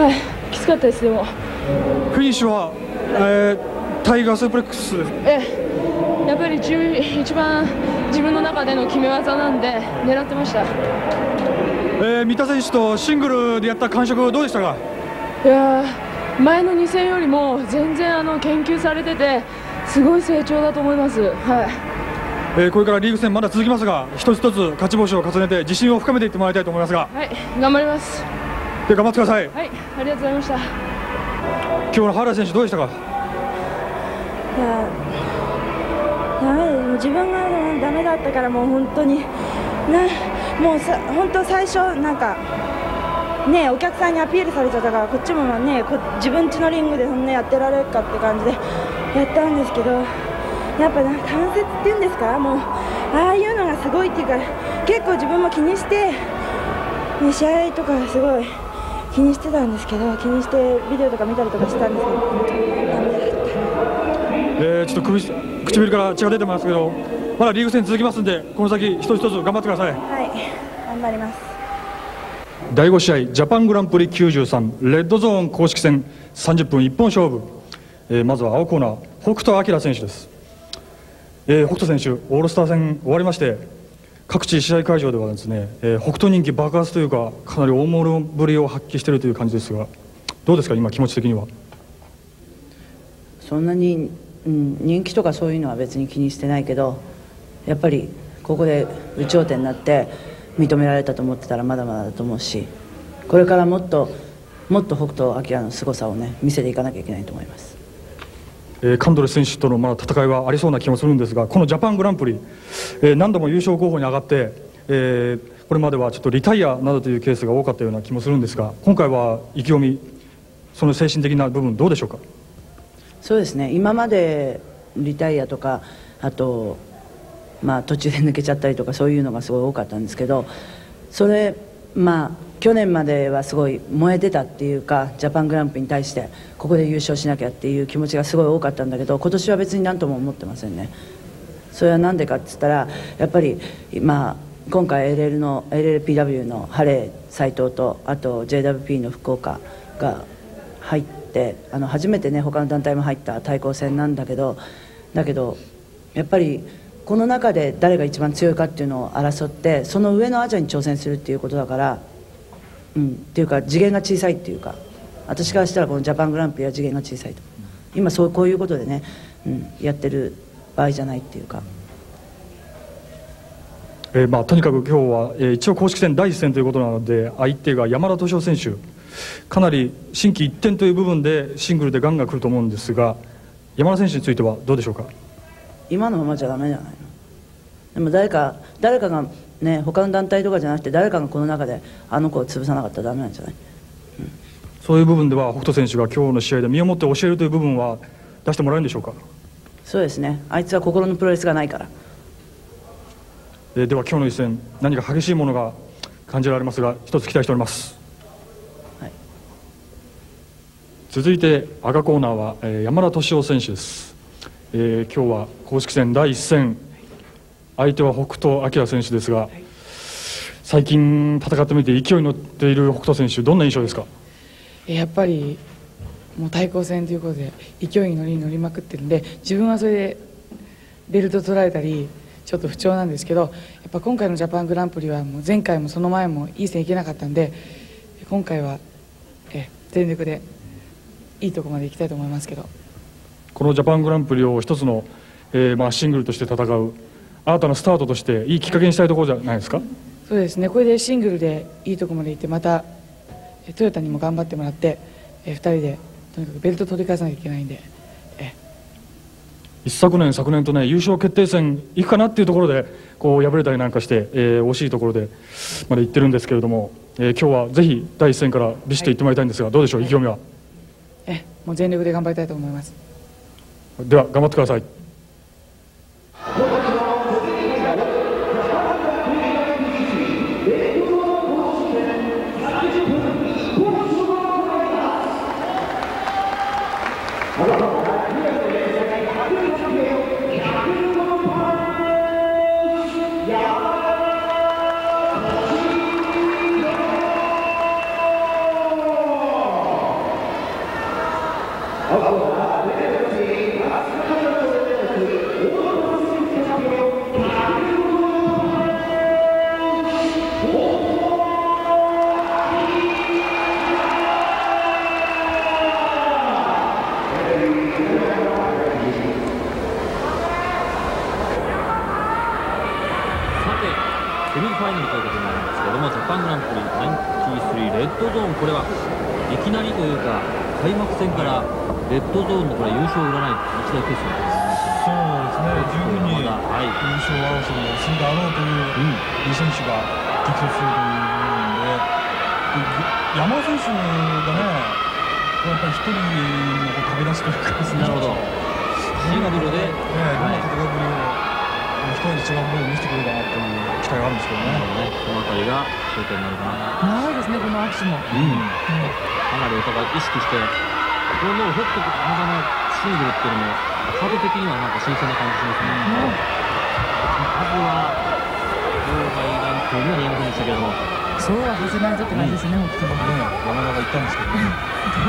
きつかったです。でもフィニッシュは、えー、タイガースープレックス。 ええ、やっぱり一番自分の中での決め技なんで狙ってました。 えー、三田選手とシングルでやった感触どうでしたか？ いや前のに戦よりも全然あの研究されててすごい成長だと思います。はい、 えー、これからリーグ戦まだ続きますが、一つ一つ勝ち星を重ねて自信を深めていってもらいたいと思いますが。 はい、頑張ります。 で頑張ってください。 はい、ありがとうございました。 今日の原田選手どうでしたか？ いやダメで自分がダメだったからもう本当になもうさ本当最初なんかねお客さんにアピールされちゃったからこっちもねこ自分家のリングでそんなやってられるかって感じでやったんですけど、やっぱなんか関節っていうんですか、もうああいうのがすごいっていうか結構自分も気にして、ね、試合とかすごい気にしてたんですけど、気にしてビデオとか見たりとかしてたんですけどダメだった。 えー、ちょっと首唇から血が出てますけど、まだリーグ戦続きますんで、この先一つ一つ頑張ってください。 はい、頑張ります。 だいご試合ジャパングランプリきゅうじゅうさんレッドゾーン公式戦さんじゅっぷん一本勝負、えー、まずは青コーナー北斗晶選手です。えー、北斗選手オールスター戦終わりまして、各地試合会場ではですね、えー、北斗人気爆発というかかなり大物ぶりを発揮しているという感じですが、どうですか今気持ち的には？ そんなに、うん、人気とかそういうのは別に気にしてないけど、やっぱりここで有頂天になって認められたと思ってたらまだまだだと思うし、これからもっともっと北斗晶の凄さをね見せていかなきゃいけないと思います。 えー、カンドレ選手とのまあ戦いはありそうな気もするんですが、このジャパングランプリ、えー、何度も優勝候補に上がって、えー、これまではちょっとリタイアなどというケースが多かったような気もするんですが、今回は意気込み、その精神的な部分どうでしょうか？ そうですね、今までリタイアとかあと、まあ、途中で抜けちゃったりとかそういうのがすごい多かったんですけど、それまあ去年まではすごい燃えてたっていうか、ジャパングランプリに対してここで優勝しなきゃっていう気持ちがすごい多かったんだけど、今年は別に何とも思ってませんね。それは何でかって言ったら、やっぱり、まあ、今回 エルエル の エルエルピーダブリュー のハレー斉藤とあと ジェイダブリューピー の福岡が入って、あの初めてね他の団体も入った対抗戦なんだけどだけどやっぱりこの中で誰が一番強いかっていうのを争って、その上のアジアに挑戦するっていうことだから、うん、っていうか次元が小さいっていうか、私からしたらこのジャパングランプリは次元が小さいと、今そうこういうことでね、うん、やってる場合じゃないっていうか。 えーまあ、とにかく今日は、えー、一応公式戦だいいっ戦ということなので、相手が山田敏夫選手、かなり心機一転という部分でシングルでガンガン来ると思うんですが、山田選手についてはどうでしょうか？ 今のままじゃダメじゃないの。でも誰か誰かがね、他の団体とかじゃなくて誰かがこの中であの子を潰さなかったらダメなんじゃない？うん、 そういう部分では北斗選手が今日の試合で身をもって教えるという部分は出してもらえるんでしょうか？ そうですね、あいつは心のプロレスがないから。 えー、では今日の一戦何か激しいものが感じられますが、一つ期待しております。はい、続いて赤コーナーは、えー、山田敏夫選手です。えー、今日は公式戦だいいっ戦、相手は北斗晶選手ですが、最近戦ってみて勢いに乗っている北斗選手、どんな印象ですか？ やっぱりもう対抗戦ということで勢いに乗りに乗りまくってるんで、自分はそれでベルト取られたりちょっと不調なんですけど、やっぱ今回のジャパングランプリはもう前回もその前もいい線いけなかったんで、今回はえ全力でいいところまで行きたいと思いますけど、 このジャパングランプリを一つの、えーまあ、シングルとして戦う新たなスタートとしていいきっかけにしたいところじゃないですか？ そうですね、これでシングルでいいところまで行って、またトヨタにも頑張ってもらって、えふたりでとにかくベルト取り返さなきゃいけないんで、え一昨年昨年とね優勝決定戦いくかなっていうところでこう敗れたりなんかして、えー、惜しいところでまで行ってるんですけれども、えー、今日はぜひだいいっ戦からビシッと行ってもらいたいんですが、はい、どうでしょう、意気込みは？ えもう全力で頑張りたいと思います。 では頑張ってください。 これはいきなりというか開幕戦からレッドゾーンのこれ優勝を占い一大決戦です。 そうですね、十分に優勝争いをするだろうといういい選手が激突するという部分で、山田選手がね、やっぱり一人の飛び出しというかですね、 なるほど、シングルで、 ね、どんな戦いぶりを一人違うものを見せてくれるかなという期待があるんですけどね。 そのあたりが焦点になるかな。 長いですね、この握手も。 うん、かなりお互い意識して、この北斗と羽田のシングルっていうのもカード的にはなんか新鮮な感じしますね。数は場外ランクには見えませんでしたけども、 そうはさせないぞって感じですね、北斗もね。 山田が言ったんですけどね。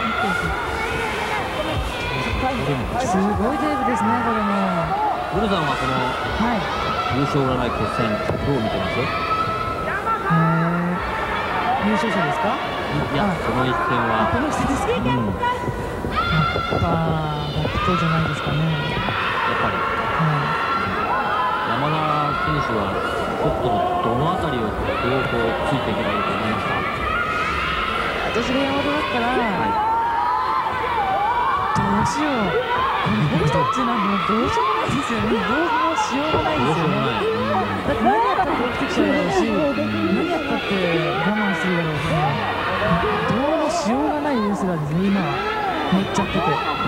すごいテープですね、これも。 ゴルさんはこの優勝占い決戦どう見てます？ 優勝者ですか？ いや、この一戦はこの一戦ですか？やっぱ北斗じゃないですかね。 やっぱり山田選手は北斗のどのあたりをどうこうついていけばいいと思いますか？ 私が山田だったらどうしよう、北斗っていうのはもうどうしようもないですよね。どうもしようもないですよね。だって何やったって起きてきちゃうだろうし、何やったって我慢するだろうしね。どうもしようがないレースラーですね、今は乗っちゃってて。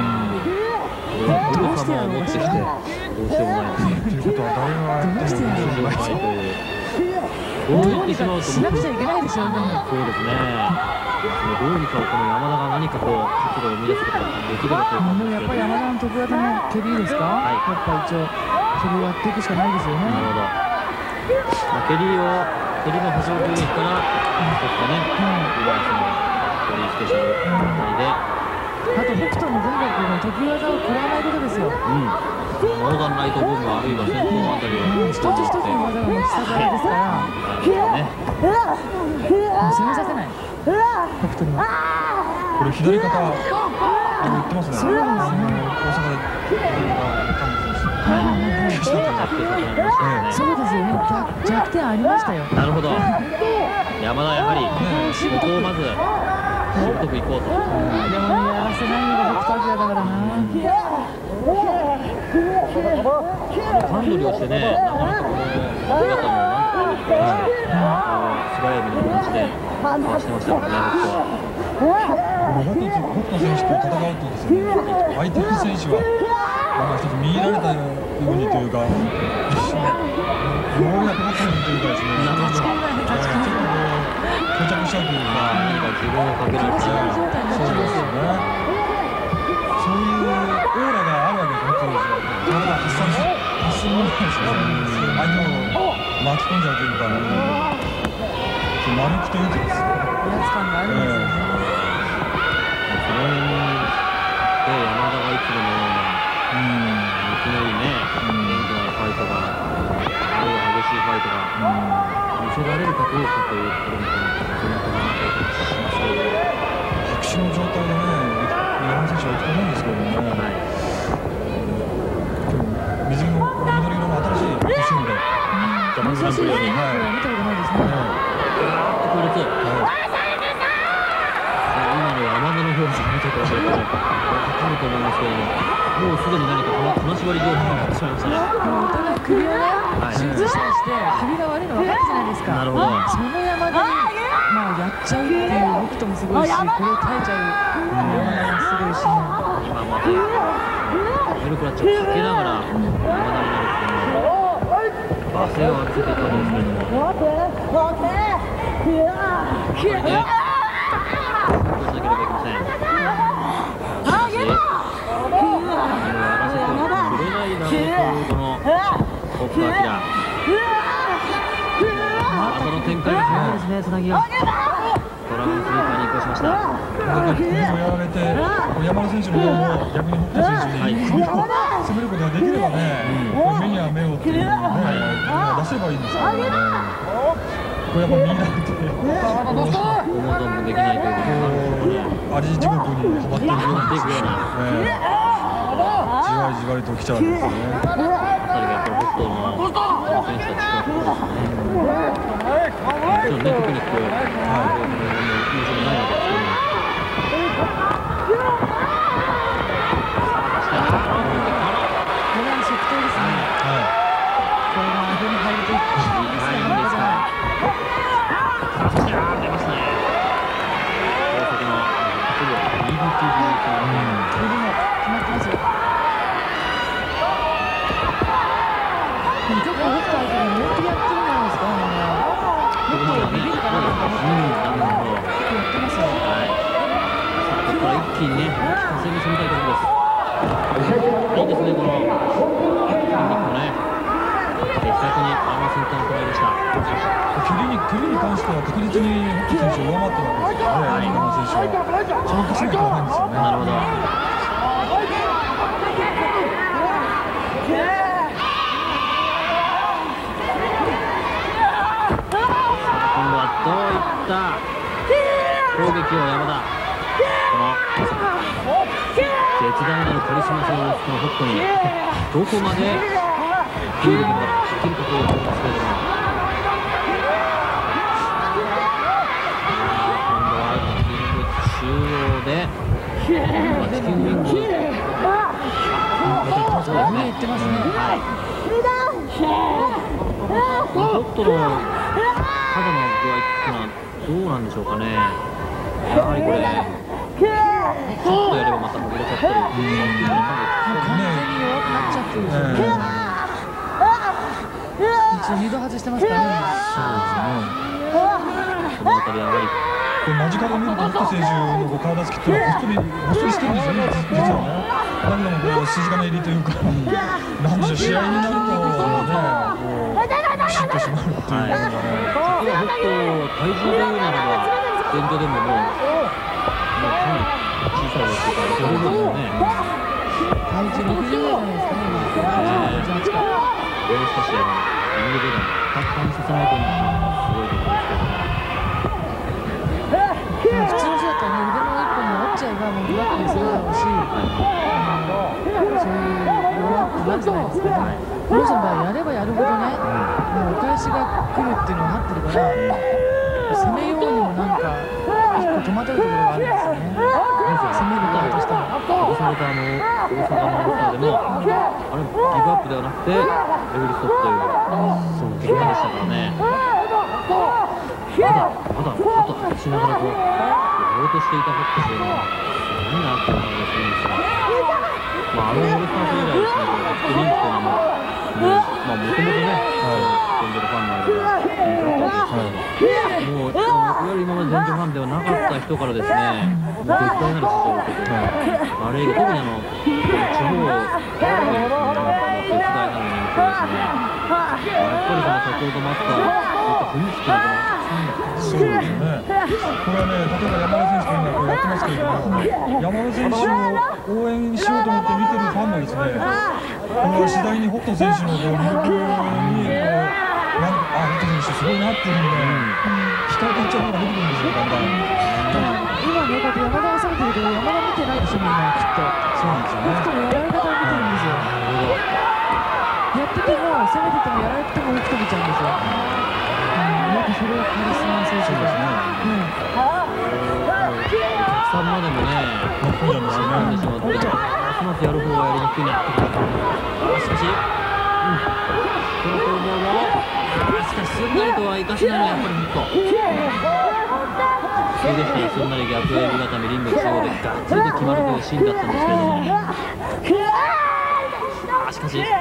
どうしてやろうかしら。 どうしようもないということは誰がどうしてやろうかしら。 どうにかしなくちゃいけないでしょうね。 そうですね。どうにかこの山田が何かこう活動を生み出すことができればということですけど、 やっぱり山田の得意技の蹴りですか？はい、やっぱ一応それをやっていくしかないですよね。 なるほど。まあ、蹴りを蹴りの橋本由紀からちょっとね、リバースの蹴りスペシャルあたりで、 あと北斗のとにかく得意技を食らわないことですよ。うん。 ノーガンライトボムあるいは先頭のあたりを一つ一つの技が必殺技ですから、 ね、 攻めさせない。北斗にはこれ左肩あの言ってますね。 そうなんですね。 大阪でそうですよね。弱点ありましたよ。 なるほど。山田やはりここをまずしぶとくいこうと。 でもやらせないのが北斗晶だからな。 ハンドルをしてね、なかなかこの姿もなんとか素早い目にして回してましたからね、 北斗選手と戦うとですね、相手の選手はなんか一つ見入られたようにというか、ようやく北斗にというかですね、ちょっと膠着しちゃうというか、 何か自分をかけられてそうですよね。そういうオーラがあるわけですね、当時は。体が発散し発散もないですね。相手を巻き込んじゃうというか、丸くというかですね。 威圧感があるんですよね。 その辺で山田がいつものような、いきなりね、元気なファイトが、あるいは激しいファイトが見せられるかどうかというところにポイントがあったりしますけど、 白紙の状態でね、山田選手は行くと思うんですけども、はい、水色の緑色の新しいコスチュームで、 ジャパングランプリに、 はい、見たことないですね。 強烈。今の山田の表情を見てくださいと分かると思いますけれども、もうすでに何かこの金縛り状態になってしまいましたね。 もうお互い首をね、手術したりして首が悪いの分かるじゃないですか。 なるほど。 その山田にまあやっちゃうっていう北斗もすごいし、これを耐えちゃう山田もすごいしね。 今またメルクラッチをかけながら山田になるっていうのは罵声を浴びせていたわけですけれども、やっぱりね、しなければいけません。しかし、やらせてはくれないだろうというこの北斗晶。技の展開が早いですね、つなぎが。ドラゴンスリーパーに移行しました。 首をやられて、山田選手の方も逆に北斗選手に首を攻めることができればね、目には目をっていうね、出せばいいんですけどね。これやっぱ見られて、 思う存分できないということで、 あり地獄にはまっていくような、じわりじわりと来ちゃうんですよね。あたりがやっぱり北斗の選手たちがそうですね。 ちろんねテクニックを、はい、優勝ないわけですけども。一気にね、攻め攻めたいところです。いいですね、この筋肉もね、的確にあのセンターの捉えでした。 首に首に関しては確実にホット選手を上回ってるわけですよね、はい、山田選手は。ちゃんとしなきゃいけないんですよね。なるほど。今度はどういった攻撃を山田。この絶大なるカリスマ性を持つこのホットにどこまでフィールドができるかということですけれども、今度はリング中央でチキンウィングそうですね、いってますね。はい、ホットの肌の具合っていうのはどうなんでしょうかね。やはりこれちょっとやればまた戻れちゃったり、完全に弱くなっちゃってるんですよね。一応二度外してますからね。そうですね。そのあたりやはりこれ間近で見るとホット選手の体つきっていうのはほっそりほっそりしてるんですよね、実はね。何でもこう筋金入りというか、なんでしょう、試合になるとね、こうビシッと締まるっていうのがね。実はホット体重で言うならば現状でももうかなり小さいですけど、そういうことね。体重ろくじゅうぐらいじゃないですかね、今。ろくじゅうはちか。もう少しあのリング上段深く感じさせないとすごいところですけどね。普通の人だったらね、腕の一本も折っちゃえばもうブラックにするだろうし、そういう弱くなるじゃないですかね。この人の場合やればやるほどね、もうお返しが来るっていうのが分かってるから、攻めようにもなんか一個戸惑うところがあるんですよね。攻める側としても。今年の大阪のロスターでもあれギブアップではなくてレベルストップというその結果でしたからね。まだまだちょっとしながらこうやろうとしていたホットというのはすごいなっていう感じがするんですが、まああのオールスターズ以来ですね、このホットリンクというのもまあもともとね全米のファンの間で人気だったわけですけども、もういわゆる今まで全米ファンではなかった人からですね、もう絶大なる支持を受けて、あれ以外特にあの地方の絶大なる人気をですね、やっぱりその先ほどもあったそういった雰囲気というのがそうですね。これはね、例えば山田選手と今こうやってますけれども、山田選手を応援しようと思って見てるファンもですね、これは次第にホット選手のこう魅力にこうなんかあホット選手すごいなっていうので、控えていっちゃう方が出てくるんですよ、だんだん。今ね、だって山田が攻めてるけど山田見てないでしょ、みんなきっと。そうなんですよね。北斗のやられ方を見てるんですよ。やってても攻めててもやられても北斗見ちゃうんですよ。なんかそれはカリスマ選手ですね。お客さんまでもね、混んでしまって、ますますやる方がやりにくいなって感じ。しかし、うん、この攻防も、しかしすんなりとはいかせないのはやっぱりヒット。普通でしたらすんなり逆エビ固めリング中央でガッツリと決まるというシーンだったんですけれども、あしかし、や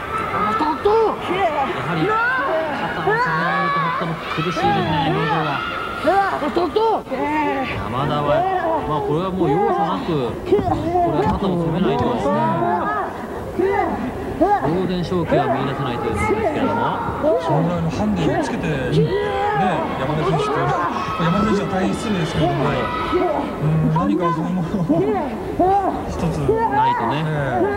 はり。肩を下げられるとホットも苦しいですね、表情が。山田は、まあこれはもう容赦なく、これは肩を攻めないと、当然勝機は見出せないということですけれども、そのぐらいのハンディをつけて、ね、山田選手と、山田選手は大変失礼ですけれども、はい、うん何かそういうものを一つないとね。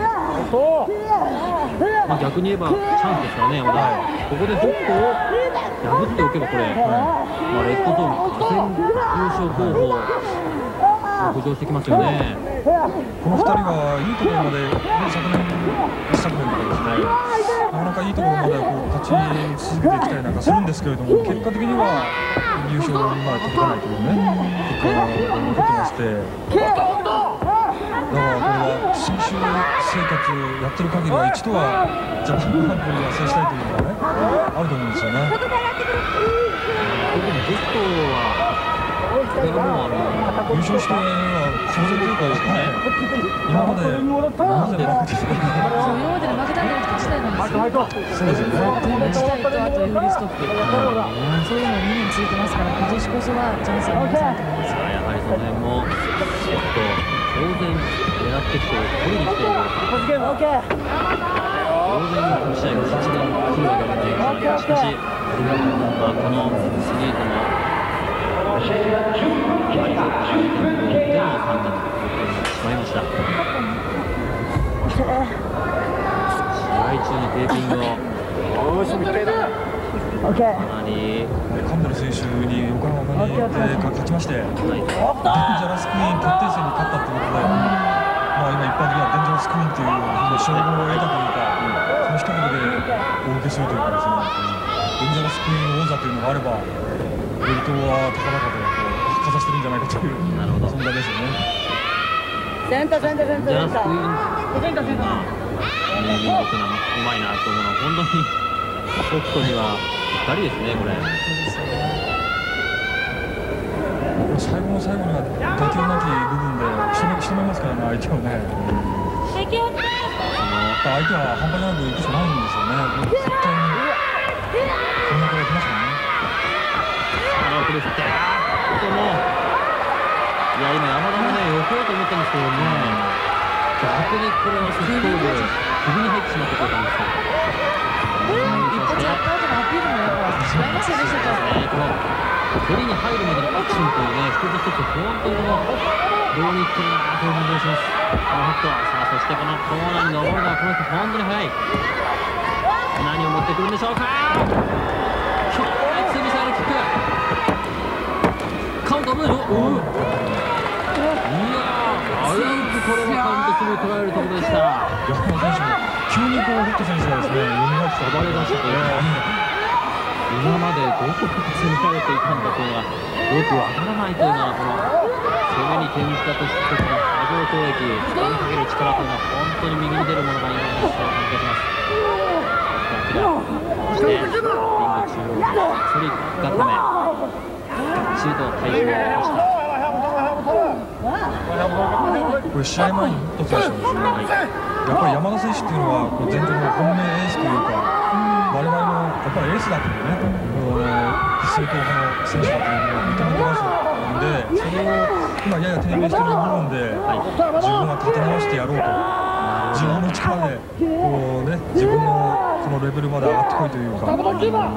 まあ逆に言えばチャンスですからね、山田、はい、ここでホットを破っておけばこれ、はい、まあレッドゾーン予選優勝候補浮上してきますよね。 このふたりはいいところまで、ね、昨年一昨年とかですね、なかなかいいところまでこう勝ち続けていきたいなんかするんですけれども、結果的には優勝にまで届かないというね結果が残ってまして、だからこれは選手生活やってる限りは一度はジャパングランプリは制したいというのがねあると思うんですよね。 特にベストはこれがもうあの優勝しては当然というかですね、今まで今まで負けてそう今まで負けたんじゃなくて自体なんですよ。 そうですよね。 自体とあとエフリーストップ、そういうのにねん続いてますから、今年こそはチャンスがありますと思います。 やはりその辺もちょっと当然狙ってきて取りに来ている当然この試合が勝ちが来るわけではないです。しかし、まあ、このシリーズもあまり相手のテンポを手の判断ということになってしまいました。試合中にテーピングをかなりカンベル選手に横浜に勝ちまして、デンジャラスクイーン決定戦に勝ったということで、まあ、今一般的にはデンジャラスクイーンという称号を得たというか、その一言でお受けするというかですね、デンジャラスクイーン王座というのがあればベルトは高々とかざしてるんじゃないかという存在ですよね。 センターセンターセンターセンターセンターセンターね、僕なんかうまいなと思うのは本当にソフトにはふたりですね、これ。 最後の最後には妥協なき部分で仕留めますからね、相手をね。相手は半端なく行くしかないんですよね。絶対にこんなから行きますからね。 あの、これ振って、あーっともう、いや、今、山田もね、避けようと思ったんですけどね、逆にこれはソフトボール、首に入ってしまってくれたんですよ。 一発やった後のアピールもやっぱ違いますよね、ちょっと。 この蹴りに入るまでのアクションというね、一つ一つ、本当にこの、どうにいってるなという感じがします。この北斗、さあ、そしてこのコーナーに登るのは、この人、本当に速い。何を持ってくるんでしょうか。強烈ミサイルキック。カウント、危ないの。おお。いやー、危うくこれはカウントすぐ取られるところでした。 山田選手も急にこう北斗選手がですね、蘇って暴れ出して、今までどこから攻められていたんだというのがよくわからないというのは、この攻めに転じたとした時の波状攻撃、負担かける力というのは本当に右に出るものが今の試合を感じています。そしてリング中央、そり固め、シュートの対応を起こした。 これ試合前に北斗選手はですね、やっぱり山田選手っていうのはこう前場の本命エースというか、我々のやっぱりエースだというね、正統派の選手だというのを認めてますので、それを今やや低迷している部分で、自分が立て直してやろうと、自分の力でこう、ね、自分のこのレベルまで上がってこいというか、本当にできるとこ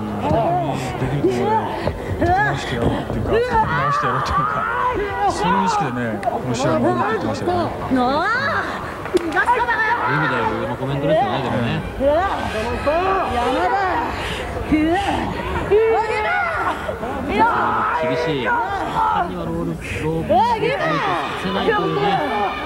ろで立て直してやろうというか、立て直してやろうというか、そういう意識でね、この試合を守っていってましたよね。 いい意味で上のコメントですよね、でもね。厳しい、簡単にはロール、ロープ、ロープさせないというね。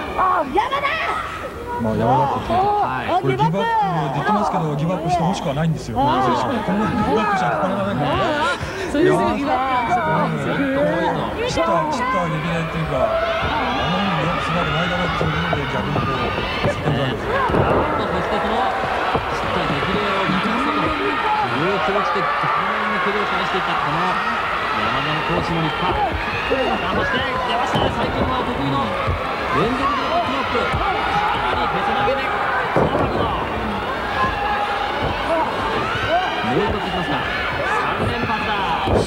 まあ山田ってはい、これギブアップできますけど、ギブアップしてほしくはないんですよ。この選手はこのギブアップじゃなかなかない。 そういうギブアップなんですよ。 知った知った劇団っていうか、あのよく座るないだろうっていうので逆にこう叫んだんですよ。 そしてこの知った激励を生かすという気持ちで顔面に蹴りを返していったこの山田のコーチも立派。そして出ましたね、最近は得意の連続でバックノック、かなりペソ投げでこの角度。もう一ついきますか。さん連発だ。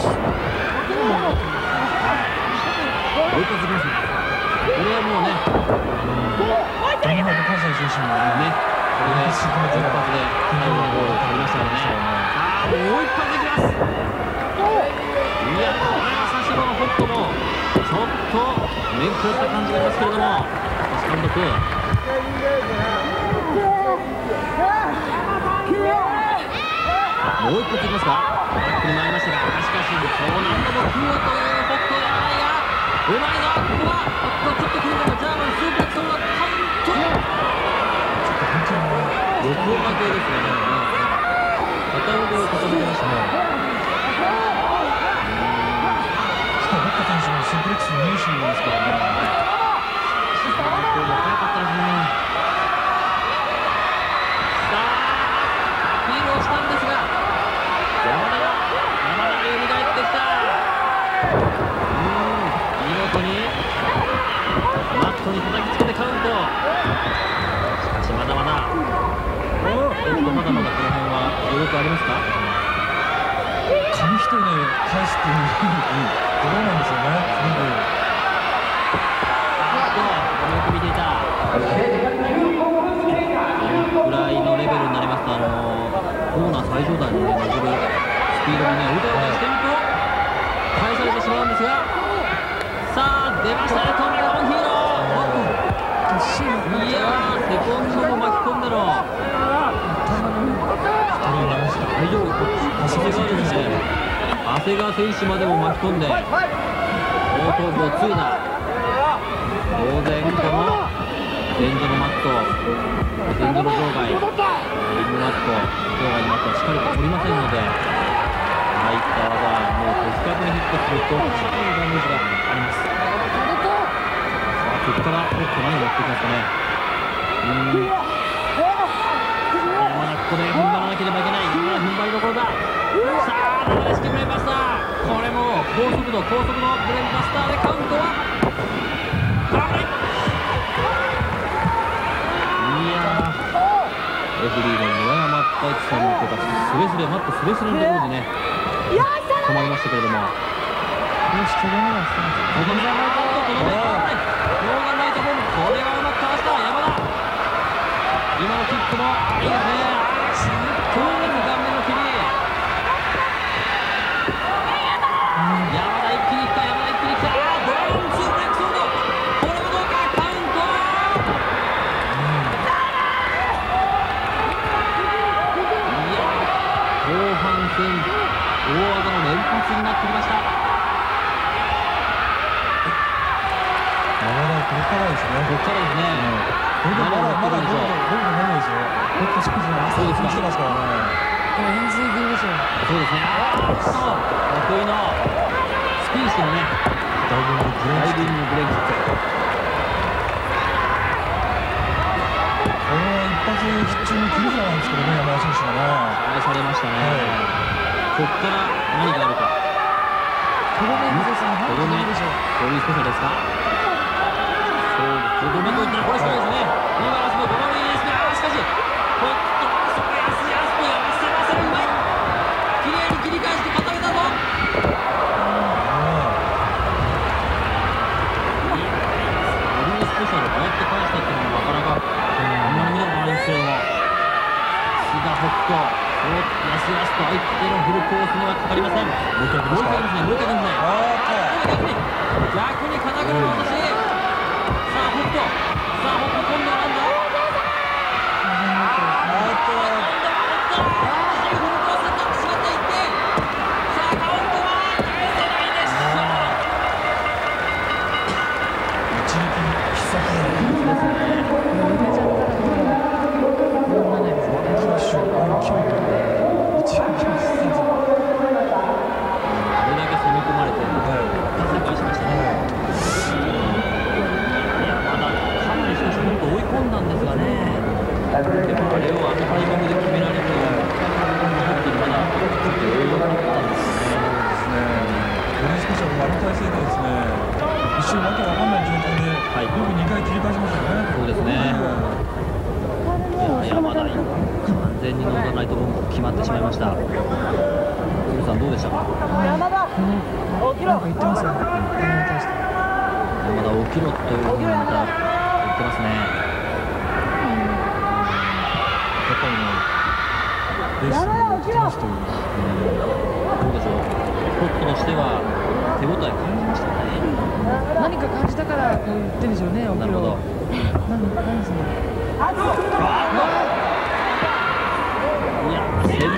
もう一発いきますね。これはもうね、 ダメな関西出身のね、 これで一発で最後のゴールを取りましたからね。さあ、もう一発いきます。いや、これは最初のホットもちょっと面食らった感じがありますけれども、星監督。もう一発いきますか。バックに回りましたが、しかし、こう何度も食うというホットやないが、うまいぞ、ここは。 とちょっと来るかも。ジャーマンスープレックスのカウント。横負けですね。片腕を傾けましたね。 北選手もスープレックスの名手ですからね。 早かったですね。さあアピールをしたんですが、山田が山田が蘇ってきた。うん見事にマットに叩きつけてカウント。しかしまだまだえっとまだまだこの辺は余力ありますか。 紙一重で返すっていうどうなんですよね。 よく見ていた。このくらいのレベルになりますと、あのコーナー最上段に、ね、登るスピードにね、腕を出してみると返されてしまうんですが、さあ出ましたね、トミー・オンヒーロー。いやー、セコンドも巻き込んでの大丈夫、こっち長谷川ですね。長谷川選手までも巻き込んで後頭部をついだ。当然この前場のマット、前場の場外、リングマット、場外のマットはしっかりと取りませんので、ああいった技、もう的確にヒットするとかなりダメージがあります。さあここからおっと何を持ってきますかね。うーんまだここで踏ん張らなければいけない。まだ踏ん張りどころだ。さあ流れ式ブレーンバスター、これも高速度高速のブレーンバスターでカウントはレフリーの村山大地さんの子たちスレスレマットスレスレのところにね止まりましたけれども、よしとどめがしてます。とどめがないととどめがないノーガンライトボール、これはうまくかわした山田。今のキックもいいですね。強烈顔面の蹴り。山田一気にいった、山田一気にいった。ドラゴンツーブレイクソード、これもどうかカウント。後半戦大技の連発になってきました。 まだここからですね。 ここからですね。 これでまだまだゴールドゴールドないですよ。こっちしくじゃそうですか。してますからね。 円髄切りでしょう。 そうですね。ああ、得意のスピンしてのね。ダイビングブレーキ。ダイビングブレーキ。 これは一発必中の切り札なんですけどね、山田選手がね。 返されましたね。ここから何があるか。 とどめですね。 とどめ。こういうスペシャルですか。そうです。とどめといったらこれしかないですね。今ラスボドローいいですが、しかしほっとそこ安い安くやらせません。うまい。綺麗に切り返して固めたぞ。オリースペシャルこうやって返したっていうのもなかなかあんまり見たことないですけども、志田北斗、やすやすと相手のフルコースにはかかりません。もう一回もう一回ですね、もう一回ですね。逆に逆に肩車の落とし。さあ北斗、さあ北斗今度はなんだ。 何か感じたからこう言ってるんでしょうね。なるほど。何何それ。 いや先輩の攻めで、う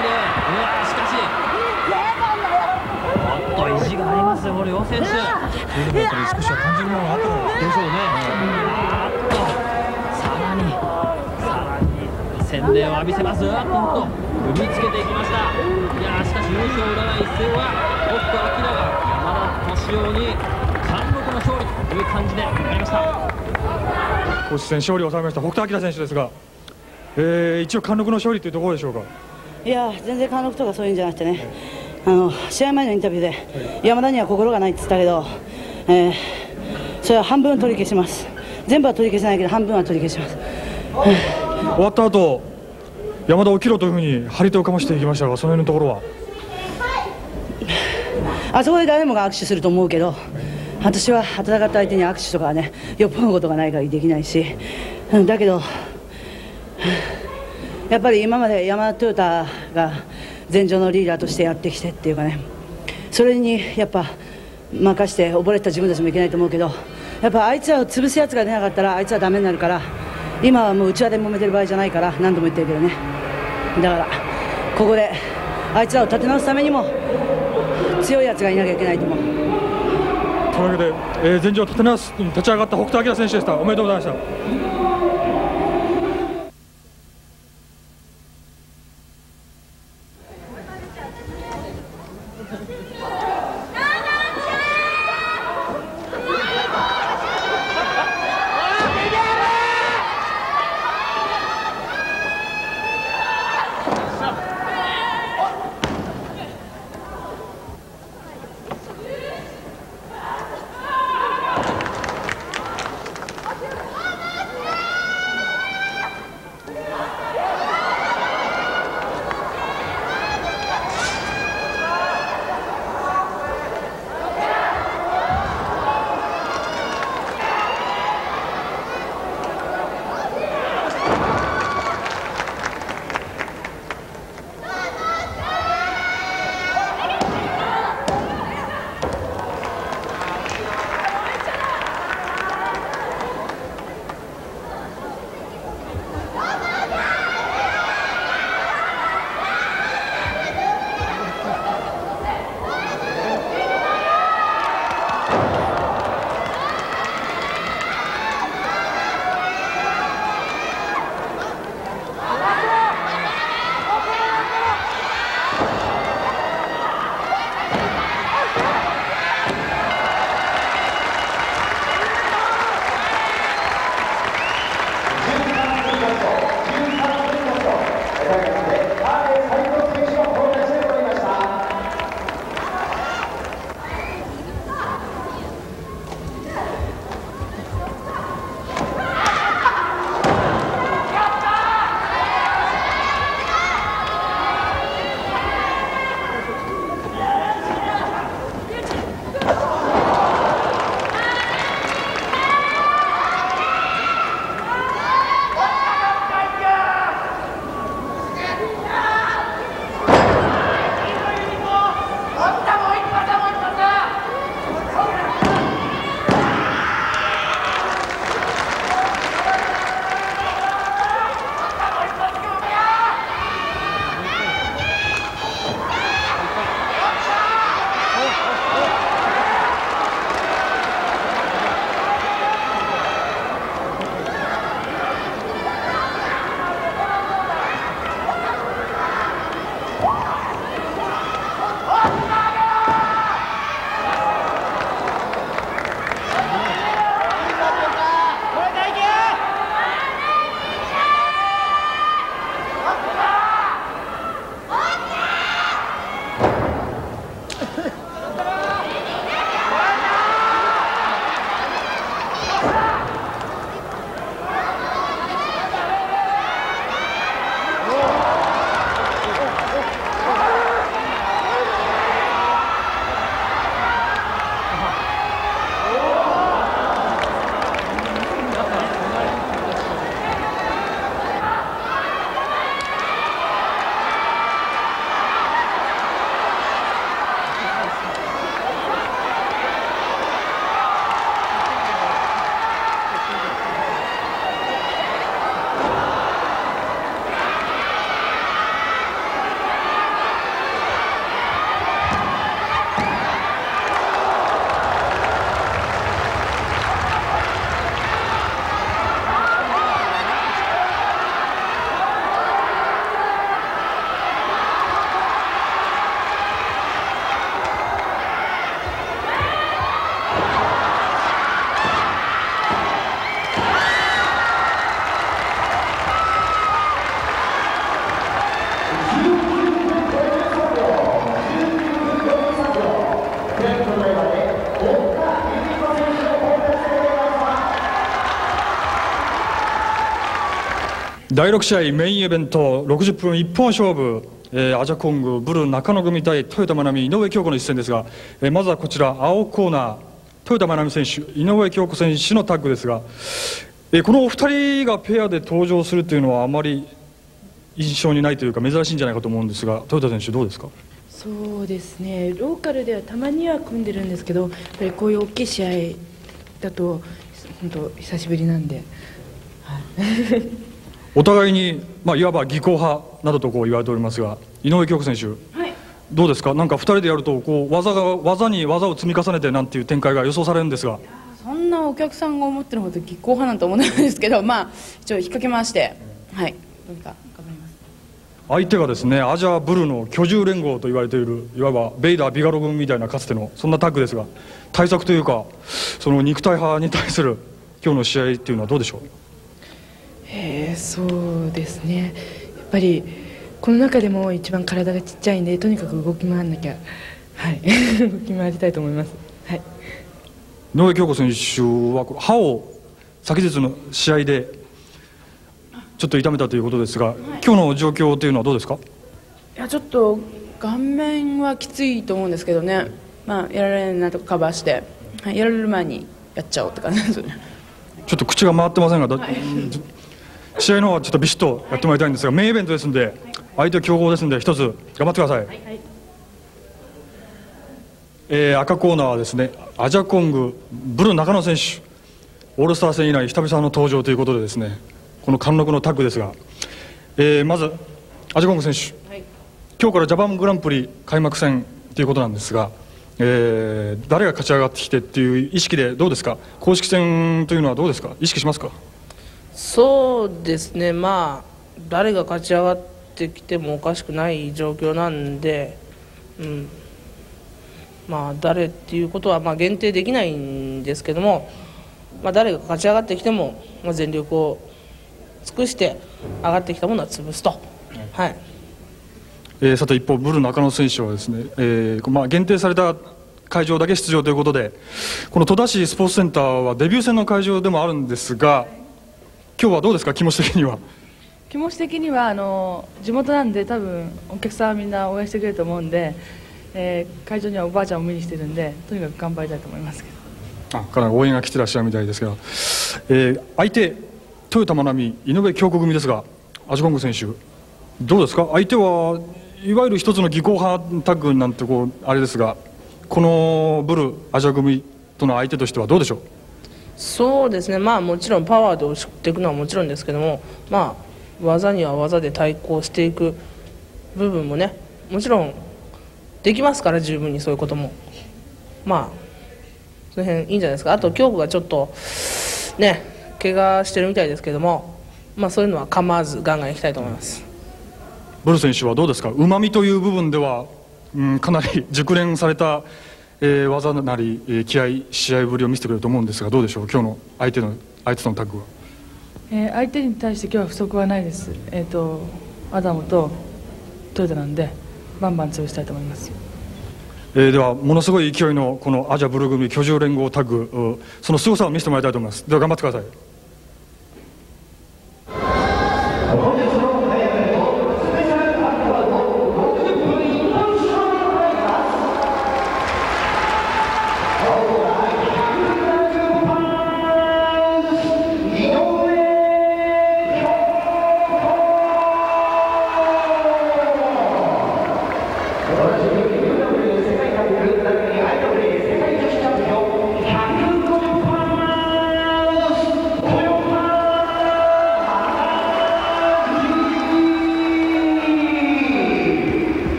わしかしおっと意地がありますよ、これ両選手。 というのもやっぱり少しは感じるものがあったのでしょうね。 あーっとさらにさらに洗礼を浴びせます。あっと踏みつけていきました。いやーしかし優勝を占う一戦は北斗晶が山田敏夫に貫禄の勝利という感じでなりました。 公式戦勝利を収めました北斗晶選手ですが、えー、一応貫禄の勝利というところでしょうか。 いや全然貫禄とかそういうんじゃなくてね、あの試合前のインタビューで山田には心がないって言ったけど、えー、それは半分取り消します。全部は取り消せないけど半分は取り消します。 終わった後山田起きろというふうに張り手をかましていきましたが、その辺のところはあそこで誰もが握手すると思うけど、私は戦った相手に握手とかはねよっぽどのことがないからできないし、だけどやっぱり今まで山田トヨタが前場のリーダーとしてやってきてっていうかね、それにやっぱ任して溺れてた自分たちもいけないと思うけど、やっぱあいつらを潰すやつが出なかったらあいつはダメになるから、今はもう内輪で揉めてる場合じゃないから、何度も言ってるけどね、だからここであいつらを立て直すためにも強いやつがいなきゃいけないと思う。 というわけで、えー、前場立て直す立ち上がった北斗晶選手でした。おめでとうございました。 だいろく試合メインイベントろくじゅっぷん一本勝負、えー、アジャコングブル中野組対豊田真奈美井上京子の一戦ですが、えー、まずはこちら青コーナー豊田真奈美選手井上京子選手のタッグですが、えー、このお二人がペアで登場するというのはあまり印象にないというか珍しいんじゃないかと思うんですが、豊田選手どうですか？ そうですね、ローカルではたまには組んでるんですけど、やっぱりこういう大きい試合だと本当久しぶりなんで、はい、 お互いに、まあ、いわば技巧派などとこう言われておりますが、井上京子選手、はい、どうですか？なんかふたりでやるとこう技が技に技を積み重ねてなんていう展開が予想されるんですが、 そんなお客さんが思ってるほど技巧派なんて思わないんですけど、まあ一応引っ掛け回して、はい、どうにか頑張ります。 相手がですねアジアブルの居住連合と言われているいわばベイダー・ビガロ軍みたいなかつてのそんなタッグですが、対策というかその肉体派に対する今日の試合っていうのはどうでしょう？ えー、そうですね、やっぱりこの中でも一番体がちっちゃいんでとにかく動き回らなきゃ、はい動き回りたいと思います。はい、 井上京子選手は歯を昨日の試合でちょっと痛めたということですが、はい、今日の状況というのはどうですか？ いやちょっと顔面はきついと思うんですけどね、まあ、やられるなとかカバーして、はい、やられる前にやっちゃおうって感じですよね。ちょっと口が回ってませんが、はい、試合の方はちょっとビシッとやってもらいたいんですが、メインイベントですので相手強豪ですので一つ頑張ってください。はいはい、えー、赤コーナーはですねアジャコングブル中野選手、オールスター戦以来久々の登場ということでですね、この貫禄のタッグですが、えー、まずアジャコング選手、はい、今日からジャパングランプリ開幕戦ということなんですが、えー、誰が勝ち上がってきてっていう意識でどうですか？公式戦というのはどうですか？意識しますか？ そうですね、まあ誰が勝ち上がってきてもおかしくない状況なんで、うん、まあ誰っていうことはまあ限定できないんですけども、まあ、誰が勝ち上がってきても、まあ、全力を尽くして上がってきたものは潰すと。はい、 えー、さて一方ブル中野選手はですね、えーまあ、限定された会場だけ出場ということで、この戸田市スポーツセンターはデビュー戦の会場でもあるんですが、今日はどうですか？気持ち的には。 気持ち的にはあの地元なんで多分お客さんはみんな応援してくれると思うんで、えー、会場にはおばあちゃんを見にしてるんでとにかく頑張りたいと思いますけど。 あ、かなり応援が来てらっしゃるみたいですけど、えー、相手豊田真奈美井上京子組ですが、アジコング選手どうですか？相手はいわゆる一つの技巧派タッグなんてこうあれですが、このブルアジア組との相手としてはどうでしょう？ そうですね、まあもちろんパワーで押し切っていくのはもちろんですけども、まあ技には技で対抗していく部分もねもちろんできますから、十分にそういうこともまあその辺いいんじゃないですか。あと京子がちょっとね怪我してるみたいですけども、まあそういうのは構わずガンガンいきたいと思います。 ブル選手はどうですか？うまみという部分では、うん、かなり熟練された、えー、技なり、えー、気合試合ぶりを見せてくれると思うんですが、どうでしょう今日の相手の相手とのタッグは？ えー、相手に対して今日は不足はないです。えっ、ー、とアダムとトヨタなんでバンバン潰したいと思います。 えー、ではものすごい勢いのこのアジアブルー組居住連合タッグ、その凄さを見せてもらいたいと思います。では頑張ってください。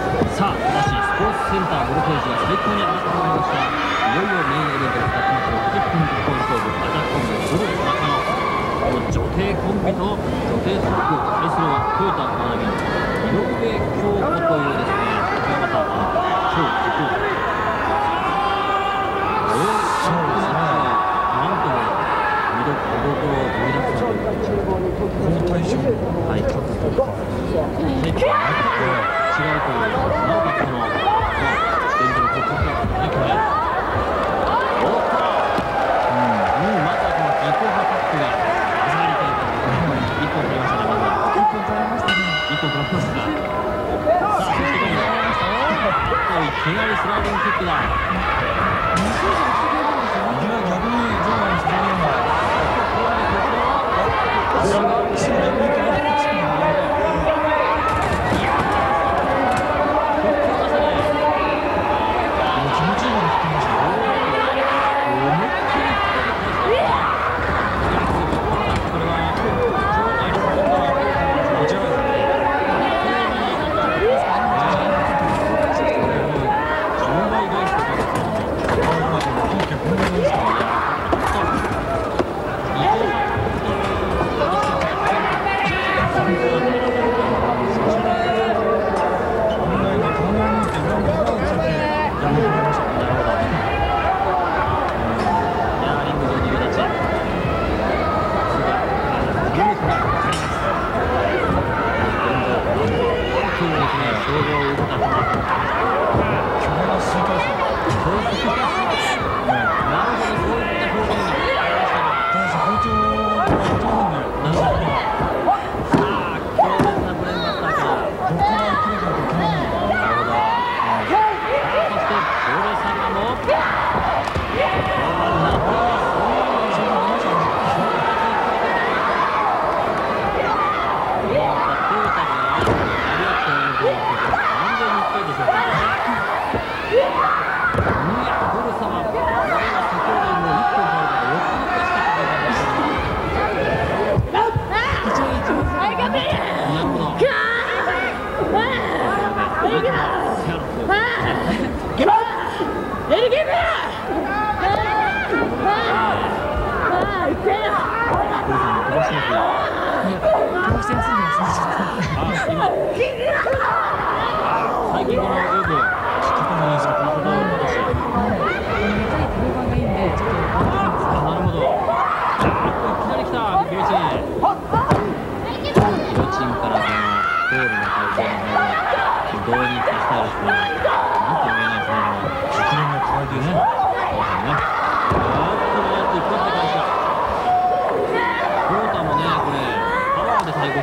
センターボルテージが最高に上がってまいりました。いよいよメインイベントがスタートします。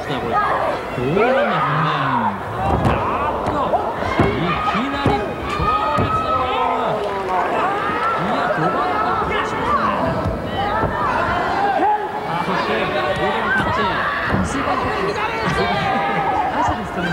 したらこれどうなんですかね。あっといきなり強烈なボール。いやど真ん中飛ばしますね。あそしてボールのタッチスーパータッチ朝ですからね。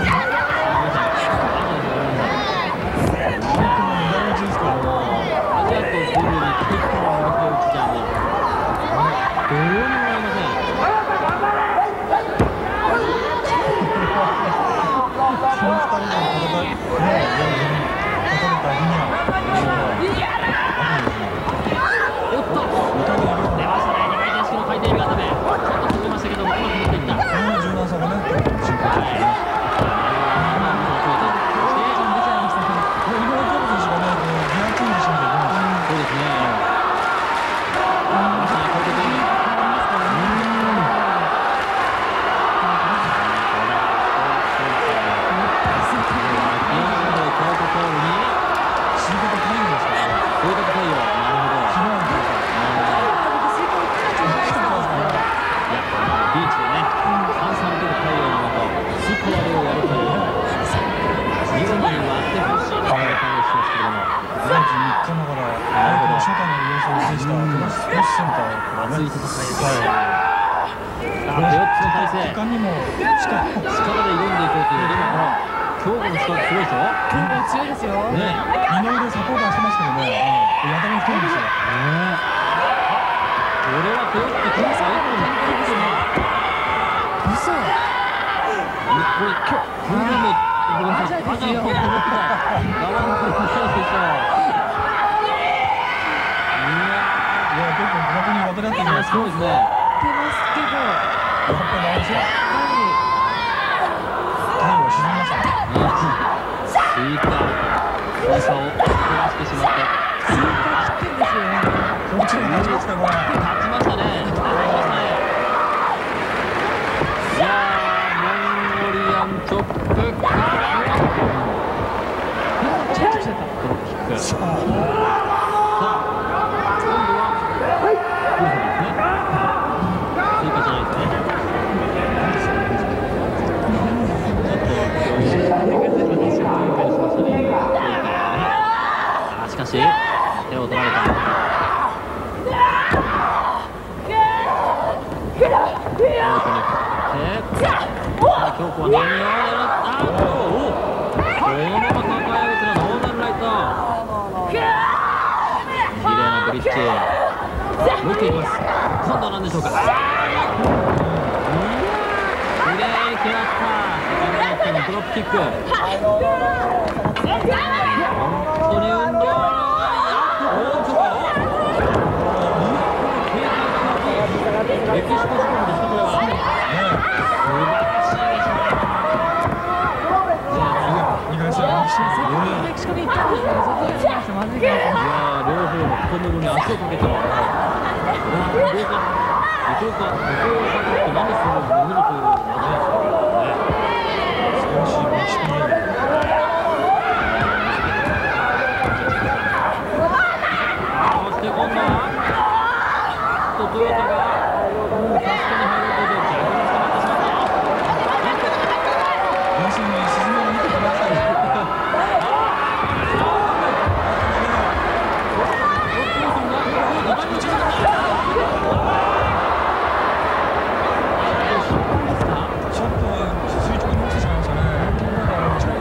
そうですね。 出ますけど。やっぱり大事。はい。タイムが沈みましたね。 スイーパー、スイーパーを飛ばしてしまって。 スイーパー切ってんですよね。こっちに立ちましたね。これ。 立ちましたね。立ちましたね。いやー、モンゴリアンチョップから。 ちょっとしてた。 ドロップキック。さあ。しかし手を取られた。京子は何を狙った。このまま抱えるとノーザルライト。綺麗なブリッジ。もう一回いきます。今度は何でしょうか。綺麗に決まった。ドロップキック。本当に運動量がやっと大きく。メキシコスコールですかこれは。素晴らしいですね。 意外とメキシコに行ったんですね。そこでまずいか。いや両方の太ももに足をかけて。どうか。どうか。どうか。どうか。何でその能力を持ちますか。今度はトヨタが助けに入ることで逆に捕まってしまった。 要するに沈めを見てください。ちょっと垂直に落ちてしまいましたね。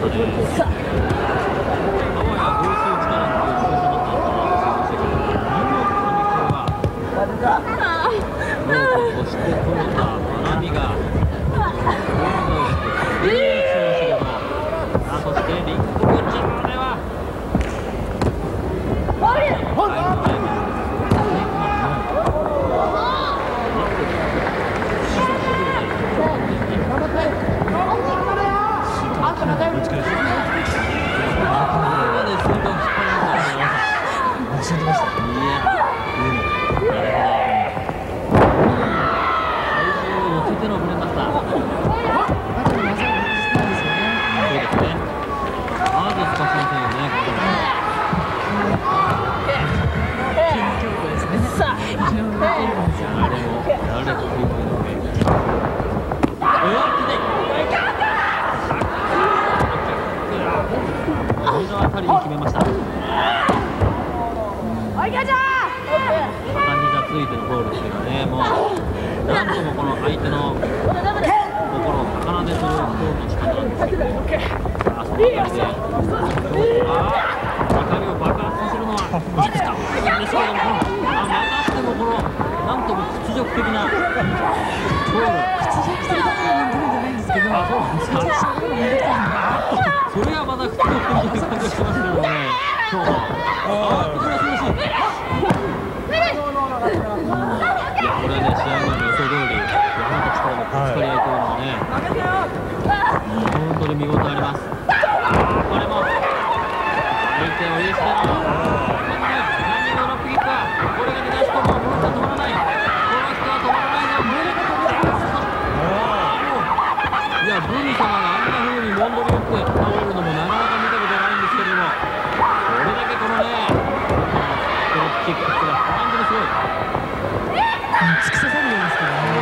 したね。そして通った学びがそしてリンクコーチこれは決めました。肩膝ついてのゴールっていうのはね、もうなんともこの相手の心を高鳴でするゴールの仕方なんですけど、あそのあたりで怒りを爆発させるのはいつかですけれども、あまたしてもこのなんとも屈辱的なゴール、 屈辱するだけのゴールじゃないんですけど、 あ、そうなんですか。それはまだ屈辱的な感じがしますけどね。今日はあ、これは素晴らしい。いや、これはね、試合前の予想通り、山本力のぶつかり合いというのはね、本当に見応えあります。これも相手を入れしての、何人のドロップキックか、これが出だしとも、この人は止まらない。この人は止まらないぞ。いや、ブニ様があんな風にモンドリ打って倒れるのもなかなか見たことないんですけれども、これだけこのね、ドロップキックが本当にすごい。 突き刺さるようですからね。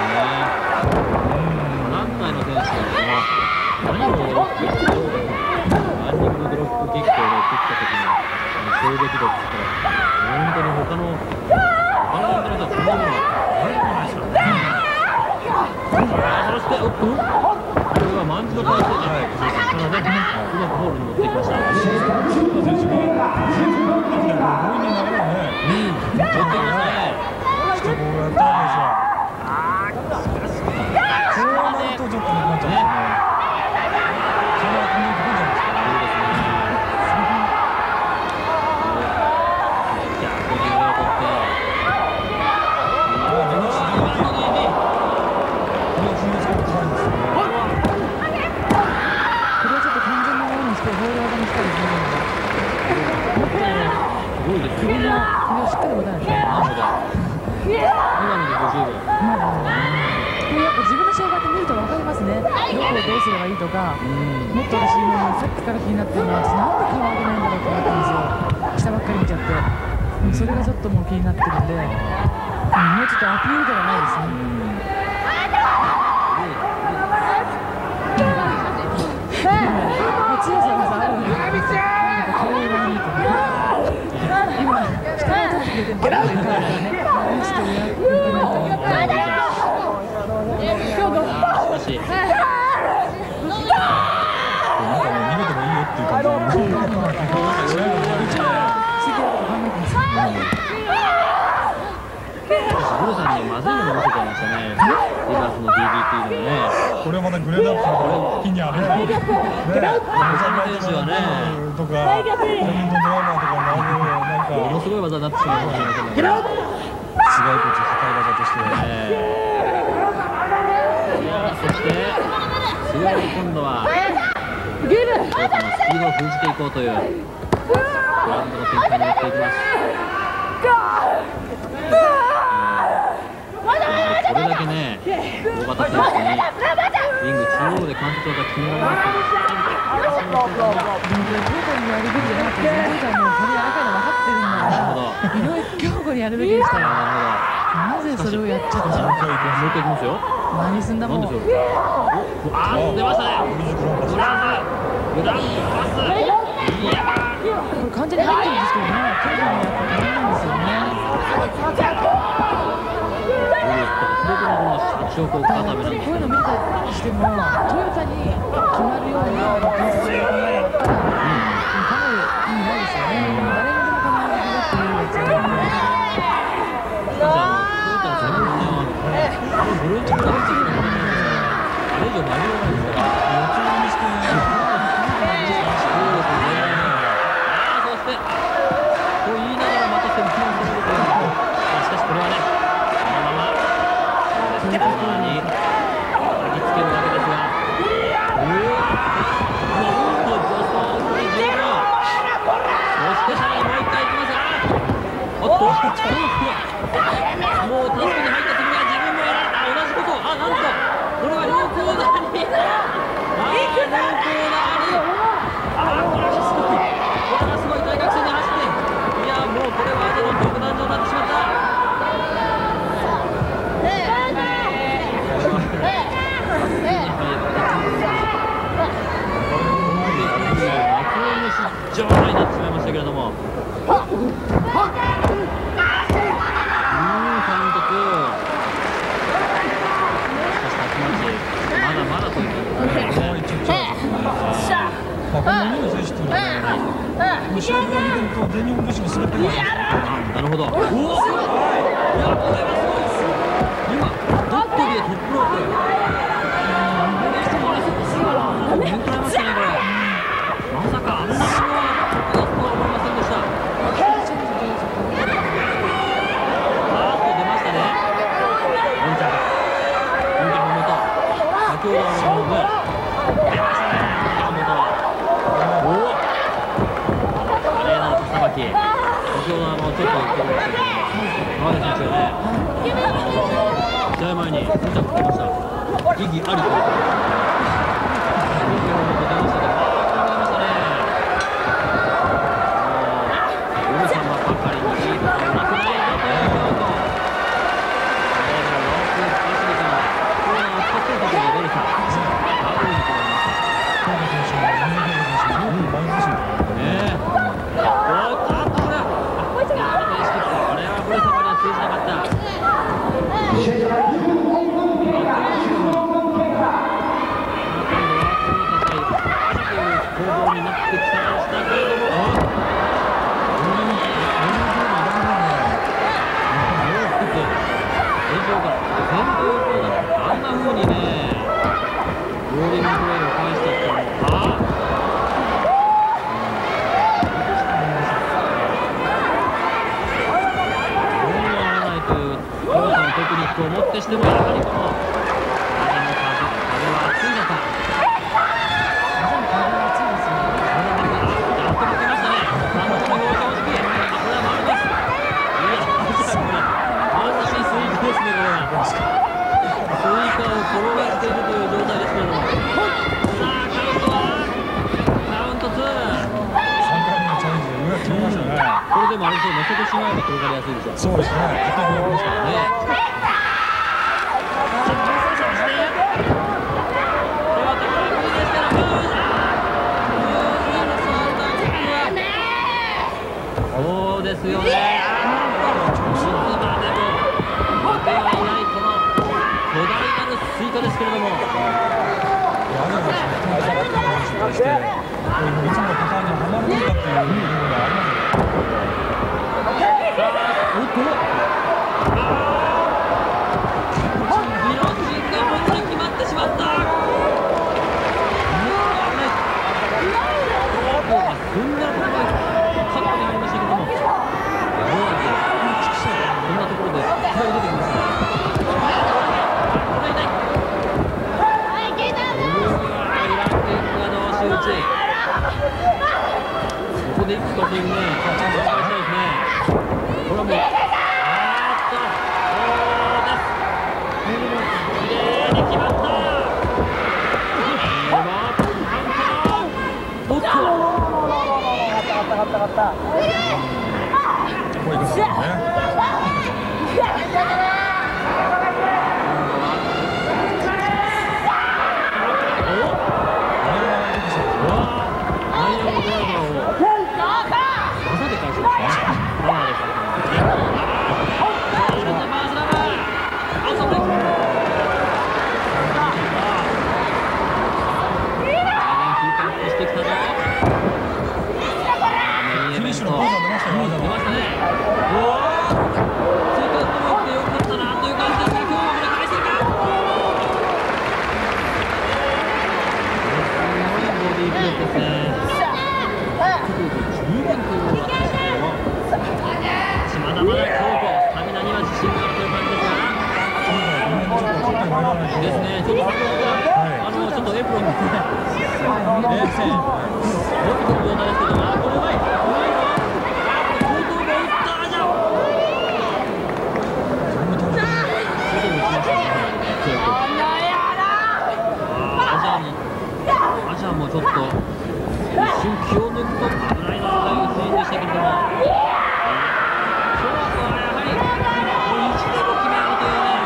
団体の選手が何をドロップキックをランニングのドロップキックを切った時の衝撃度って言ったら、本当に他の他の団体の人はこんなものは誰もないですからね。そしておっと、これはマンジの体勢で、なのでうまくボールに持っていきました。 どうすればいいとか、もっと私もさっきから気になってるのはなんで顔上げないんだろうと思ったんですよ。下ばっかり見ちゃって、それがちょっともう気になってるんで、もうちょっとアピールではないですね。強さがさあるので、なんかこれがいいと今下を取ってくれてるんだっていうからね、もうちょっとやってないと思って。しかしなんかもう逃げてもいいよっていう感じで、 ブルさんにまずいもの見せちゃいましたね。リバースの ディーディーティー のね。 これはまたグレードアップの日にはね、ね、 選手はね、 とか、コメントドラマとかもなんかものすごい技になってしまうかもしれませんけど、違うこっち破壊技としてはね。 そして強い今度はトヨタのスピードを封じていこうというグラウンドの展開に持っていきます。これだけね、大型選手にリング中央で関節技決められなくて、 トヨタにやるべきじゃなくて、トヨタもこれやらかいの分かってるんだから、いろいろ強固にやるべきでしたよ。なぜそれをやっちゃったの？ もう一回いきますよ。 何すんだもん。 なんでしょう。あー、出ましたね。グランド、グランドパス。いやー、 これ完全に入ってるんですけどね。トヨタのやっぱりダメなんですよね。こういうの見たりしても、トヨタに決まるような状態になってしまいましたけれども、うんカウントツー、しかしたちまちまだまだということですね。 このにの選手というのはね、試合を見てると全日本女子の滑ってるんですよ。 なるほど。おお、すごい。いや、これはすごい。今ドットでトップロープ。うん、限界ましたねこれ。まさかあんなにもとは思いませんでした。あーっと出ましたね。よん着。よん着のもと。先ほどのムー。出ましたね。おお。華麗なるさばき。先ほどあのちょっと言ってましたけども、川出選手がね、試合前にに着つけました。意義ありということで。をもってしてもやはりこの風の風、風は熱い中、風の風は熱いですよね。やっとかけましたね。三度目の表彰式、これは丸です。いや、まさにスイカですね。これはスイカを転がしているという状態ですけれども、さあカウントはカウントツー。さんかいめのチャレンジで上が決めましたね。これでもあれですよ、乗せてしまえば転がりやすいでしょう。そうですね。硬くなりますからね。そうですよね。いつまでも負けはいないこの巨大なるスイカですけれども。いつものパターンにはまるのかっていう部分があります。おっと。ギロチンが本当に決まってしまった。踏んだところでカットに入りましたけども、思わずこんなところで気が出てきますね。痛い痛い。イランケンが同士打ち。ここでいくかというね、チャンスを使いたいですね。これはもう、あーっと、そうです。きれいに決まった。おっと。勝った勝った勝った。これいくつだね。フィニッシュのポーズが出ましたね。出ましたね。おお。追加と思ってよくいいプレーですね。十分というのは私ですけども、まだまだ強固、スタミナには自信があるという感じですが、ですね、ちょっと先ほどからあのちょっとエプロンですね、ええ、持ってくる状態ですけども、あ、これうまい、うまいぞ、あ、後頭部を打った、じゃあ。アジャもちょっと一瞬気を抜くと危ないなというシーンでしたけれども、今日はやはりもう一度も決めるというね、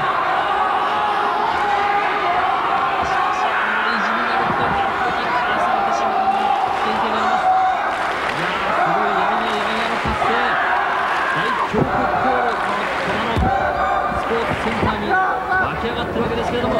しかしあまり意地になると逆に返されてしまう危険性があります。いやー、すごいやりねやりねの達成、大峡谷コール、この虎のスポーツセンターに湧き上がってるわけですけれども、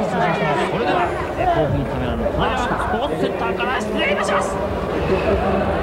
興奮カメラのスポーツセンターから失礼いたします。